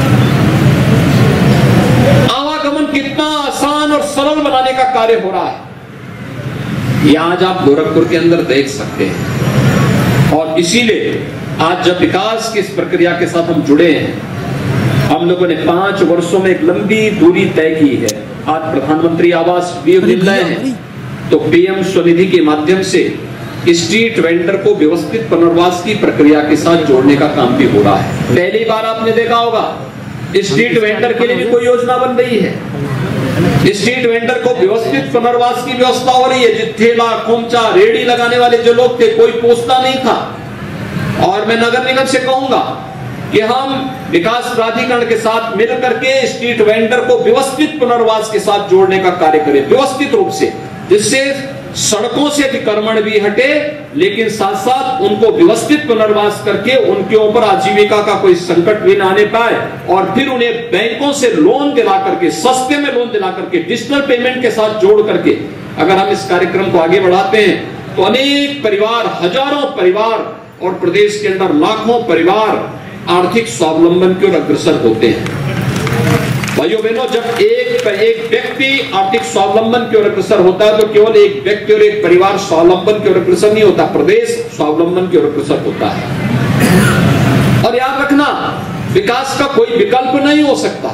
आवागमन कितना आसान और सरल बनाने का कार्य हो रहा है, यह आज आप गोरखपुर के अंदर देख सकते हैं। और इसीलिए आज जब विकास की इस प्रक्रिया के साथ हम जुड़े हैं, हम लोगों ने 5 वर्षों में एक लंबी दूरी तय की है। आज प्रधानमंत्री आवास भी मिल रहे हैं, तो पीएम स्वनिधि के माध्यम से स्ट्रीट वेंडर को व्यवस्थित पुनर्वास की प्रक्रिया के साथ जोड़ने का काम भी हो रहा है। पहली बार आपने देखा होगा स्ट्रीट वेंडर के लिए भी कोई योजना बन रही है। स्ट्रीट वेंडर को व्यवस्थित पुनर्वास की व्यवस्था हो रही है। ठेला खोमचा रेडी लगाने वाले जो लोग थे, कोई पूछता नहीं था। और मैं नगर निगम से कहूंगा कि हम विकास प्राधिकरण के साथ मिलकर के स्ट्रीट वेंडर को व्यवस्थित पुनर्वास के साथ जोड़ने का कार्य करें, व्यवस्थित रूप से, जिससे सड़कों से अतिक्रमण भी हटे, लेकिन साथ साथ उनको व्यवस्थित पुनर्वास करके उनके ऊपर आजीविका का कोई संकट भी ना आने पाए और फिर उन्हें बैंकों से लोन दिला करके, सस्ते में लोन दिला करके, डिजिटल पेमेंट के साथ जोड़ करके अगर हम इस कार्यक्रम को आगे बढ़ाते हैं तो अनेक परिवार, हजारों परिवार और प्रदेश के अंदर लाखों परिवार आर्थिक स्वावलंबन की ओर अग्रसर होते हैं। भाइयों बहनों, जब एक व्यक्ति आर्थिक स्वावलंबन की ओर अग्रसर होता है तो केवल एक व्यक्ति और एक परिवार स्वावलंबन की ओर अग्रसर नहीं होता, प्रदेश स्वावलंबन की ओर अग्रसर होता है। और याद रखना, विकास का कोई विकल्प नहीं हो सकता।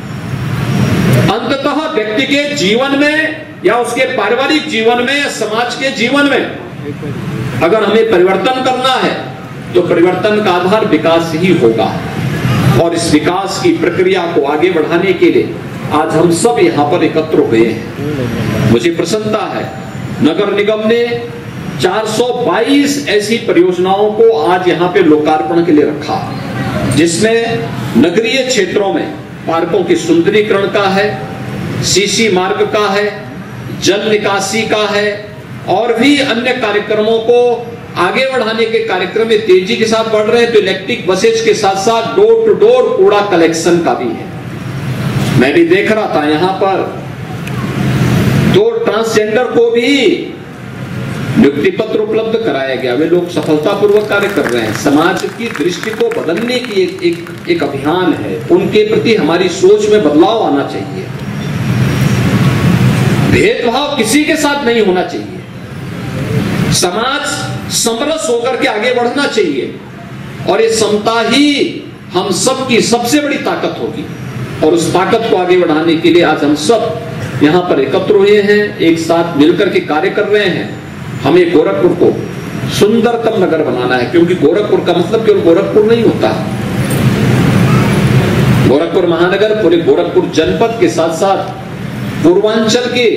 अंततः व्यक्ति के जीवन में या उसके पारिवारिक जीवन में या समाज के जीवन में अगर हमें परिवर्तन करना है तो परिवर्तन का आधार विकास ही होगा। और इस विकास की प्रक्रिया को आगे बढ़ाने के लिए आज हम सब यहाँ पर एकत्र हुए हैं। मुझे प्रसन्नता है, नगर निगम ने 422 ऐसी परियोजनाओं को आज यहाँ पे लोकार्पण के लिए रखा, जिसमें नगरीय क्षेत्रों में पार्कों की सुंदरीकरण का है, सीसी मार्ग का है, जल निकासी का है और भी अन्य कार्यक्रमों को आगे बढ़ाने के कार्यक्रम में तेजी के साथ बढ़ रहे हैं। तो इलेक्ट्रिक बसेज के साथ साथ डोर टू डोर कूड़ा कलेक्शन का भी है। मैं भी देख रहा था यहाँ पर दो ट्रांसजेंडर को भी नियुक्ति पत्र उपलब्ध कराया गया, वे लोग सफलतापूर्वक कार्य कर रहे हैं। समाज की दृष्टि को बदलने की एक अभियान है, उनके प्रति हमारी सोच में बदलाव आना चाहिए। भेदभाव किसी के साथ नहीं होना चाहिए, समाज समरस होकर के आगे बढ़ना चाहिए और ये समता ही हम सब की सबसे बड़ी ताकत होगी। और उस ताकत को आगे बढ़ाने के लिए आज हम सब यहाँ पर एकत्र हुए हैं, एक साथ मिलकर के कार्य कर रहे हैं। हमें गोरखपुर को सुंदरतम नगर बनाना है, क्योंकि गोरखपुर का मतलब केवल गोरखपुर नहीं होता। गोरखपुर महानगर पूरे गोरखपुर जनपद के साथ साथ पूर्वांचल के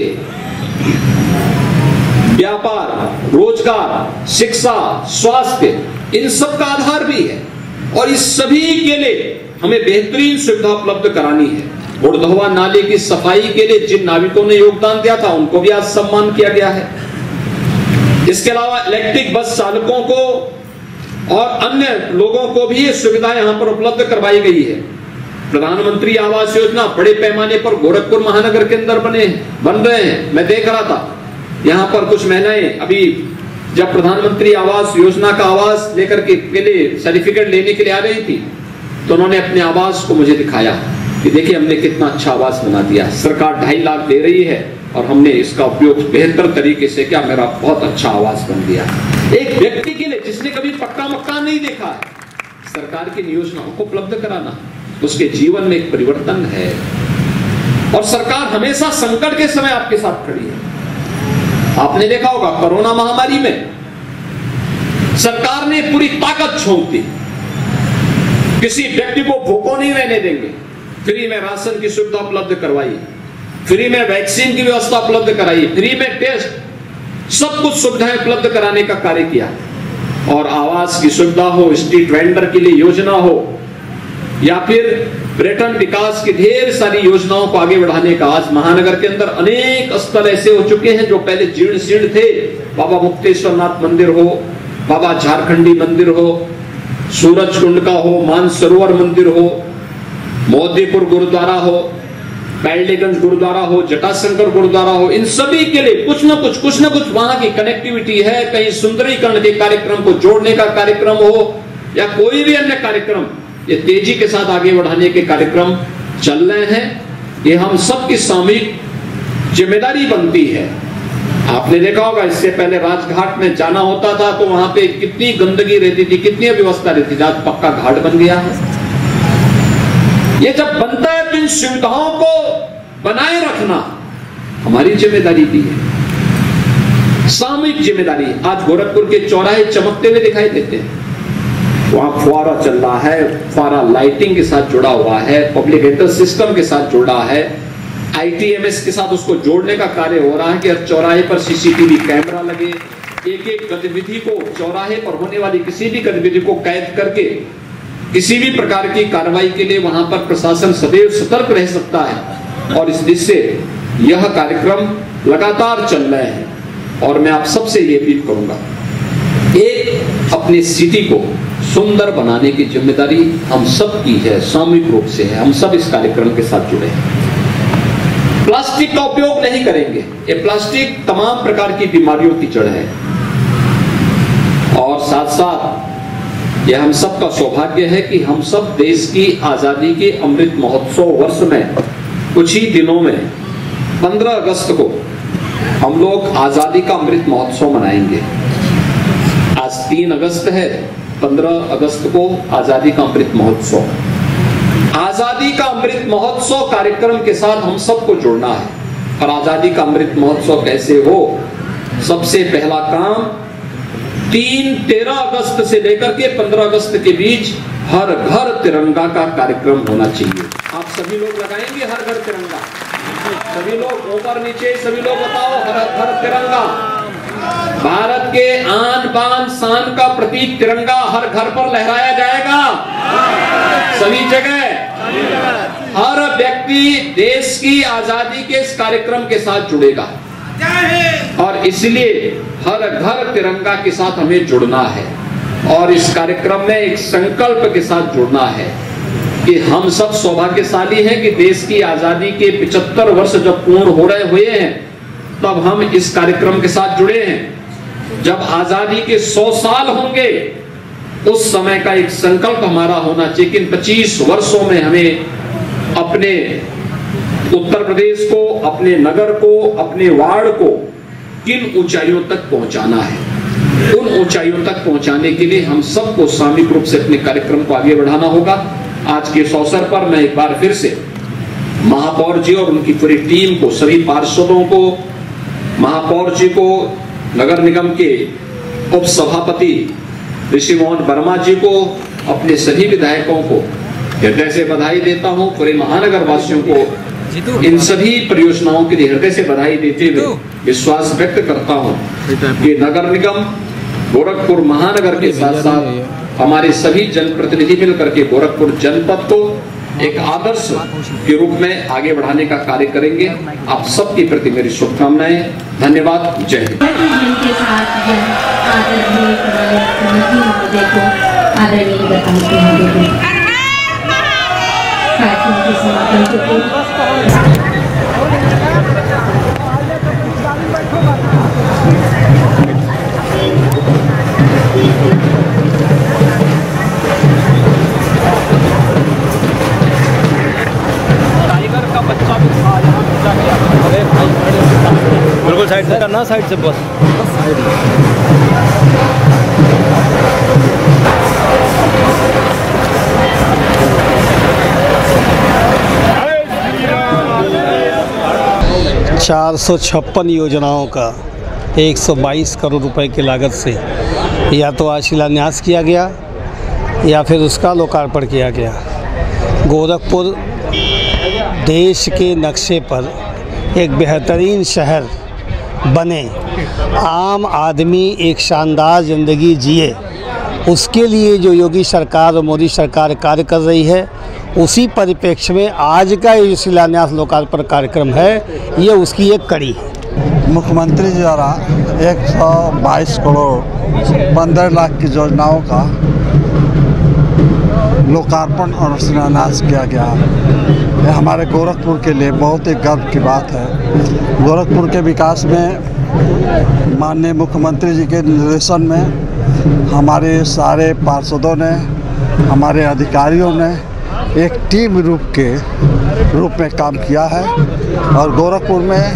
व्यापार, रोजगार, शिक्षा, स्वास्थ्य, इन सब का आधार भी है। और इस सभी के लिए हमें बेहतरीन सुविधा उपलब्ध करानी है। गोड़दोहा नाले की सफाई के लिए जिन नाविकों ने योगदान दिया था, उनको भी आज सम्मान किया गया है। इसके अलावा इलेक्ट्रिक बस चालकों को और अन्य लोगों को भी ये सुविधा यहाँ पर उपलब्ध करवाई गई है। प्रधानमंत्री आवास योजना बड़े पैमाने पर गोरखपुर महानगर के अंदर बन रहे हैं। मैं देख रहा था यहाँ पर कुछ महिलाएं अभी जब प्रधानमंत्री आवास योजना का आवास लेकर के लिए सर्टिफिकेट लेने के लिए आ रही थी, तो उन्होंने अपने आवास को मुझे दिखाया कि देखिए हमने कितना अच्छा आवास बना दिया। सरकार 2.5 लाख दे रही है और हमने इसका उपयोग बेहतर तरीके से किया, मेरा बहुत अच्छा आवास बन गया। एक व्यक्ति के लिए जिसने कभी पक्का मकान नहीं देखा है, सरकार की योजनाओं को उपलब्ध कराना। उसके जीवन में एक परिवर्तन है। और सरकार हमेशा संकट के समय आपके साथ खड़ी है। आपने देखा होगा कोरोना महामारी में सरकार ने पूरी ताकत झोंक दी, किसी व्यक्ति को भूखो नहीं रहने देंगे, फ्री में राशन की सुविधा उपलब्ध करवाई, फ्री में वैक्सीन की व्यवस्था उपलब्ध कराई, फ्री में टेस्ट, सब कुछ सुविधाएं उपलब्ध कराने का कार्य किया। और आवास की सुविधा हो, स्ट्रीट वेंडर के लिए योजना हो, या फिर पर्यटन विकास की ढेर सारी योजनाओं को आगे बढ़ाने का, आज महानगर के अंदर अनेक स्थल ऐसे हो चुके हैं जो पहले जीर्ण शीर्ण थे। बाबा मुक्तेश्वरनाथ मंदिर हो, बाबा झारखंडी मंदिर हो, सूरज कुंड का हो, मानसरोवर मंदिर हो, मोदीपुर गुरुद्वारा हो, पैलडीगंज गुरुद्वारा हो, जटाशंकर गुरुद्वारा हो, इन सभी के लिए कुछ न कुछ वहां की कनेक्टिविटी है। कहीं सुंदरीकरण के कार्यक्रम को जोड़ने का कार्यक्रम हो या कोई भी अन्य कार्यक्रम, ये तेजी के साथ आगे बढ़ाने के कार्यक्रम चल रहे हैं। ये हम सबकी सामूहिक जिम्मेदारी बनती है। आपने देखा होगा इससे पहले राजघाट में जाना होता था तो वहां पे कितनी गंदगी रहती थी, कितनी व्यवस्था रहती थी, आज पक्का घाट बन गया है। ये जब बनता है तो इन सुविधाओं को बनाए रखना हमारी जिम्मेदारी भी है, सामूहिक जिम्मेदारी। आज गोरखपुर के चौराहे चमकते हुए दिखाई देते हैं, वहां फुआरा चल रहा है, फुआरा लाइटिंग के साथ जुड़ा हुआ है, पब्लिक एड्रेस सिस्टम के साथ जुड़ा है, ITMS के साथ उसको जोड़ने का कार्य हो रहा है कि हर चौराहे पर CCTV कैमरा लगे, एक एक गतिविधि को, चौराहे पर होने वाली किसी भी गतिविधि को कैद करके किसी भी प्रकार की कार्रवाई के लिए वहां पर प्रशासन सदैव सतर्क रह सकता है। और इस दृष्टि से यह कार्यक्रम लगातार चल रहे हैं। और मैं आप सबसे ये अपील करूंगा, एक अपनी सिटी को सुंदर बनाने की जिम्मेदारी हम सब की है, सामूहिक रूप से है। हम सब इस कार्यक्रम के साथ जुड़े हैं। प्लास्टिक का उपयोग नहीं करेंगे, ये प्लास्टिक तमाम प्रकार की बीमारियों की जड़ है। और साथ साथ यह हम सब का सौभाग्य है कि हम सब देश की आजादी के अमृत महोत्सव वर्ष में कुछ ही दिनों में 15 अगस्त को हम लोग आजादी का अमृत महोत्सव मनाएंगे। आज 3 अगस्त है, 15 अगस्त को आजादी का अमृत महोत्सव। आजादी का अमृत महोत्सव कार्यक्रम के साथ हम सबको जोड़ना है। और आजादी का अमृत महोत्सव कैसे हो, सबसे पहला काम 13 अगस्त से लेकर के 15 अगस्त के बीच हर घर तिरंगा का कार्यक्रम होना चाहिए। आप सभी लोग लगाएंगे हर घर तिरंगा, सभी लोग ऊपर नीचे सभी लोग बताओ, हर घर तिरंगा। भारत के आन बान शान का प्रतीक तिरंगा हर घर पर लहराया जाएगा, सभी जगह। हर व्यक्ति देश की आजादी के इस कार्यक्रम के साथ जुड़ेगा और इसलिए हर घर तिरंगा के साथ हमें जुड़ना है। और इस कार्यक्रम में एक संकल्प के साथ जुड़ना है कि हम सब सौभाग्यशाली हैं कि देश की आजादी के 75 वर्ष जब पूर्ण हो रहे हुए हैं तब हम इस कार्यक्रम के साथ जुड़े हैं। जब आजादी के 100 साल होंगे उस समय का एक संकल्प हमारा होना चाहिए कि 25 वर्षों में हमें अपने उत्तर प्रदेश को, अपने नगर को, अपने वार्ड को किन ऊंचाइयों तक पहुंचाना है। उन ऊंचाइयों तक पहुंचाने के लिए हम सबको सामूहिक रूप से अपने कार्यक्रम को आगे बढ़ाना होगा। आज के इस अवसर पर मैं एक बार फिर से महापौर जी और उनकी पूरी टीम को, सभी पार्षदों को, महापौर जी को, नगर निगम के उप सभापति ऋषि मोहन वर्मा जी को, अपने सभी विधायकों को हृदय से बधाई देता हूं। पूरे महानगर वासियों को इन सभी परियोजनाओं के लिए हृदय से बधाई देते हुए विश्वास व्यक्त करता हूं कि नगर निगम गोरखपुर महानगर के साथ साथ हमारे सभी जनप्रतिनिधि मिलकर के गोरखपुर जनपद को एक आदर्श के रूप में आगे बढ़ाने का कार्य करेंगे। आप सबके प्रति मेरी शुभकामनाएं। धन्यवाद। जय बिल्कुल साइड से करना, साइड से बस साइड। 456 योजनाओं का 122 करोड़ रुपए की लागत से या तो आज शिलान्यास किया गया या फिर उसका लोकार्पण किया गया। गोरखपुर देश के नक्शे पर एक बेहतरीन शहर बने, आम आदमी एक शानदार ज़िंदगी जिए, उसके लिए जो योगी सरकार और मोदी सरकार कार्य कर रही है, उसी परिप्रेक्ष्य में आज का ये शिलान्यास लोकार्पण कार्यक्रम है, ये उसकी एक कड़ी है। मुख्यमंत्री जी द्वारा 122 करोड़ 15 लाख की योजनाओं का लोकार्पण और शिलान्यास किया गया है। यह हमारे गोरखपुर के लिए बहुत ही गर्व की बात है। गोरखपुर के विकास में माननीय मुख्यमंत्री जी के निर्देशन में हमारे सारे पार्षदों ने, हमारे अधिकारियों ने एक टीम रूप में काम किया है और गोरखपुर में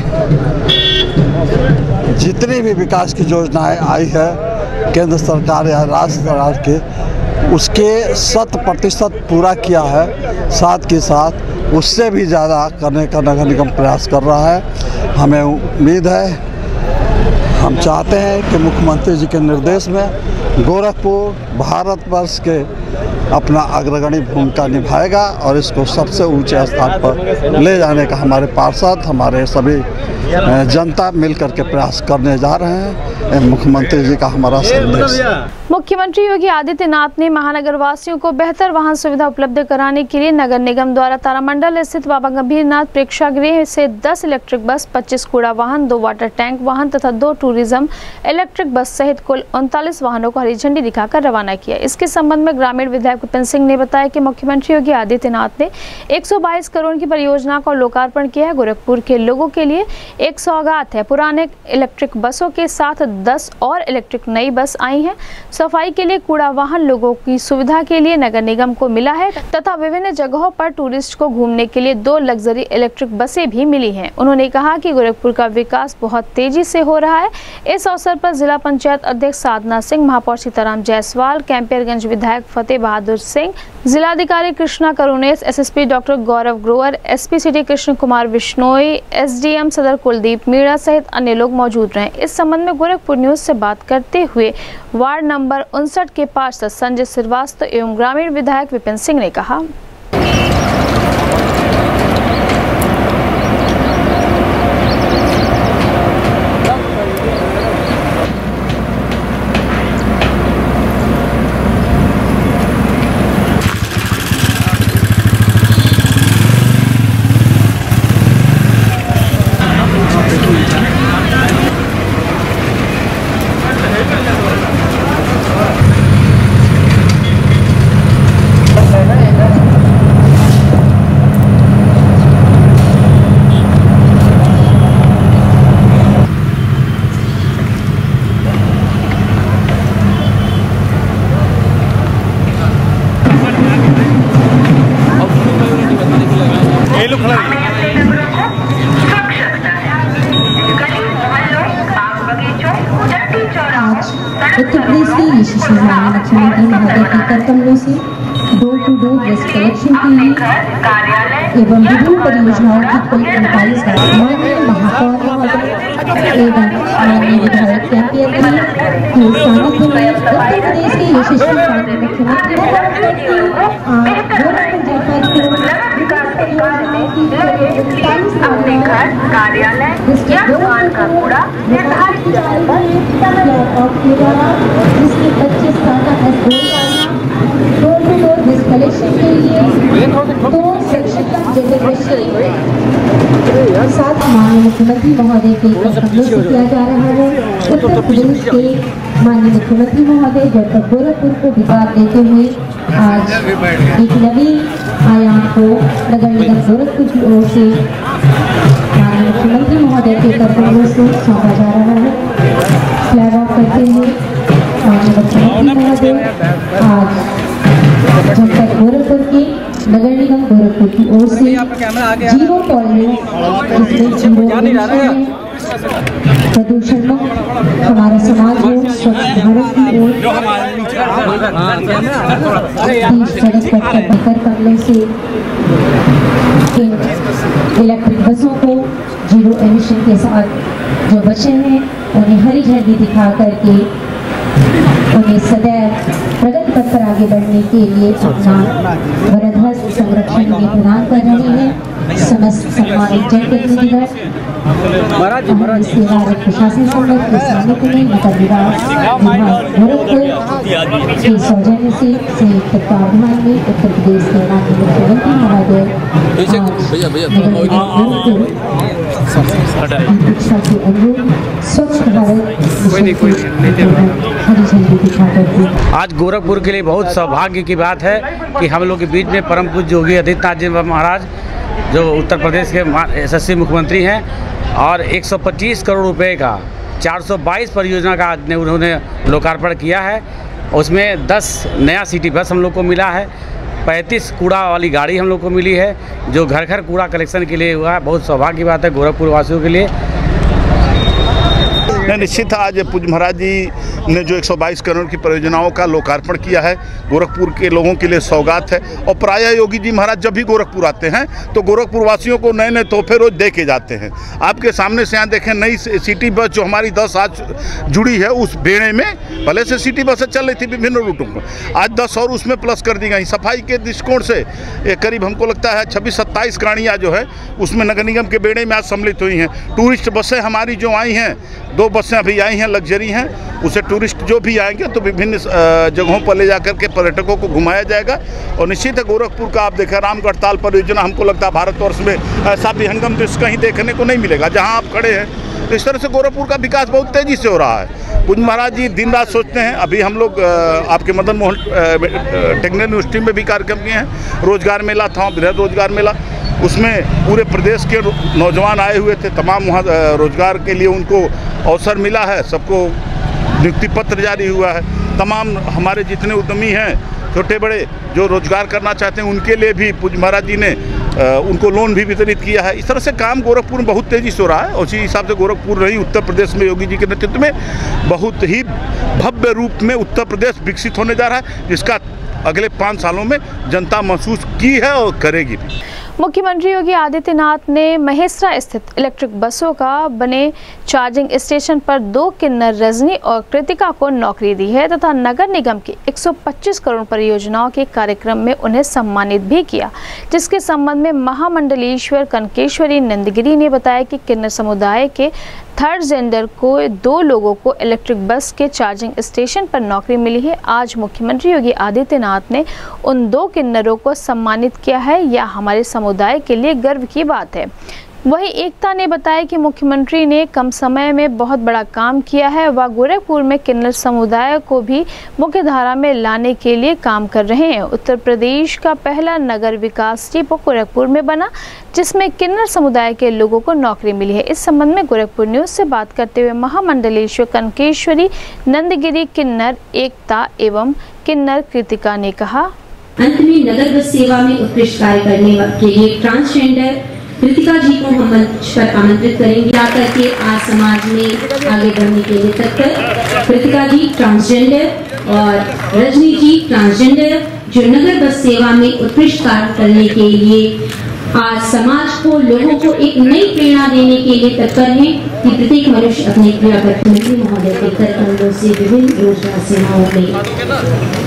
जितनी भी विकास की योजनाएं आई है केंद्र सरकार या राज्य सरकार के, उसके 100% पूरा किया है। साथ के साथ उससे भी ज़्यादा करने का नगर निगम प्रयास कर रहा है। हमें उम्मीद है, हम चाहते हैं कि मुख्यमंत्री जी के निर्देश में गोरखपुर भारतवर्ष के अपना अग्रगणी भूमिका निभाएगा और इसको सबसे ऊंचे स्थान पर ले जाने का हमारे पार्षद, हमारे सभी जनता मिलकर के प्रयास करने जा रहे हैं। मुख्यमंत्री जी का हमारा संदेश। मुख्यमंत्री योगी आदित्यनाथ ने महानगर वासियों को बेहतर वाहन सुविधा उपलब्ध कराने के लिए नगर निगम द्वारा तारामंडल स्थित बाबा गंभीरनाथ प्रेक्षागृह से 10 इलेक्ट्रिक बस, 25 कूड़ा वाहन, 2 वाटर टैंक वाहन तथा 2 टूरिज्म इलेक्ट्रिक बस सहित कुल 39 वाहनों को हरी झंडी दिखाकर रवाना किया। इसके संबंध में ग्रामीण विधायक विपिन सिंह ने बताया कि मुख्यमंत्री योगी आदित्यनाथ ने 122 करोड़ की परियोजना का लोकार्पण किया है। गोरखपुर के लोगों के लिए एक सौगात है। पुराने इलेक्ट्रिक बसों के साथ 10 और इलेक्ट्रिक नई बस आई हैं। सफाई के लिए कूड़ा वाहन लोगों की सुविधा के लिए नगर निगम को मिला है तथा विभिन्न जगहों पर टूरिस्ट को घूमने के लिए 2 लग्जरी इलेक्ट्रिक बसें भी मिली हैं। उन्होंने कहा कि गोरखपुर का विकास बहुत तेजी से हो रहा है। इस अवसर पर जिला पंचायत अध्यक्ष साधना सिंह, महापौर सीताराम जायसवाल, कैंपियरगंज विधायक फतेह बहादुर सिंह, जिलाधिकारी Krishna Karunesh, SSP doctor Gaurav Grover, SP city Krishna Kumar Bishnoi, SDM सदर कुलदीप मीणा सहित अन्य लोग मौजूद रहे। इस संबंध में गोरखपुर न्यूज से बात करते हुए वार्ड नंबर 59 के पार्षद संजय श्रीवास्तव एवं ग्रामीण विधायक विपिन सिंह ने कहा, उत्तर प्रदेश के यशस्वी मुख्यमंत्री महोदय के कर्तव्यों से door to door waste collection के लिए एवं विभिन्न परियोजनाओं की कुल 39 माननीय महापौर महोदय एवं माननीय विधायक कैंपियरगंज के सानिध्य में उत्तर प्रदेश के यशस्वी मुख्यमंत्री अपने घर, कार्यालय या दुकान का कूड़ा निर्धारित जिसके 25 कलेक्शन के लिए 2 सेक्शन साथ माननीय मुख्यमंत्री महोदय के कर्तव्यों से किया जा रहा है। उत्तर प्रदेश के माननीय मुख्यमंत्री महोदय डॉक्टर गोरखपुर को विकास देते हुए आज एक नवीन आयाम को नगर निगम गोरखपुर की ओर से माननीय मुख्यमंत्री महोदय के कर्तव्यों से सौंपा जा रहा है। फ्लैग ऑफ करते हुए माननीय मुख्यमंत्री महोदय आज जनपद गोरखपुर के नगर निगम गोरखपुर की ओर से जीरो टॉलरेंस जिसमें जीरो प्रदूषण मुक्त हमारा समाज हो, स्वच्छ भारत की ओर सड़क पर बेहतर करने से इलेक्ट्रिक बसों को जीरो एमिशन के साथ जो बच्चे हैं उन्हें हरी झंडी दिखा करके उन्हें सदैव प्रगति पथ पर आगे बढ़ने के लिए अपना वरदहस्त संरक्षण में प्रदान कर रहे हैं। समस्त सम्मानित जनप्रतिनिधिगण, प्रशासन संघ के समिति ने नगर विकास गोरखपुर के सौजन्य से संयुक्त तत्वावधान में उत्तर प्रदेश के राज्य मुख्यमंत्री महोदय के अनुरूप स्वच्छ भारत हरी झंडी दिखाकर आज गोरखपुर के लिए बहुत सौभाग्य की बात है कि हम लोग के बीच में परम पूज्य योगी आदित्यनाथ जी महाराज जो उत्तर प्रदेश के यशस्वी मुख्यमंत्री हैं और 125 करोड़ रुपए का 422 परियोजना का उन्होंने लोकार्पण किया है। उसमें 10 नया सिटी बस हम लोग को मिला है, 35 कूड़ा वाली गाड़ी हम लोग को मिली है जो घर घर कूड़ा कलेक्शन के लिए हुआ है। बहुत सौभाग्य की बात है गोरखपुर वासियों के लिए। निश्चित आज पूज्य महाराज जी ने जो 122 करोड़ की परियोजनाओं का लोकार्पण किया है गोरखपुर के लोगों के लिए सौगात है। और प्रायः योगी जी महाराज जब भी गोरखपुर आते हैं तो गोरखपुर वासियों को नए नए तोहफे रोज दे के जाते हैं। आपके सामने से यहाँ देखें नई सिटी बस जो हमारी 10 आज जुड़ी है, उस बेड़े में पहले से सिटी बसें चल रही थी विभिन्न रूटों पर, आज 10 और उसमें प्लस कर दी गई। सफाई के दृष्टिकोण से करीब हमको लगता है 26-27 गाड़ियाँ जो है उसमें नगर निगम के बेड़े में आज सम्मिलित हुई हैं। टूरिस्ट बसें हमारी जो आई हैं, 2 बसें अभी आई हैं लग्जरी हैं, उसे टूरिस्ट जो भी आएंगे तो विभिन्न जगहों पर ले जाकर के पर्यटकों को घुमाया जाएगा। और निश्चित है गोरखपुर का आप देखें रामगढ़ताल परियोजना, हमको लगता है भारतवर्ष में ऐसा विहंगम दृश्य कहीं देखने को नहीं मिलेगा जहां आप खड़े हैं। तो इस तरह से गोरखपुर का विकास बहुत तेज़ी से हो रहा है। पूज्य महाराज जी दिन रात सोचते हैं। अभी हम लोग आपके मदन मोहन टेक्निकल यूनिवर्सिटी में भी कार्यक्रम किए हैं, रोजगार मेला था, बृहद रोजगार मेला, उसमें पूरे प्रदेश के नौजवान आए हुए थे। तमाम वहाँ रोजगार के लिए उनको अवसर मिला है, सबको नियुक्ति पत्र जारी हुआ है। तमाम हमारे जितने उद्यमी हैं छोटे बड़े जो रोजगार करना चाहते हैं उनके लिए भी पूज्य महाराज जी ने उनको लोन भी वितरित किया है। इस तरह से काम गोरखपुर में बहुत तेज़ी से हो रहा है। उसी हिसाब से गोरखपुर रही उत्तर प्रदेश में योगी जी के नेतृत्व में बहुत ही भव्य रूप में उत्तर प्रदेश विकसित होने जा रहा है, जिसका अगले 5 सालों में जनता महसूस की है और करेगी भी। मुख्यमंत्री योगी आदित्यनाथ ने महेसरा स्थित इलेक्ट्रिक बसों का बने चार्जिंग स्टेशन पर 2 किन्नर रजनी और कृतिका को नौकरी दी है तथा नगर निगम की 125 करोड़ परियोजनाओं के कार्यक्रम में उन्हें सम्मानित भी किया, जिसके संबंध में महामंडलेश्वर कनकेश्वरी नंदगिरी ने बताया कि किन्नर समुदाय के थर्ड जेंडर को 2 लोगों को इलेक्ट्रिक बस के चार्जिंग स्टेशन पर नौकरी मिली है। आज मुख्यमंत्री योगी आदित्यनाथ ने उन 2 किन्नरों को सम्मानित किया है, यह हमारे समुदाय के लिए गर्व की बात है। वहीं एकता ने बताया कि मुख्यमंत्री ने कम समय में बहुत बड़ा काम किया है। वह गोरखपुर में किन्नर समुदाय को भी मुख्य धारा में लाने के लिए काम कर रहे हैं। उत्तर प्रदेश का पहला नगर विकास डिपो गोरखपुर में बना, जिसमें किन्नर समुदाय के लोगों को नौकरी मिली है। इस संबंध में गोरखपुर न्यूज से बात करते हुए महामंडलेश्वर कनकेश्वरी नंदगिरी किन्नर एकता एवं किन्नर कृतिका ने कहा, अंत में नगर बस सेवा में उत्कृष्ट कार्य करने के लिए ट्रांसजेंडर कृतिका जी को हम मंच पर आमंत्रित करेंगे आकर के आज समाज में आगे बढ़ने के लिए तत्पर। कृतिका जी ट्रांसजेंडर और रजनी जी ट्रांसजेंडर जो नगर बस सेवा में उत्कृष्ट कार्य करने के लिए आज समाज को लोगों को एक नई प्रेरणा देने के लिए तत्पर हैं कि प्रत्येक मनुष्य अपने क्रिया मुख्यमंत्री महोदय के कर कमलों से विभिन्न रोजगार सेवाओं में।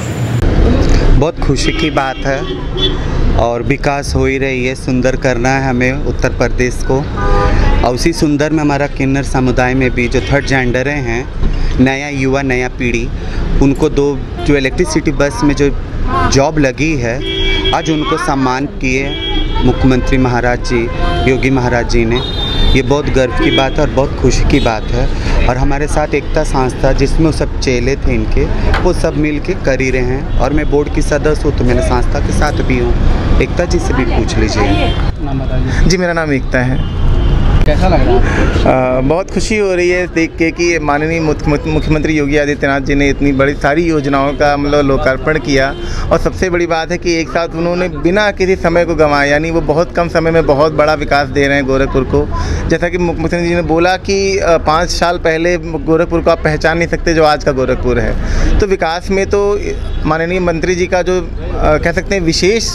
बहुत खुशी की बात है और विकास हो ही रही है। सुंदर करना है हमें उत्तर प्रदेश को, और उसी सुंदर में हमारा किन्नर समुदाय में भी जो थर्ड जेंडर हैं, नया युवा नया पीढ़ी, उनको 2 जो इलेक्ट्रिसिटी बस में जो जॉब लगी है, आज उनको सम्मान किए मुख्यमंत्री महाराज जी योगी महाराज जी ने। ये बहुत गर्व की बात है और बहुत खुशी की बात है। और हमारे साथ एकता संस्था जिसमें वो सब चेले थे इनके, वो सब मिल के कर ही रहे हैं। और मैं बोर्ड की सदस्य हूँ तो मैंने संस्था के साथ भी हूँ। एकता जी से भी पूछ लीजिए। जी मेरा नाम एकता है। कैसा लग रहा है? बहुत खुशी हो रही है देख के कि माननीय मुख्यमंत्री योगी आदित्यनाथ जी ने इतनी बड़ी सारी योजनाओं का मतलब लोकार्पण किया। और सबसे बड़ी बात है कि एक साथ उन्होंने बिना किसी समय को गंवाए, यानी वो बहुत कम समय में बहुत बड़ा विकास दे रहे हैं गोरखपुर को। जैसा कि मुख्यमंत्री जी ने बोला कि 5 साल पहले गोरखपुर को आप पहचान नहीं सकते जो आज का गोरखपुर है। तो विकास में तो माननीय मंत्री जी का जो कह सकते हैं विशेष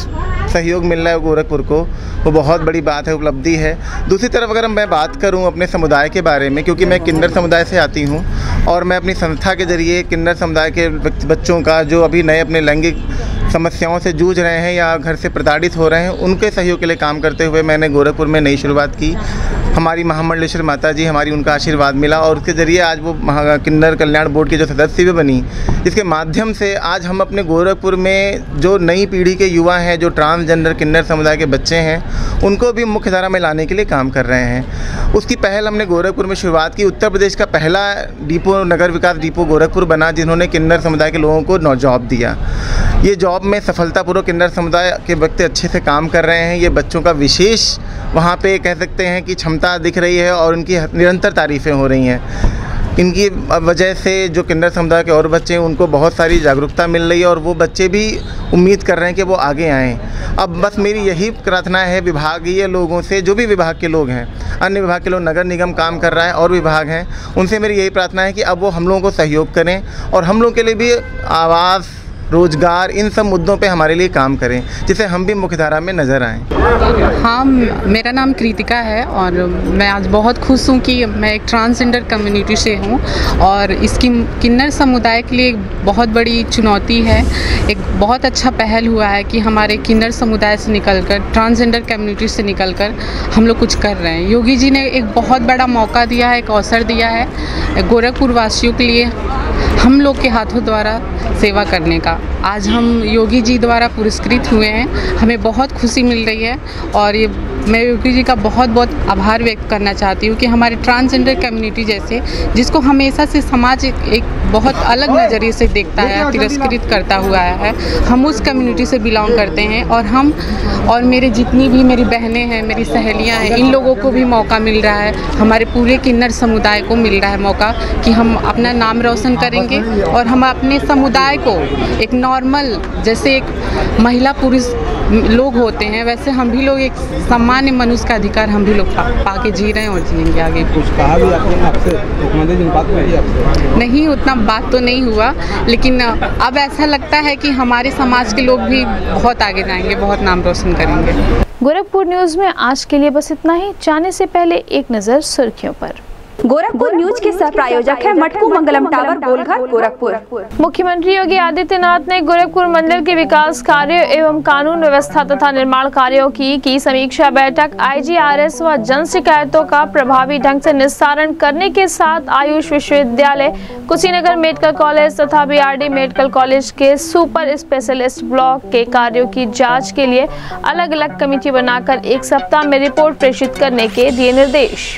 सहयोग मिल रहा है गोरखपुर को, वो बहुत बड़ी बात है, उपलब्धि है। दूसरी तरफ अगर मैं बात करूं अपने समुदाय के बारे में, क्योंकि मैं किन्नर समुदाय से आती हूं और मैं अपनी संस्था के ज़रिए किन्नर समुदाय के बच्चों का जो अभी नए अपने लैंगिक समस्याओं से जूझ रहे हैं या घर से प्रताड़ित हो रहे हैं, उनके सहयोग के लिए काम करते हुए मैंने गोरखपुर में नई शुरुआत की। हमारी महामंडलेश्वरी माता जी, हमारी उनका आशीर्वाद मिला और उसके ज़रिए आज वो किन्नर कल्याण बोर्ड के जो सदस्य भी बनी। इसके माध्यम से आज हम अपने गोरखपुर में जो नई पीढ़ी के युवा हैं, जो ट्रांसजेंडर किन्नर समुदाय के बच्चे हैं, उनको भी मुख्य धारा में लाने के लिए काम कर रहे हैं। उसकी पहल हमने गोरखपुर में शुरुआत की। उत्तर प्रदेश का पहला डिपो, नगर विकास डिपो गोरखपुर बना, जिन्होंने किन्नर समुदाय के लोगों को जॉब दिया। ये जॉब में सफलतापूर्वक किन्नर समुदाय के व्यक्ति अच्छे से काम कर रहे हैं। ये बच्चों का विशेष वहाँ पे कह सकते हैं कि क्षमता दिख रही है और उनकी निरंतर तारीफ़ें हो रही हैं। इनकी वजह से जो किन्नर समुदाय के और बच्चे हैं, उनको बहुत सारी जागरूकता मिल रही है और वो बच्चे भी उम्मीद कर रहे हैं कि वो आगे आएँ। अब बस मेरी यही प्रार्थना है विभागीय लोगों से, जो भी विभाग के लोग हैं, अन्य विभाग के लोग, नगर निगम काम कर रहा है और विभाग हैं, उनसे मेरी यही प्रार्थना है कि अब वो हम लोगों को सहयोग करें और हम लोगों के लिए भी आवास, रोजगार, इन सब मुद्दों पे हमारे लिए काम करें, जिससे हम भी मुख्यधारा में नज़र आएँ। हाँ, मेरा नाम कृतिका है और मैं आज बहुत खुश हूँ कि मैं एक ट्रांसजेंडर कम्युनिटी से हूँ और इसकी किन्नर समुदाय के लिए एक बहुत बड़ी चुनौती है। एक बहुत अच्छा पहल हुआ है कि हमारे किन्नर समुदाय से निकलकर, ट्रांसजेंडर कम्युनिटी से निकलकर हम लोग कुछ कर रहे हैं। योगी जी ने एक बहुत बड़ा मौका दिया है, एक अवसर दिया है गोरखपुर वासियों के लिए हम लोग के हाथों द्वारा सेवा करने का। आज हम योगी जी द्वारा पुरस्कृत हुए हैं, हमें बहुत खुशी मिल रही है और ये मैं योगी जी का बहुत बहुत आभार व्यक्त करना चाहती हूँ कि हमारे ट्रांसजेंडर कम्युनिटी जैसे, जिसको हमेशा से समाज एक बहुत अलग नज़रिए से देखता है, तिरस्कृत करता हुआ है, हम उस कम्युनिटी से बिलोंग करते हैं और हम और मेरे जितनी भी मेरी बहनें हैं, मेरी सहेलियाँ हैं, इन लोगों को भी मौका मिल रहा है, हमारे पूरे किन्नर समुदाय को मिल रहा है मौका कि हम अपना नाम रोशन करेंगे और हम अपने समुदाय को एक नॉर्मल, जैसे एक महिला पुरुष लोग होते हैं, वैसे हम भी लोग एक सामान्य मनुष्य का अधिकार हम भी लोग पाके जी रहे हैं और जिएंगे आगे। कुछ कहा भी आपसे मुख्यमंत्री जी ने बात की आपसे? नहीं, उतना बात तो नहीं हुआ, लेकिन अब ऐसा लगता है कि हमारे समाज के लोग भी बहुत आगे जाएंगे, बहुत नाम रोशन करेंगे। गोरखपुर न्यूज में आज के लिए बस इतना ही। जाने से पहले एक नजर सुर्खियों पर। गोरखपुर न्यूज के सह प्रायोजक है मटकू मंगलम टावर, गोलघर, गोरखपुर। मुख्यमंत्री योगी आदित्यनाथ ने गोरखपुर मंडल के विकास कार्यों एवं कानून व्यवस्था तथा निर्माण कार्यों की समीक्षा बैठक। IGRS व जन शिकायतों का प्रभावी ढंग से निस्तारण करने के साथ आयुष विश्वविद्यालय, कुशीनगर मेडिकल कॉलेज तथा BRD मेडिकल कॉलेज के सुपर स्पेशलिस्ट ब्लॉक के कार्यों की जाँच के लिए अलग अलग कमेटी बनाकर 1 सप्ताह में रिपोर्ट प्रेषित करने के दिए निर्देश।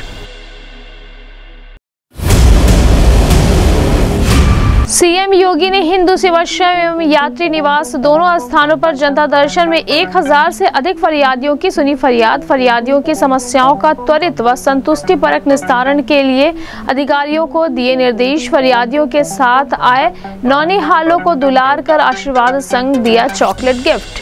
सीएम योगी ने हिंदू सेवाश्रम एवं यात्री निवास दोनों स्थानों पर जनता दर्शन में 1000 से अधिक फरियादियों की सुनी फरियाद। फरियादियों की समस्याओं का त्वरित व संतुष्टिपरक निस्तारण के लिए अधिकारियों को दिए निर्देश। फरियादियों के साथ आए नौनिहालों को दुलार कर आशीर्वाद संग दिया चॉकलेट गिफ्ट।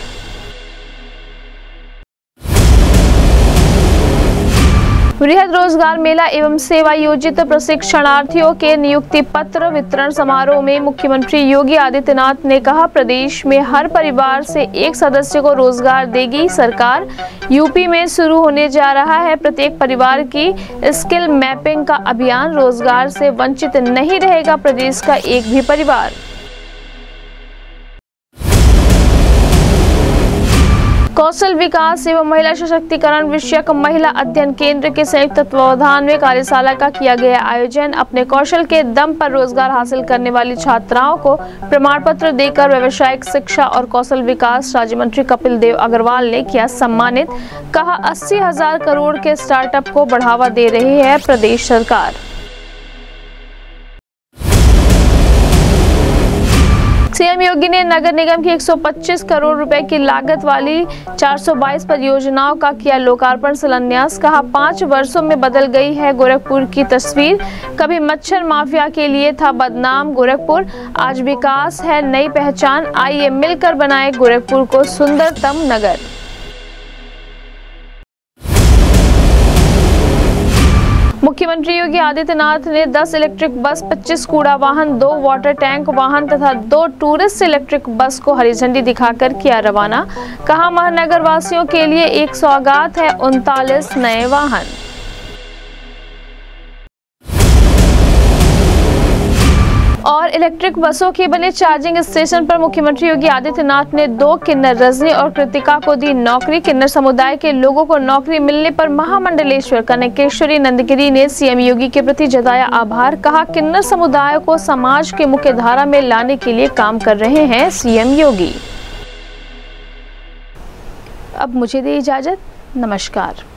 बृहद रोजगार मेला एवं सेवा योजित प्रशिक्षणार्थियों के नियुक्ति पत्र वितरण समारोह में मुख्यमंत्री योगी आदित्यनाथ ने कहा, प्रदेश में हर परिवार से एक सदस्य को रोजगार देगी सरकार। यूपी में शुरू होने जा रहा है प्रत्येक परिवार की स्किल मैपिंग का अभियान। रोजगार से वंचित नहीं रहेगा प्रदेश का एक भी परिवार। कौशल विकास एवं महिला सशक्तिकरण विषयक महिला अध्ययन केंद्र के संयुक्त तत्वावधान में कार्यशाला का किया गया आयोजन। अपने कौशल के दम पर रोजगार हासिल करने वाली छात्राओं को प्रमाण पत्र देकर व्यावसायिक शिक्षा और कौशल विकास राज्य मंत्री कपिल देव अग्रवाल ने किया सम्मानित। कहा, 80,000 करोड़ के स्टार्टअप को बढ़ावा दे रही है प्रदेश सरकार। सीएम योगी ने नगर निगम की 125 करोड़ रुपए की लागत वाली 422 परियोजनाओं का किया लोकार्पण शिलान्यास। कहा, 5 वर्षों में बदल गई है गोरखपुर की तस्वीर। कभी मच्छर माफिया के लिए था बदनाम गोरखपुर, आज विकास है नई पहचान। आइए मिलकर बनाए गोरखपुर को सुंदरतम नगर। मुख्यमंत्री योगी आदित्यनाथ ने 10 इलेक्ट्रिक बस, 25 कूड़ा वाहन, 2 वाटर टैंक वाहन तथा 2 टूरिस्ट इलेक्ट्रिक बस को हरी झंडी दिखाकर किया रवाना। कहा, महानगर वासियों के लिए एक सौगात है 39 नए वाहन। और इलेक्ट्रिक बसों के बने चार्जिंग स्टेशन पर मुख्यमंत्री योगी आदित्यनाथ ने 2 किन्नर रजनी और कृतिका को दी नौकरी। किन्नर समुदाय के लोगों को नौकरी मिलने पर महामंडलेश्वर कनकेश्वरी नंदगिरी ने सीएम योगी के प्रति जताया आभार। कहा, किन्नर समुदाय को समाज के मुख्य धारा में लाने के लिए काम कर रहे हैं सीएम योगी। अब मुझे दे इजाजत, नमस्कार।